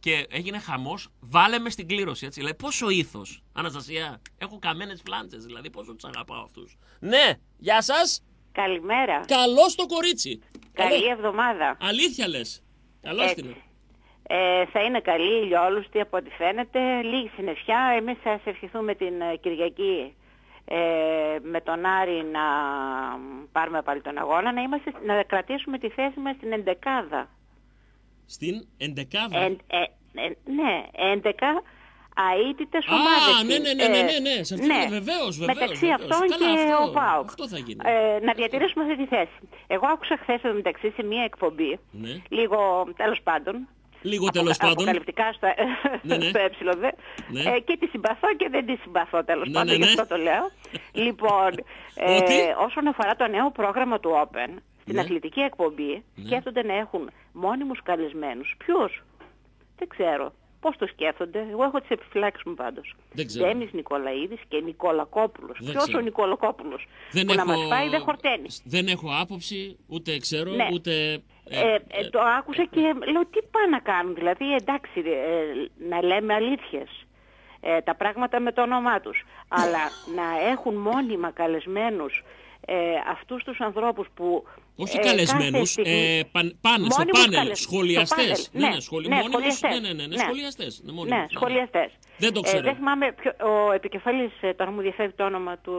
Και έγινε χαμός, βάλε με στην κλήρωση, έτσι. Δηλαδή, πόσο ήθος, Αναστασία. Έχω καμένες φλάντσες, δηλαδή, πόσο τους αγαπάω αυτούς. Ναι, γεια σας. Καλημέρα. Καλώς το κορίτσι. Καλή Καλώς. εβδομάδα. Αλήθεια λες. Καλώς την. Ε, θα είναι καλή, ηλιόλουστη από ό,τι φαίνεται. Λίγη συννεφιά. Εμείς θα σας ευχηθούμε την ε, Κυριακή ε, με τον Άρη να πάρουμε πάλι τον αγώνα, να, είμαστε, να κρατήσουμε τη θέση μας στην εντεκάδα. Στην εντεκάδα. Ε, ε, ε, ναι, έντεκα αίτητες ομάδες. Α, ναι, ναι, ναι, ναι, ναι, ναι. Σε αυτή ναι. είναι βεβαίως, βεβαίως. Μεταξύ βεβαίως. αυτών Καλά, και αυτό, ο ΠΑΟΚ. Αυτό θα γίνει. Ε, να διατηρήσουμε αυτή τη θέση. Εγώ άκουσα χθες εδώ μεταξύ σε μία εκπομπή, ναι. λίγο τέλος πάντων, Λίγο τέλος πάντων. αποκαλυπτικά στο, ναι, ναι. στο ε, ναι. ε, και τη συμπαθώ και δεν τη συμπαθώ τέλος ναι, πάντων, ναι, ναι. γι' αυτό το λέω. Λοιπόν, ε, όσον αφορά το νέο πρόγραμμα του Open, στην ναι. αθλητική εκπομπή ναι. σκέφτονται να έχουν μόνιμους καλεσμένους. Ποιους? Δεν ξέρω. Πώς το σκέφτονται? Εγώ έχω τις επιφυλάξεις μου πάντως. Ντέμις Νικολαίδης και Νικολακόπουλος. Δεν Ποιος ξέρω. ο Νικολακόπουλος? Δεν που έχω... να μας φάει δεν χορταίνει. Δεν έχω άποψη, ούτε ξέρω, ναι. ούτε... Ε, ε, ε, το άκουσα και λέω τι πάνε να κάνουν. Δηλαδή εντάξει ε, να λέμε αλήθειες. Ε, τα πράγματα με το όνομά τους. Αλλά να έχουν μόνιμα καλεσμένους ε, αυτούς τους ανθρώπους που... Όχι ε, καλεσμένους, στιγμή... ε, παν, πάνε στο πάνελ, καλεσ... σχολιαστές. Στο πάνελ, ναι, ναι, σχολι... ναι, μόνιμους, σχολιαστές. ναι, ναι, ναι, ναι, ναι. σχολιαστές. Ναι, μόνιμους, ναι, ναι. σχολιαστές. Δεν το ξέρω. Ε, δεν θυμάμαι ποιο, ο επικεφαλής, τώρα μου διαφεύγει το όνομα του...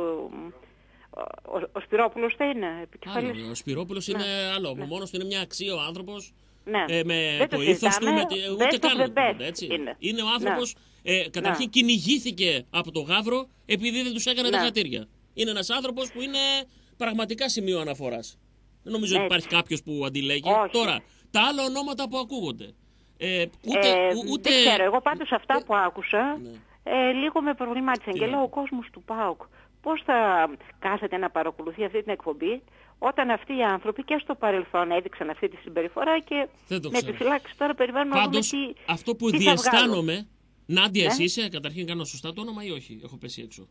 Ο, ο Σπυρόπουλος θα είναι επικεφαλής. Άλλο, ο Σπυρόπουλος είναι ναι. άλλο. Ναι. Μόνος του είναι μια αξία ο άνθρωπος. Ναι. Ε, με δεν το, το ήθος του, με, ούτε καν. Έτσι. Είναι. είναι ο άνθρωπος, ναι. ε, καταρχήν ναι. κυνηγήθηκε από το Γαύρο επειδή δεν τους έκανε ναι. τα χατήρια. Είναι ένας άνθρωπος που είναι πραγματικά σημείο αναφοράς. Δεν νομίζω ναι. ότι υπάρχει κάποιος που αντιλέγει. Όχι. Τώρα, τα άλλα ονόματα που ακούγονται. Ε, ούτε, ε, ούτε... Δεν ξέρω, εγώ πάντως αυτά που άκουσα ναι. ε, λίγο με προβλημάτισαν. Τι και ναι. λέω ο κόσμος του ΠΑΟΚ πώς θα κάθεται να παρακολουθεί αυτή την εκπομπή όταν αυτοί οι άνθρωποι και στο παρελθόν έδειξαν αυτή τη συμπεριφορά και με επιφυλάξεις τώρα περιμένουμε να δούμε τι, αυτό που τι διαισθάνομαι, Νάντια ναι. εσύ είσαι, καταρχήν κάνω σωστά το όνομα ή όχι, έχω πέσει έξω.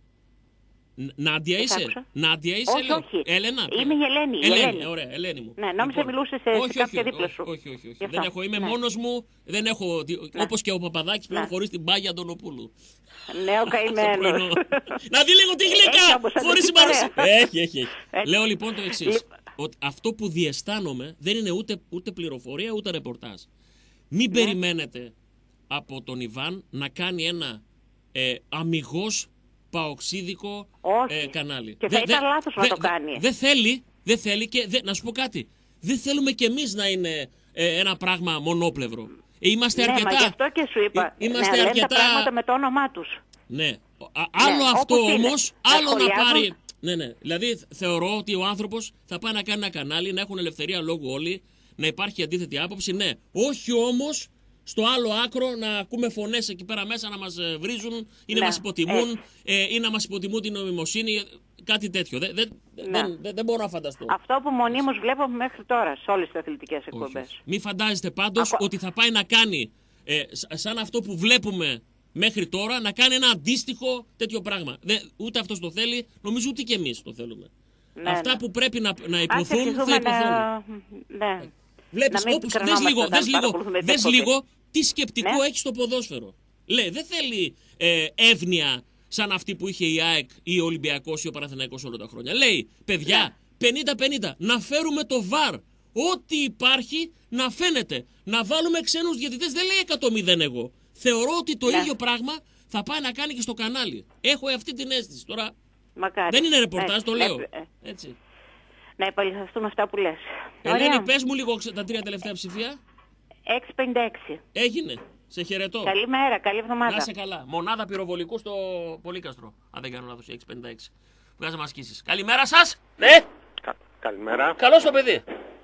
Νάντια είσαι, Νάντια είσαι, όχι, όχι. Έλενα. Είμαι η Ελένη. Η Ελένη, Ελένη. Ωραία, Ελένη μου. Ναι, νόμιζα λοιπόν, μιλούσε σε, όχι, σε κάποια όχι, δίπλα σου. Όχι, όχι, όχι. Δεν έχω, είμαι ναι. μόνος μου, δεν έχω, ναι. όπως και ο Παπαδάκης πλέον ναι. χωρίς την Πάγια Αντωνοπούλου. Ναι, ο καημένος. Να δει λίγο τι γλυκά, χωρίς συμπαρουσία. Έχει, έχει, έχει. Λέω λοιπόν το εξής. Ότι αυτό που διαισθάνομαι δεν είναι ούτε, ούτε πληροφορία ούτε ρεπορτάζ. Μην ναι. περιμένετε από τον Ιβάν να κάνει ένα ε, αμιγώς παοξίδικο ε, κανάλι. Και θα δε, ήταν δε, λάθος δε, να το κάνει. Δεν δε θέλει, δε θέλει και δε, να σου πω κάτι. Δεν θέλουμε κι εμείς να είναι ε, ένα πράγμα μονόπλευρο. Ε, είμαστε ναι, αρκετά... Μα γι' αυτό και σου είπα. Ε, είμαστε ναι, αρκετά... τα πράγματα με το όνομά τους. Ναι. Α, άλλο ναι, αυτό όμως, άλλο να, να πάρει... Ναι, ναι. Δηλαδή θεωρώ ότι ο άνθρωπος θα πάει να κάνει ένα κανάλι, να έχουν ελευθερία λόγου όλοι, να υπάρχει αντίθετη άποψη. Ναι. Όχι όμως στο άλλο άκρο να ακούμε φωνές εκεί πέρα μέσα να μας βρίζουν ή να ναι, μας υποτιμούν ε, ή να μας υποτιμούν την νομιμοσύνη, κάτι τέτοιο. Δεν, δεν, ναι. δεν, δεν, δεν μπορώ να φανταστώ. Αυτό που μονίμως βλέπω μέχρι τώρα σε όλες τις αθλητικές εκπομπές. Μην φαντάζεστε πάντως Ακο... ότι θα πάει να κάνει ε, σαν αυτό που βλέπουμε μέχρι τώρα, να κάνει ένα αντίστοιχο τέτοιο πράγμα. Δεν, ούτε αυτός το θέλει, νομίζω ούτε και εμείς το θέλουμε. Ναι, Αυτά ναι. που πρέπει να, να υποθούν θα υποθούν. Να... Ναι. Βλέπεις, όπως, δες λίγο, δες λίγο, δες λίγο τι σκεπτικό ναι. έχει στο ποδόσφαιρο. Λέει, δεν θέλει ε, εύνοια σαν αυτή που είχε η ΑΕΚ ή ο Ολυμπιακός ή ο Παναθηναϊκός όλα τα χρόνια. Λέει, παιδιά, πενήντα πενήντα, να φέρουμε το βαρ. Ό,τι υπάρχει να φαίνεται. Να βάλουμε ξένους διαιτητές, δεν λέει εκατό μηδέν εγώ. Θεωρώ ότι το ναι. ίδιο πράγμα θα πάει να κάνει και στο κανάλι. Έχω αυτή την αίσθηση. Τώρα Μακάρι. δεν είναι ρεπορτάζ, ναι. το λέω. Ναι. Έτσι. Να επαληθευτούν αυτά που λες. Ελένη, πες μου λίγο τα τρία τελευταία ψηφία. έξι πενήντα έξι. Έγινε. Σε χαιρετώ. Καλημέρα, καλή εβδομάδα. Να είσαι καλά. Μονάδα πυροβολικού στο Πολύκαστρο. Αν δεν κάνω λάθος, έξι πενήντα έξι. Βγάζε μας ασκήσεις. Καλημέρα σας. Ναι. Κα, καλημέρα. Καλώς το παιδί.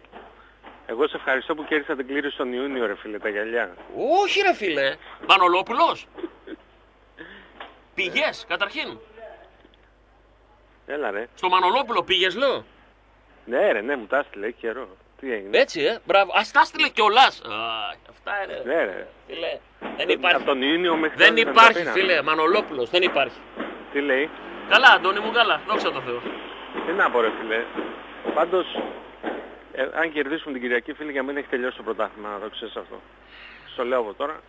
Εγώ σε ευχαριστώ που κέρδισα την κλήρωση τον Ιούνιο, ρε φίλε, τα γυαλιά. Όχι, ρε φίλε. Μανολόπουλος. Πήγες, καταρχήν. Έλα, ρε. Στο Μανολόπουλο πήγες, λέω. Ναι, ρε, ναι, μου τα έστειλε, έχει καιρό. Τι έγινε. Έτσι, ε. Μπράβο. Ας τα έστειλε κιόλας. Α, αυτά είναι. Ναι, ρε. Φίλε, δεν υπάρχει. Από τον Ιούνιο μέχρι δεν υπάρχει, φίλε. Μανολόπουλος, δεν υπάρχει. Τι λέει. Καλά, Αντώνη μου, καλά. Δόξα τω Θεώ. Τι να πω, ρε, φίλε. Πάντως, ε, αν κερδίσουμε την Κυριακή, φίλε, για μένα έχει τελειώσει το πρωτάθλημα, να το ξέρεις αυτό. το λέω από τώρα.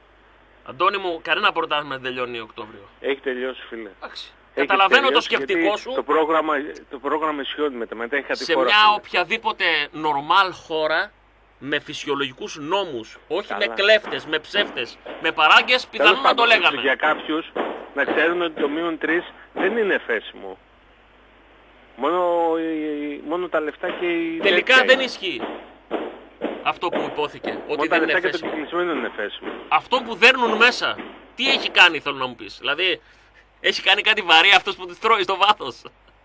Αντώνη μου, κανένα πρωτάθλημα δεν τελειώνει Οκτώβριο. Έχει τελειώσει, φίλε. Εντάξει. Καταλαβαίνω το σκεπτικό σου. Το πρόγραμμα, το πρόγραμμα ισχύει μετά, μετά έχει κάτι σε χώρα, μια φίλε. οποιαδήποτε normal χώρα με φυσιολογικούς νόμους, όχι Καλά. με κλέφτες, με ψεύτες, με παράγκες, πιθανόν να το λέγαμε. Για κάποιους να ξέρουν ότι το μείον τρεις δεν είναι εφέσιμο. Μόνο, μόνο τα λεφτά και η... Τελικά δεν ισχύει αυτό που υπόθηκε, ότι μόνο δεν τα είναι λεφτά και το εφέσιμο. κυκλισμένο είναι εφέσιμο. Αυτό που δέρνουν μέσα, τι έχει κάνει θέλω να μου πεις. Δηλαδή, έχει κάνει κάτι βαρύ αυτός που τους τρώει στο βάθος.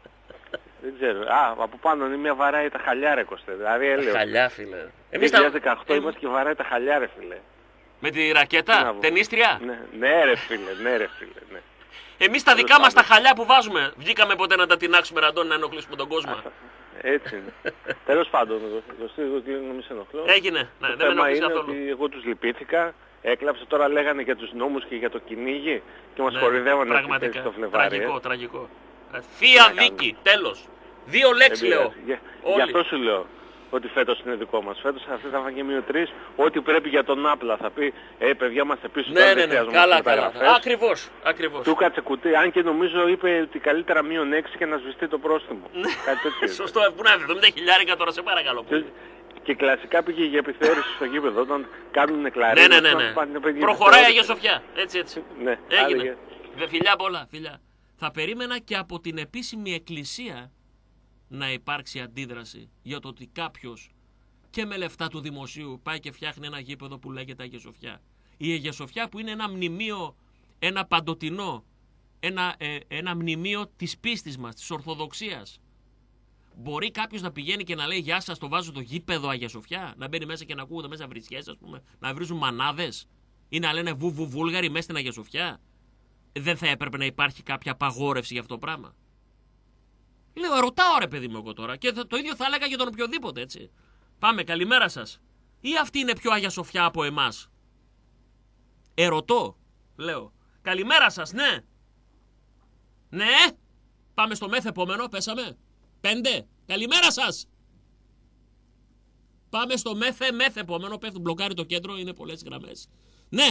Δεν ξέρω. Α, από πάνω είναι μια βαράει τα χαλιά ρε Κωστέ. Δηλαδή έλεος. Χαλιά φίλε. Εμείς το δύο χιλιάδες δεκαοκτώ είμαστε και βαράει τα χαλιά ρε φίλε. Με τη ρακέτα, ταινίστρια. Ναι, ναι ρε φίλε, ναι ρε φίλε, ναι. Εμείς τα δικά μας τα χαλιά που βάζουμε, βγήκαμε ποτέ να τα τεινάξουμε ραντών να ενοχλήσουμε τον κόσμο. Έτσι είναι. Τέλος πάντων, εγώ κλείνω να μην σε ενοχλώ. Έγινε, ναι, το δεν με θέμα ενοχλείς είναι καθόλου. ότι εγώ τους λυπήθηκα, έκλαψα, τώρα λέγανε για τους νόμους και για το κυνήγι και μας Ναι, χορηδεύανε πραγματικά, στο Φλεβάρι. τραγικό, ε. τραγικό. Θεία δίκη, τέλος. Δύο λέξεις Δεν λέω. πειράζει. Για, Όλοι. γι' αυτό σου λέω ότι φέτος είναι δικό μας. Φέτος αυτή θα φάγει μείον τρεις, ό,τι πρέπει για τον Άπλα θα πει «Ε, παιδιά είμαστε πίσω, Ναι, τώρα ναι, δεν ναι, χρειαζόμαστε καλά, καλά. μεταγραφές». Ακριβώς, ακριβώς. Του κάτσε κουτί, αν και νομίζω είπε ότι καλύτερα μείον έξι και να σβηστεί το πρόστιμο. Κάτι τέτοιο. Σωστό, που να εβδομήντα χιλιάρικα τώρα σε παρακαλώ. Και, και κλασικά πήγε για επιθεώρηση στο γήπεδο όταν κάνουν κλαρί. Ναι, ναι, ναι, ναι. Προχωράει η Αγία Σοφιά, έτσι, έτσι. Ναι, έγινε. Δε, φιλιά πολλά, φιλιά. Θα περίμενα και από την επίσημη εκκλησία να υπάρξει αντίδραση για το ότι κάποιος και με λεφτά του δημοσίου πάει και φτιάχνει ένα γήπεδο που λέγεται Αγία Σοφιά. Η Αγία Σοφιά που είναι ένα μνημείο, ένα παντοτινό, ένα, ε, ένα μνημείο της πίστης μας, της Ορθοδοξίας. Μπορεί κάποιος να πηγαίνει και να λέει «Γεια σας, το βάζω το γήπεδο Αγία Σοφιά», να μπαίνει μέσα και να ακούγονται μέσα βρισιές, ας πούμε, να βρίζουν μανάδες ή να λένε «Βου βου βούλγαροι» μέσα στην Αγία Σοφιά. Δεν θα έπρεπε να υπάρχει κάποια απαγόρευση για αυτό το πράγμα. Λέω, ρωτάω ρε παιδί μου εγώ τώρα και το ίδιο θα έλεγα για τον οποιοδήποτε, έτσι. Πάμε, καλημέρα σας. Ή αυτή είναι πιο Αγία Σοφιά από εμάς. Ερωτώ, λέω. Καλημέρα σας, ναι. Ναι. Πάμε στο μεθ επόμενο, πέσαμε. Πέντε. Καλημέρα σας. Πάμε στο μεθ, μεθ επόμενο, πέφτουν, μπλοκάρει το κέντρο, είναι πολλές γραμμές. Ναι.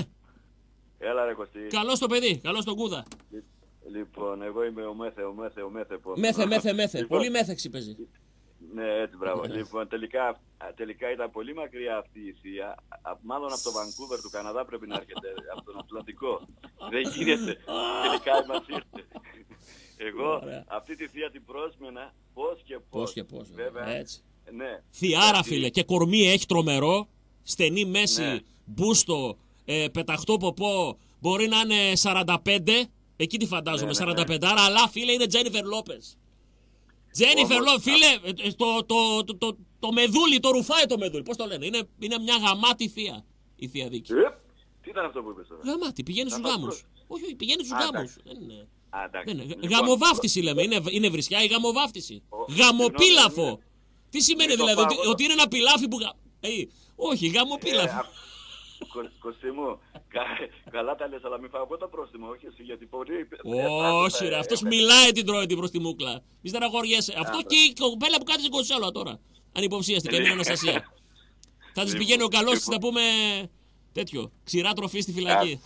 Έλα ρε Κωστή. Καλώς το παιδί, καλώς τον Κούδα. Λοιπόν, εγώ είμαι ο Μέθε, ο Μέθε, ο Μέθε. Μέθε, μέθε, μέθε. Λοιπόν, πολύ μέθεξι παίζει. Ναι, έτσι, μπράβο. Λοιπόν, τελικά, τελικά ήταν πολύ μακριά αυτή η θεία. Μάλλον από το Βανκούβερ του Καναδά πρέπει να έρχεται, από τον Ατλαντικό. Δεν γίνεται. Τελικά μας ήρθε. Εγώ Ωραία. αυτή τη θεία την πρόσμενα πώς και πώς. Πώς και πώς. Βέβαια. Έτσι. Ναι. Θιάρα, Γιατί- φίλε, και κορμί έχει τρομερό. Στενή μέση, Ναι. μπούστο, ε, πεταχτό ποπό. Μπορεί να είναι σαράντα πέντε. Εκεί τη φαντάζομαι, Ναι, ναι, σαράντα πέντε. ναι. Άρα, αλλά φίλε είναι Τζένιφερ Λόπες. Τζένιφερ Όμως, Λόπες, φίλε, ε, ε, το, το, το, το, το μεδούλι, το ρουφάει το μεδούλι. Πώς το λένε, είναι, είναι μια γαμάτη θεία η θεία δίκη. Ε, τι ήταν αυτό που είπες τώρα. Γαμάτη, πηγαίνει Θα στους μας γάμους. προ- Όχι, όχι, πηγαίνει στους Α, γάμους. εντάξει. Δεν είναι. Α, εντάξει. Δεν είναι. Λοιπόν, Γαμοβάφτιση λέμε, είναι, είναι βρισιά η γαμοβάφτιση. Ο- Γαμοπίλαφο. συγγνώμη, Τι σημαίνει είναι το δηλαδή, ότι, πάγο. ότι είναι ένα πιλάφι που. γα- Ε, όχι, γαμοπίλαφο. Ε, Κω- Κωστή μου, κα- καλά τα λες, αλλά μην φάω εγώ το πρόστιμο, όχι εσύ, γιατί πολύ... Όχι, ρε, αυτό μιλάει την τρώει την προ τη μούκλα. Μη στεναχωριέσαι. Αυτό και η κοπέλα που κάθεται στην κονσόλα τώρα. Ανυποψίαστη και μια Αναστασία. Θα τη πηγαίνει ο καλό τη να πούμε τέτοιο. Ξηρά τροφή στη φυλακή.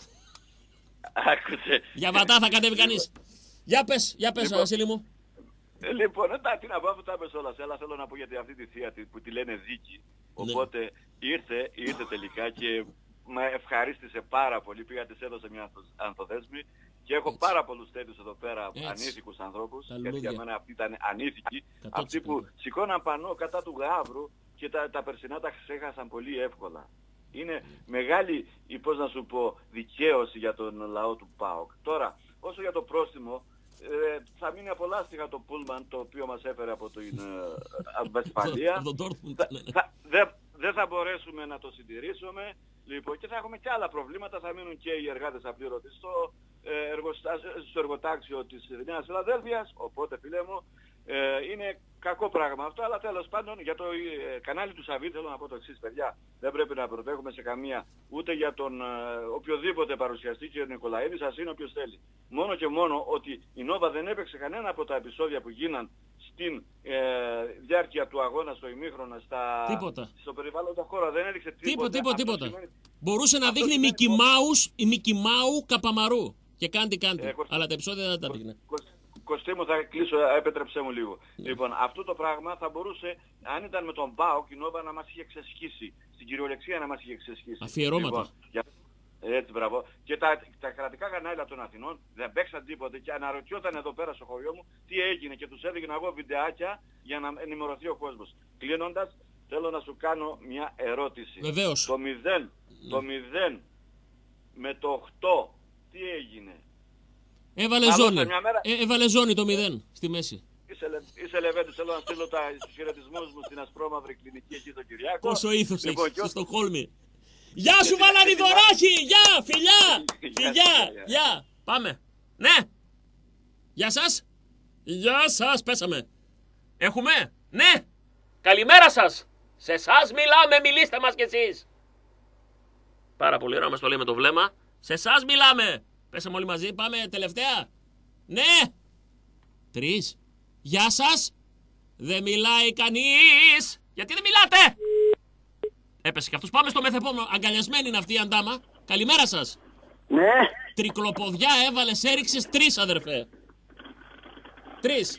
Άκουσε. Για βατά θα κατέβει κανεί. Για πε, για πε, Λοιπόν, Βασίλη μου. Ε, Λοιπόν, εντάξει, τι να πω, αφού τα είπες όλα, αλλά θέλω να πω για αυτή τη θεία τη- που τη λένε δίκη. Οπότε ήρθε, ήρθε τελικά και με ευχαρίστησε πάρα πολύ. Πήγα, της έδωσε μια ανθο- ανθοδέσμη και έχω πάρα πολλούς τέτοιους εδώ πέρα Έτσι. ανήθικους ανθρώπους. Τα Γιατί λουλούδια. για μένα αυτοί ήταν ανήθικοι. Κατ' Αυτοί που σηκώναν πανό κατά του γάβρου και τα, τα περσινά τα ξέχασαν πολύ εύκολα. Είναι μεγάλη, η, πώς να σου πω, δικαίωση για τον λαό του ΠΑΟΚ. Τώρα, όσο για το πρόστιμο, ε, θα μείνει απολάστηχα το πούλμαν το οποίο μας έφερε από την ε, Βεσφαλία. Από τον Dortmund, Θα- ναι, ναι. θα- Δεν δεν θα μπορέσουμε να το συντηρήσουμε. Λοιπόν, και θα έχουμε και άλλα προβλήματα. Θα μείνουν και οι εργάτες απλήρωτοι στο, ε, εργοστα- στο εργοτάξιο της Νέας Φιλαδέλφειας. Οπότε, φίλε μου, ε, είναι κακό πράγμα αυτό. Αλλά τέλος πάντων, για το ε, κανάλι του Σαββίδη θέλω να πω το εξής, παιδιά. Δεν πρέπει να προτέχουμε σε καμία ούτε για τον ε, οποιοδήποτε παρουσιαστή και ο Νικολαίδης, ας είναι όποιος θέλει. Μόνο και μόνο ότι η Νόβα δεν έπαιξε κανένα από τα επεισόδια που γίναν στην ε, διάρκεια του αγώνα στο ημίχρονο, στα... Τίποτα. στο περιβάλλοντα χώρα, δεν έδειξε τίποτα. Τίποτα, τίποτα, τίποτα. Σημαίνει... Μπορούσε να δείχνει Μικι Μάους, η Μικι Μάου Καπαμαρού. Και κάντι κάντι. Ε, Αλλά τα επεισόδια δεν τα δείχνε. Κωστή μου, θα κλείσω, επέτρεψέ μου λίγο. Yeah. Λοιπόν, αυτό το πράγμα θα μπορούσε, αν ήταν με τον ΠΑΟΚ, η Νόβα να μας είχε ξεσχίσει. Στην κυριολεξία να μας είχε ξεσχίσει. Αφιερώματα. Λοιπόν, για... Έτσι, μπράβο. Και τα, τα κρατικά κανάλια των Αθηνών δεν παίξαν τίποτε και αναρωτιόταν εδώ πέρα στο χωριό μου τι έγινε και τους έδειχνα εγώ βιντεάκια για να ενημερωθεί ο κόσμος. Κλείνοντας, θέλω να σου κάνω μια ερώτηση. Βεβαίως. Το μηδέν, το μηδέν με το οκτώ, τι έγινε? Έβαλε ζώνη. Μέρα... Ε, έβαλε ζώνη το μηδέν στη μέση. Είσαι, είσαι Λεβέντης, θέλω να στείλω τα, τους χαιρετισμούς μου στην ασπρόμαυρη κλινική εκεί τον Κυριάκο. Πόσο ήθος λοιπόν, έχεις, στο Στοκχόλμη. Γεια σου Βαλανιδωράκη! Γεια! Φιλιά! Φιλιά! Γεια! Πάμε! Ναι! Γεια σας! Γεια σας! Πέσαμε! Έχουμε! Ναι! Καλημέρα σας! Σε εσάς μιλάμε! Μιλήστε μας κι εσείς! Πάρα πολύ ωραία, μας το λέει με το βλέμμα. Σε εσάς μιλάμε! Πέσαμε όλοι μαζί, πάμε τελευταία! Ναι! Τρεις! Γεια σας! Δεν μιλάει κανείς! Γιατί δεν μιλάτε! Έπεσε και αυτός. Πάμε στο μεθεπόμενο. Αγκαλιασμένη είναι αυτή η αντάμα. Καλημέρα σας. Ναι. Τρικλοποδιά έβαλες, έριξες τρεις, αδερφέ. Τρεις.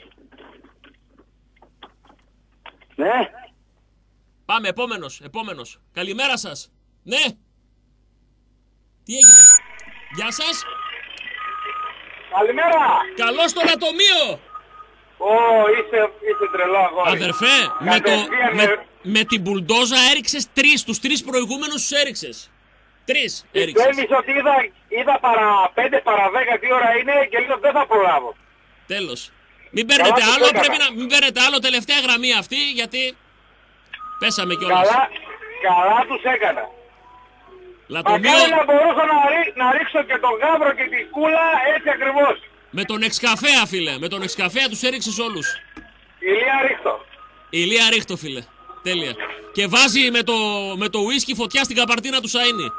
Ναι. Πάμε, επόμενος, επόμενος. Καλημέρα σας. Ναι. Τι έγινε? Γεια σας. Καλημέρα. Καλώς στο λατομείο. Ω, είσαι, είσαι τρελό αγόρι. Αδερφέ, με, το, με, με την μπουλντόζα έριξες τρεις, τους τρεις προηγούμενους τους έριξες. Τρεις έριξες. Πιστεύεις ότι είδα, είδα παρά πέντε παρά δέκα τι ώρα είναι και λίγο δεν θα προλάβω. Τέλος. Μην παίρνετε άλλο, πρέπει να μην παίρνετε άλλο, τελευταία γραμμή αυτή, γιατί πέσαμε κιόλας. Καλά, καλά τους έκανα. Λατομείο... Μακάρι να μπορούσα να, ρί, να ρίξω και τον γάβρο και την κούλα έτσι ακριβώς. Με τον εξκαφέα, φίλε. Με τον εξκαφέα τους έριξες όλους. Ηλία ρίχτω. Ηλία ρίχτω, φίλε. Τέλεια. Και βάζει με το, με το ουίσκι φωτιά στην καπαρτίνα του Σαΐνη.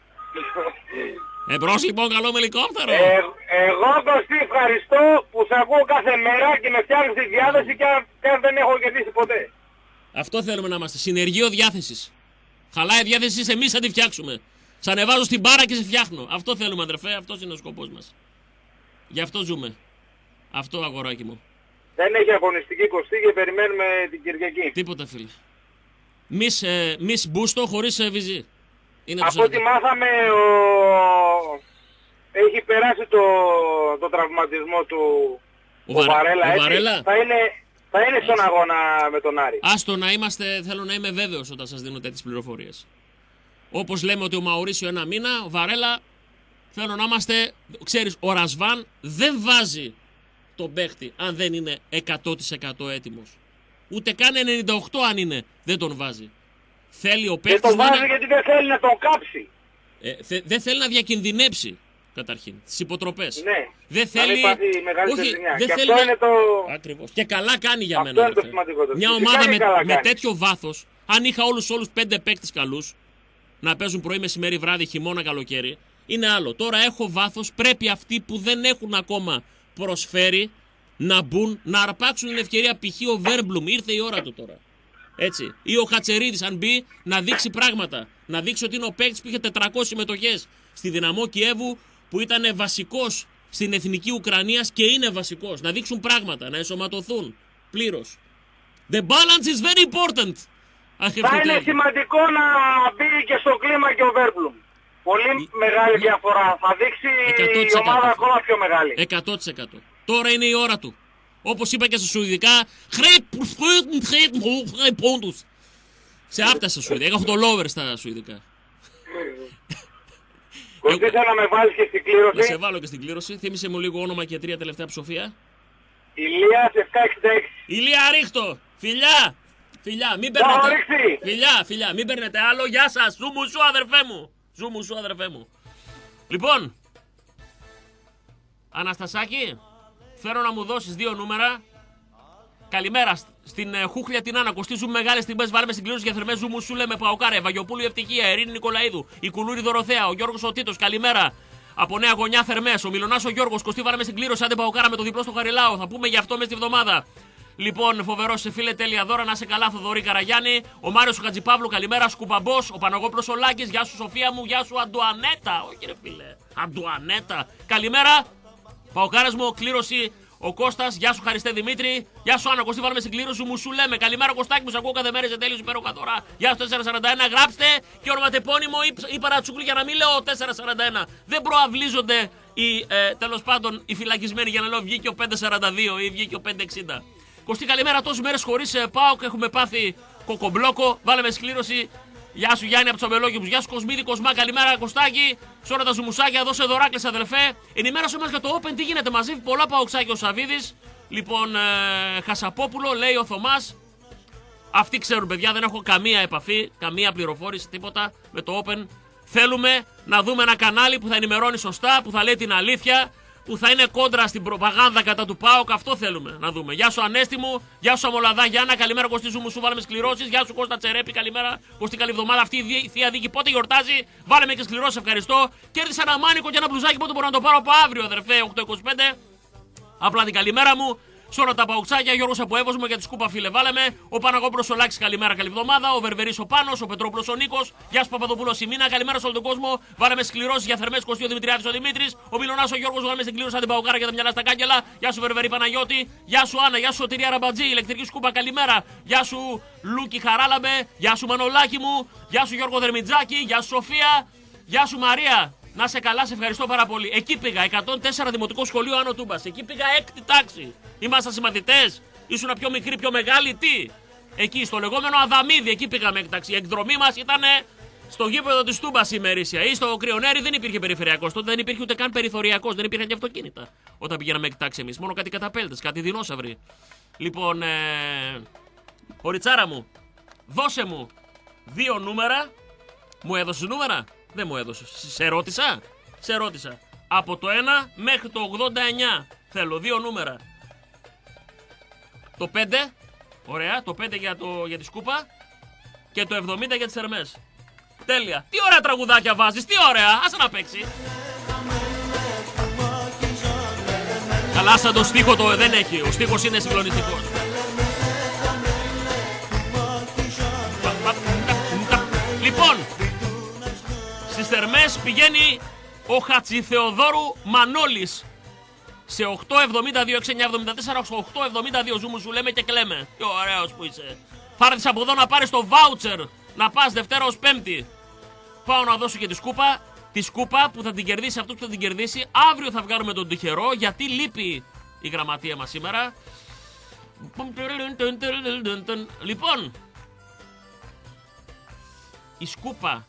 Εμπρός λοιπόν, καλό με ελικόπτερο. Ε, εγώ Κωστή ευχαριστώ που σε ακούω κάθε μέρα και με φτιάχνεις τη διάθεση και αν, και αν δεν έχω κερδίσει ποτέ. Αυτό θέλουμε να είμαστε. Συνεργείο διάθεσης. Χαλάει διάθεσης, εμείς θα τη φτιάξουμε. Σ' ανεβάζω στην μπάρα και σε φτιάχνω. Αυτό θέλουμε, αδερφέ. Αυτός είναι ο σκοπός μας. Γι' αυτό ζούμε. Αυτό, αγοράκι μου. Δεν έχει αγωνιστική Κωστή και περιμένουμε την Κυριακή. Τίποτα, φίλε. Μης, ε, μης μπούστο χωρίς ε, βυζί. Είναι από ό,τι μάθαμε, ο... έχει περάσει το, το τραυματισμό του ο, ο Βαρέλα. Ο Βαρέλα. Θα είναι, θα είναι στον αγώνα με τον Άρη. Άστο να είμαστε, θέλω να είμαι βέβαιος όταν σας δίνω τέτοιες πληροφορίες. Όπως λέμε ότι ο Μαουρίσιο ένα μήνα, ο Βαρέλα, θέλω να είμαστε, ξέρεις, ο Ρασβάν δεν βάζει τον παίχτη αν δεν είναι εκατό τοις εκατό έτοιμος. Ούτε καν ενενήντα οκτό αν είναι, δεν τον βάζει. Θέλει ο παίχτης δεν τον βάζει είναι... γιατί δεν θέλει να τον κάψει. Ε, θε, δεν θέλει να διακινδυνέψει, καταρχήν, τις υποτροπές. Ναι, δεν θέλει... Όχι, δεν και θέλει... αυτό είναι το... Ακριβώς. Και καλά κάνει για αυτό μένα. Είναι το σημαντικότερο. Μια ομάδα με, με τέτοιο βάθος, αν είχα όλους όλους πέντε παίκτες καλούς, να παίζουν πρωί, μεσημέρι, βράδυ, χειμώνα, καλοκαίρι, είναι άλλο. Τώρα έχω βάθος, πρέπει αυτοί που δεν έχουν ακόμα προσφέρει να μπουν, να αρπάξουν την ευκαιρία. Π.χ. ο Βέρμπλουμ, ήρθε η ώρα του τώρα. Έτσι. Ή ο Χατσερίδης, αν μπει, να δείξει πράγματα. Να δείξει ότι είναι ο παίκτης που είχε τετρακόσιες συμμετοχές στη Δυναμό Κιέβου, που ήταν βασικός στην εθνική Ουκρανίας και είναι βασικός. Να δείξουν πράγματα, να ενσωματωθούν πλήρως. The balance is very important. Θα είναι σημαντικό να μπει και στο κλίμα και ο Βέρμπλουμ. Πολύ μεγάλη διαφορά. Θα δείξει η ομάδα ακόμα πιο μεγάλη. εκατό τοις εκατό. Τώρα είναι η ώρα του. Όπως είπα και στα Σουηδικά, σε άπτα στα Σουηδικά. Έχω το lover στα Σουηδικά. Κωστή, θέλω να με βάλεις και στην κλήρωση. Να σε βάλω και στην κλήρωση. Θύμισε μου λίγο όνομα και τρία τελευταία ψηφία. Ηλίας επτακόσια εξήντα έξι. Ηλία ρίχτω. Φιλιά. Φιλιά, μην παίρνετε. Φιλιά, φιλιά, μην παίρνετε άλλο. Γεια σας. Ζου μου σου, αδερφέ μου. Ζου μου σου, αδερφέ μου. Λοιπόν, Αναστασάκη, θέλω να μου δώσεις δύο νούμερα. Καλημέρα στην ε, Χούχλια την Άννα. Κοστίζουν μεγάλες τιμές. Βάλουμε συγκλήρωση για θερμές. Ζου μου σου, λέμε Παοκάρε. Βαγιοπούλου Ευτυχία. Ειρήνη Νικολαίδου. Η Κουλούρη Δωροθέα. Ο Γιώργος ο Τίτος. Καλημέρα. Από Νέα Γωνιά θερμές. Ο Μιλονάς ο Γιώργος. Κωστή, βάλαμε συγκλήρωση. Άντε Παοκάρα με το διπλό στο Χαριλάο. Θα πούμε γι' αυτό μες τη βδομάδα. Λοιπόν, φοβερό σε φίλε, τέλεια δώρα, να σε καλά, Θοδωρή Καραγιάννη. Ο Μάριος ο Χατζηπαύλου, καλημέρα, Σκουμπαμπός. Ο Παναγόπλος ο Λάκης, γεια σου Σοφία μου, γεια σου Αντουανέτα. Όχι ρε φίλε, Αντουανέτα. Καλημέρα, Παοκάρας μου, κλήρωση. Ο Κώστας, γεια σου Χαριστέ Δημήτρη. Γεια σου Άννα Κωστή, βάλαμε στην κλήρωση μου, σου λέμε. Καλημέρα Κωστάκη, μου σ' ακούω κάθε μέρα σε τέλειο υπέροχα τώρα. Γεια σου τετρακόσια σαράντα ένα, γράψτε και ονοματεπώνυμο ή, ή παρατσούκλι για να μην λέω τετρακόσια σαράντα ένα. Δεν προαυλίζονται οι, ε, τέλος πάντων οι φυλακισμένοι για να λέω βγήκε ο πεντακόσια σαράντα δύο ή βγήκε ο πεντακόσια εξήντα. Κωστή, καλημέρα, τόσες μέρες χωρίς ε, ΠΑΟΚ έχουμε πάθει κοκομπλόκο. Βάλαμε σκλήρωση. Γεια σου Γιάννη από του Αμπελόκηπους. Γεια σου Κοσμίδη, Κοσμά, καλημέρα Κωστάκη. Σε όλα τα ζουμουσάκια, δώσε δωράκλες αδελφέ. Ενημέρωσέ μας για το Open, τι γίνεται, μαζεύει πολλά παοξάκια ο Σαβίδης. Λοιπόν, ε, Χασαπόπουλο, λέει ο Θωμάς. Αυτοί ξέρουν, παιδιά, δεν έχω καμία επαφή, καμία πληροφόρηση, τίποτα με το Open. Θέλουμε να δούμε ένα κανάλι που θα ενημερώνει σωστά, που θα λέει την αλήθεια, που θα είναι κόντρα στην προπαγάνδα κατά του ΠΑΟΚ. Αυτό θέλουμε να δούμε. Γεια σου Ανέστη μου, γεια σου Αμολαδά Γιάννα, καλημέρα Κωστή σου, μου σου βάλαμε σκληρώσεις. Γεια σου Κώστα Τσερέπη, καλημέρα Κωστή, καλή εβδομάδα. Αυτή η θεία δίκη πότε γιορτάζει, βάλαμε και σκληρώσεις, ευχαριστώ. Κέρδισα ένα μάνικο και ένα μπλουζάκι, πότε μπορώ να το πάρω από αύριο, αδερφέ, οκτώ είκοσι πέντε. Απλά την καλημέρα μου. Σε όλα τα παουξάκια, Γιώργος από Εύωσμο για τη σκούπα φίλε βάλαμε. Ο Παναγόπουλος ο Λάκης, καλημέρα, καλή εβδομάδα. Ο Βερβερής ο Πάνος, ο Πετρόπουλος ο Νίκος. Γεια σου Παπαδοπούλος η Μίνα, καλημέρα σε όλο τον κόσμο. Βάλαμε σκληρώσεις για θερμές, Κωστή ο Δημητριάδης ο Δημήτρης. Ο Μιλωνάς ο Γιώργος, βάλαμε στην κλήρωση την Παουκάρα για τα μυαλά στα κάγκελα. Γεια σου Βερβερή Παναγιώτη. Γεια σου Άννα, γεια σου Σωτηρία Ραμπατζή, ηλεκτρική σκούπα, καλημέρα. Γεια σου Λούκι Χαράλαμπε, γεια σου Μανολάκη μου. Γεια σου Γιώργο Δερμιτζάκη, γεια σου Σοφία. Γεια σου Μαρία. Να σε καλά, σε ευχαριστώ πάρα πολύ. Εκεί πήγα, εκατόν τέσσερα Δημοτικό Σχολείο Άνω Τούμπας. Εκεί πήγα έκτη τάξη. Ήμασταν συμμαθητές, ήσουν πιο μικροί, πιο μεγάλοι, τι. Εκεί στο λεγόμενο Αδαμίδι, εκεί πήγαμε έκτη τάξη. Η εκδρομή μας ήταν στο γήπεδο της Τούμπας ημερήσια. Ή στο Κρυονέρι δεν υπήρχε περιφερειακός. Τότε δεν υπήρχε ούτε καν περιθωριακός, δεν υπήρχαν και αυτοκίνητα. Όταν πηγαίναμε έκτη τάξη εμείς, μόνο κάτι καταπέλτες, κάτι δεινόσαυροι. Λοιπόν, ε... ο Ριτσάρα μου, δώσε μου δύο νούμερα. Μου έδωσε νούμερα. Δεν μου έδωσε. Σε ρώτησα. Σε ρώτησα. Από το ένα μέχρι το ογδόντα εννιά. Θέλω δύο νούμερα. Το πέντε. Ωραία. Το πέντε για, το, για τη σκούπα. Και το εβδομήντα για τις θερμές. Τέλεια. Τι ωραία τραγουδάκια βάζεις. Τι ωραία. Άσε να παίξει. Καλά, σαν το στίχο το δεν έχει. Ο στίχος είναι συγκλονιστικός. Λοιπόν, στις θερμές πηγαίνει ο Χατζηθεοδόρου Μανώλης σε οκτώ εβδομήντα δύο εξήντα εννιά εβδομήντα τέσσερα, οκτώ εβδομήντα δύο ζούμου σου λέμε και κλαίμε. Τι ωραίος που είσαι. Φάρτης από εδώ να πάρεις το βάουτσερ να πας Δευτέρα ως Πέμπτη. Πάω να δώσω και τη σκούπα. Τη σκούπα που θα την κερδίσει αυτός που θα την κερδίσει. Αύριο θα βγάλουμε τον τυχερό γιατί λείπει η γραμματεία μας σήμερα. Λοιπόν, η σκούπα.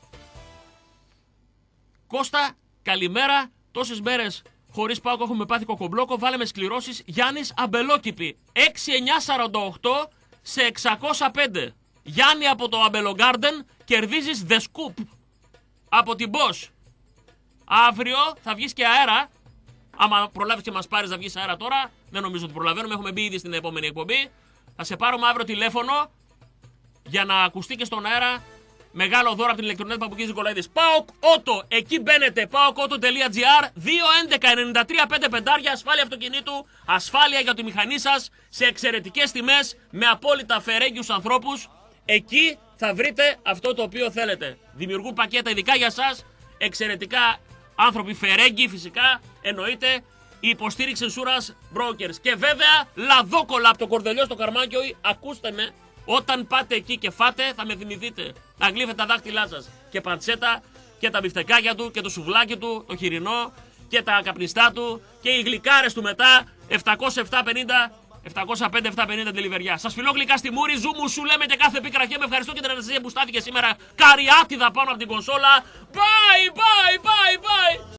Κώστα, καλημέρα. Τόσες μέρες χωρίς ΠΑΟΚ έχουμε πάθει κοκομπλόκο. Βάλαμε σκληρώσεις. Γιάννης Αμπελόκηπη. έξι εννιά σαράντα οκτώ σε εξακόσια πέντε. Γιάννη από το Αμπελογκάρντεν κερδίζεις The Scoop από την Bosch. Αύριο θα βγεις και αέρα. Άμα προλάβεις και μας πάρεις να βγεις αέρα τώρα, δεν νομίζω ότι προλαβαίνουμε. Έχουμε μπει ήδη στην επόμενη εκπομπή. Θα σε πάρουμε αύριο τηλέφωνο για να ακουστεί και στον αέρα. Μεγάλο δώρο από την ηλεκτρονέτ Παπουκίδης Νικολαίδης. ΠΑΟΚ Auto, εκεί μπαίνετε. πάοκ ότο τελεία τζι άρ. δύο έντεκα ενενήντα τρία πέντε πεντάρια. Ασφάλεια αυτοκινήτου. Ασφάλεια για τη μηχανή σας. Σε εξαιρετικές τιμές. Με απόλυτα φερέγγιους ανθρώπους. Εκεί θα βρείτε αυτό το οποίο θέλετε. Δημιουργούν πακέτα ειδικά για σας. Εξαιρετικά άνθρωποι φερέγγιοι φυσικά. Εννοείται. Η υποστήριξη Insurance Brokers. Και βέβαια λαδόκολα από το Κορδελιό στο Καρμάκιο. Ακούστε με. Όταν πάτε εκεί και φάτε, θα με θυμηθείτε. Να γλύφετε τα δάχτυλά σας. Και παντσέτα, και τα μπιφτεκάκια του, και το σουβλάκι του, το χοιρινό, και τα καπνιστά του, και οι γλυκάρες του μετά, επτακόσια επτά πενήντα, επτακόσια πέντε επτακόσια πενήντα τηλιβεριά. Σας φιλώ γλυκά στη μούρη, ζούμου σου λέμε και κάθε πίκρα και με ευχαριστώ και την αναστασία που στάθηκε σήμερα. Καριάτιδα πάνω από την κονσόλα. Bye, bye, bye, bye.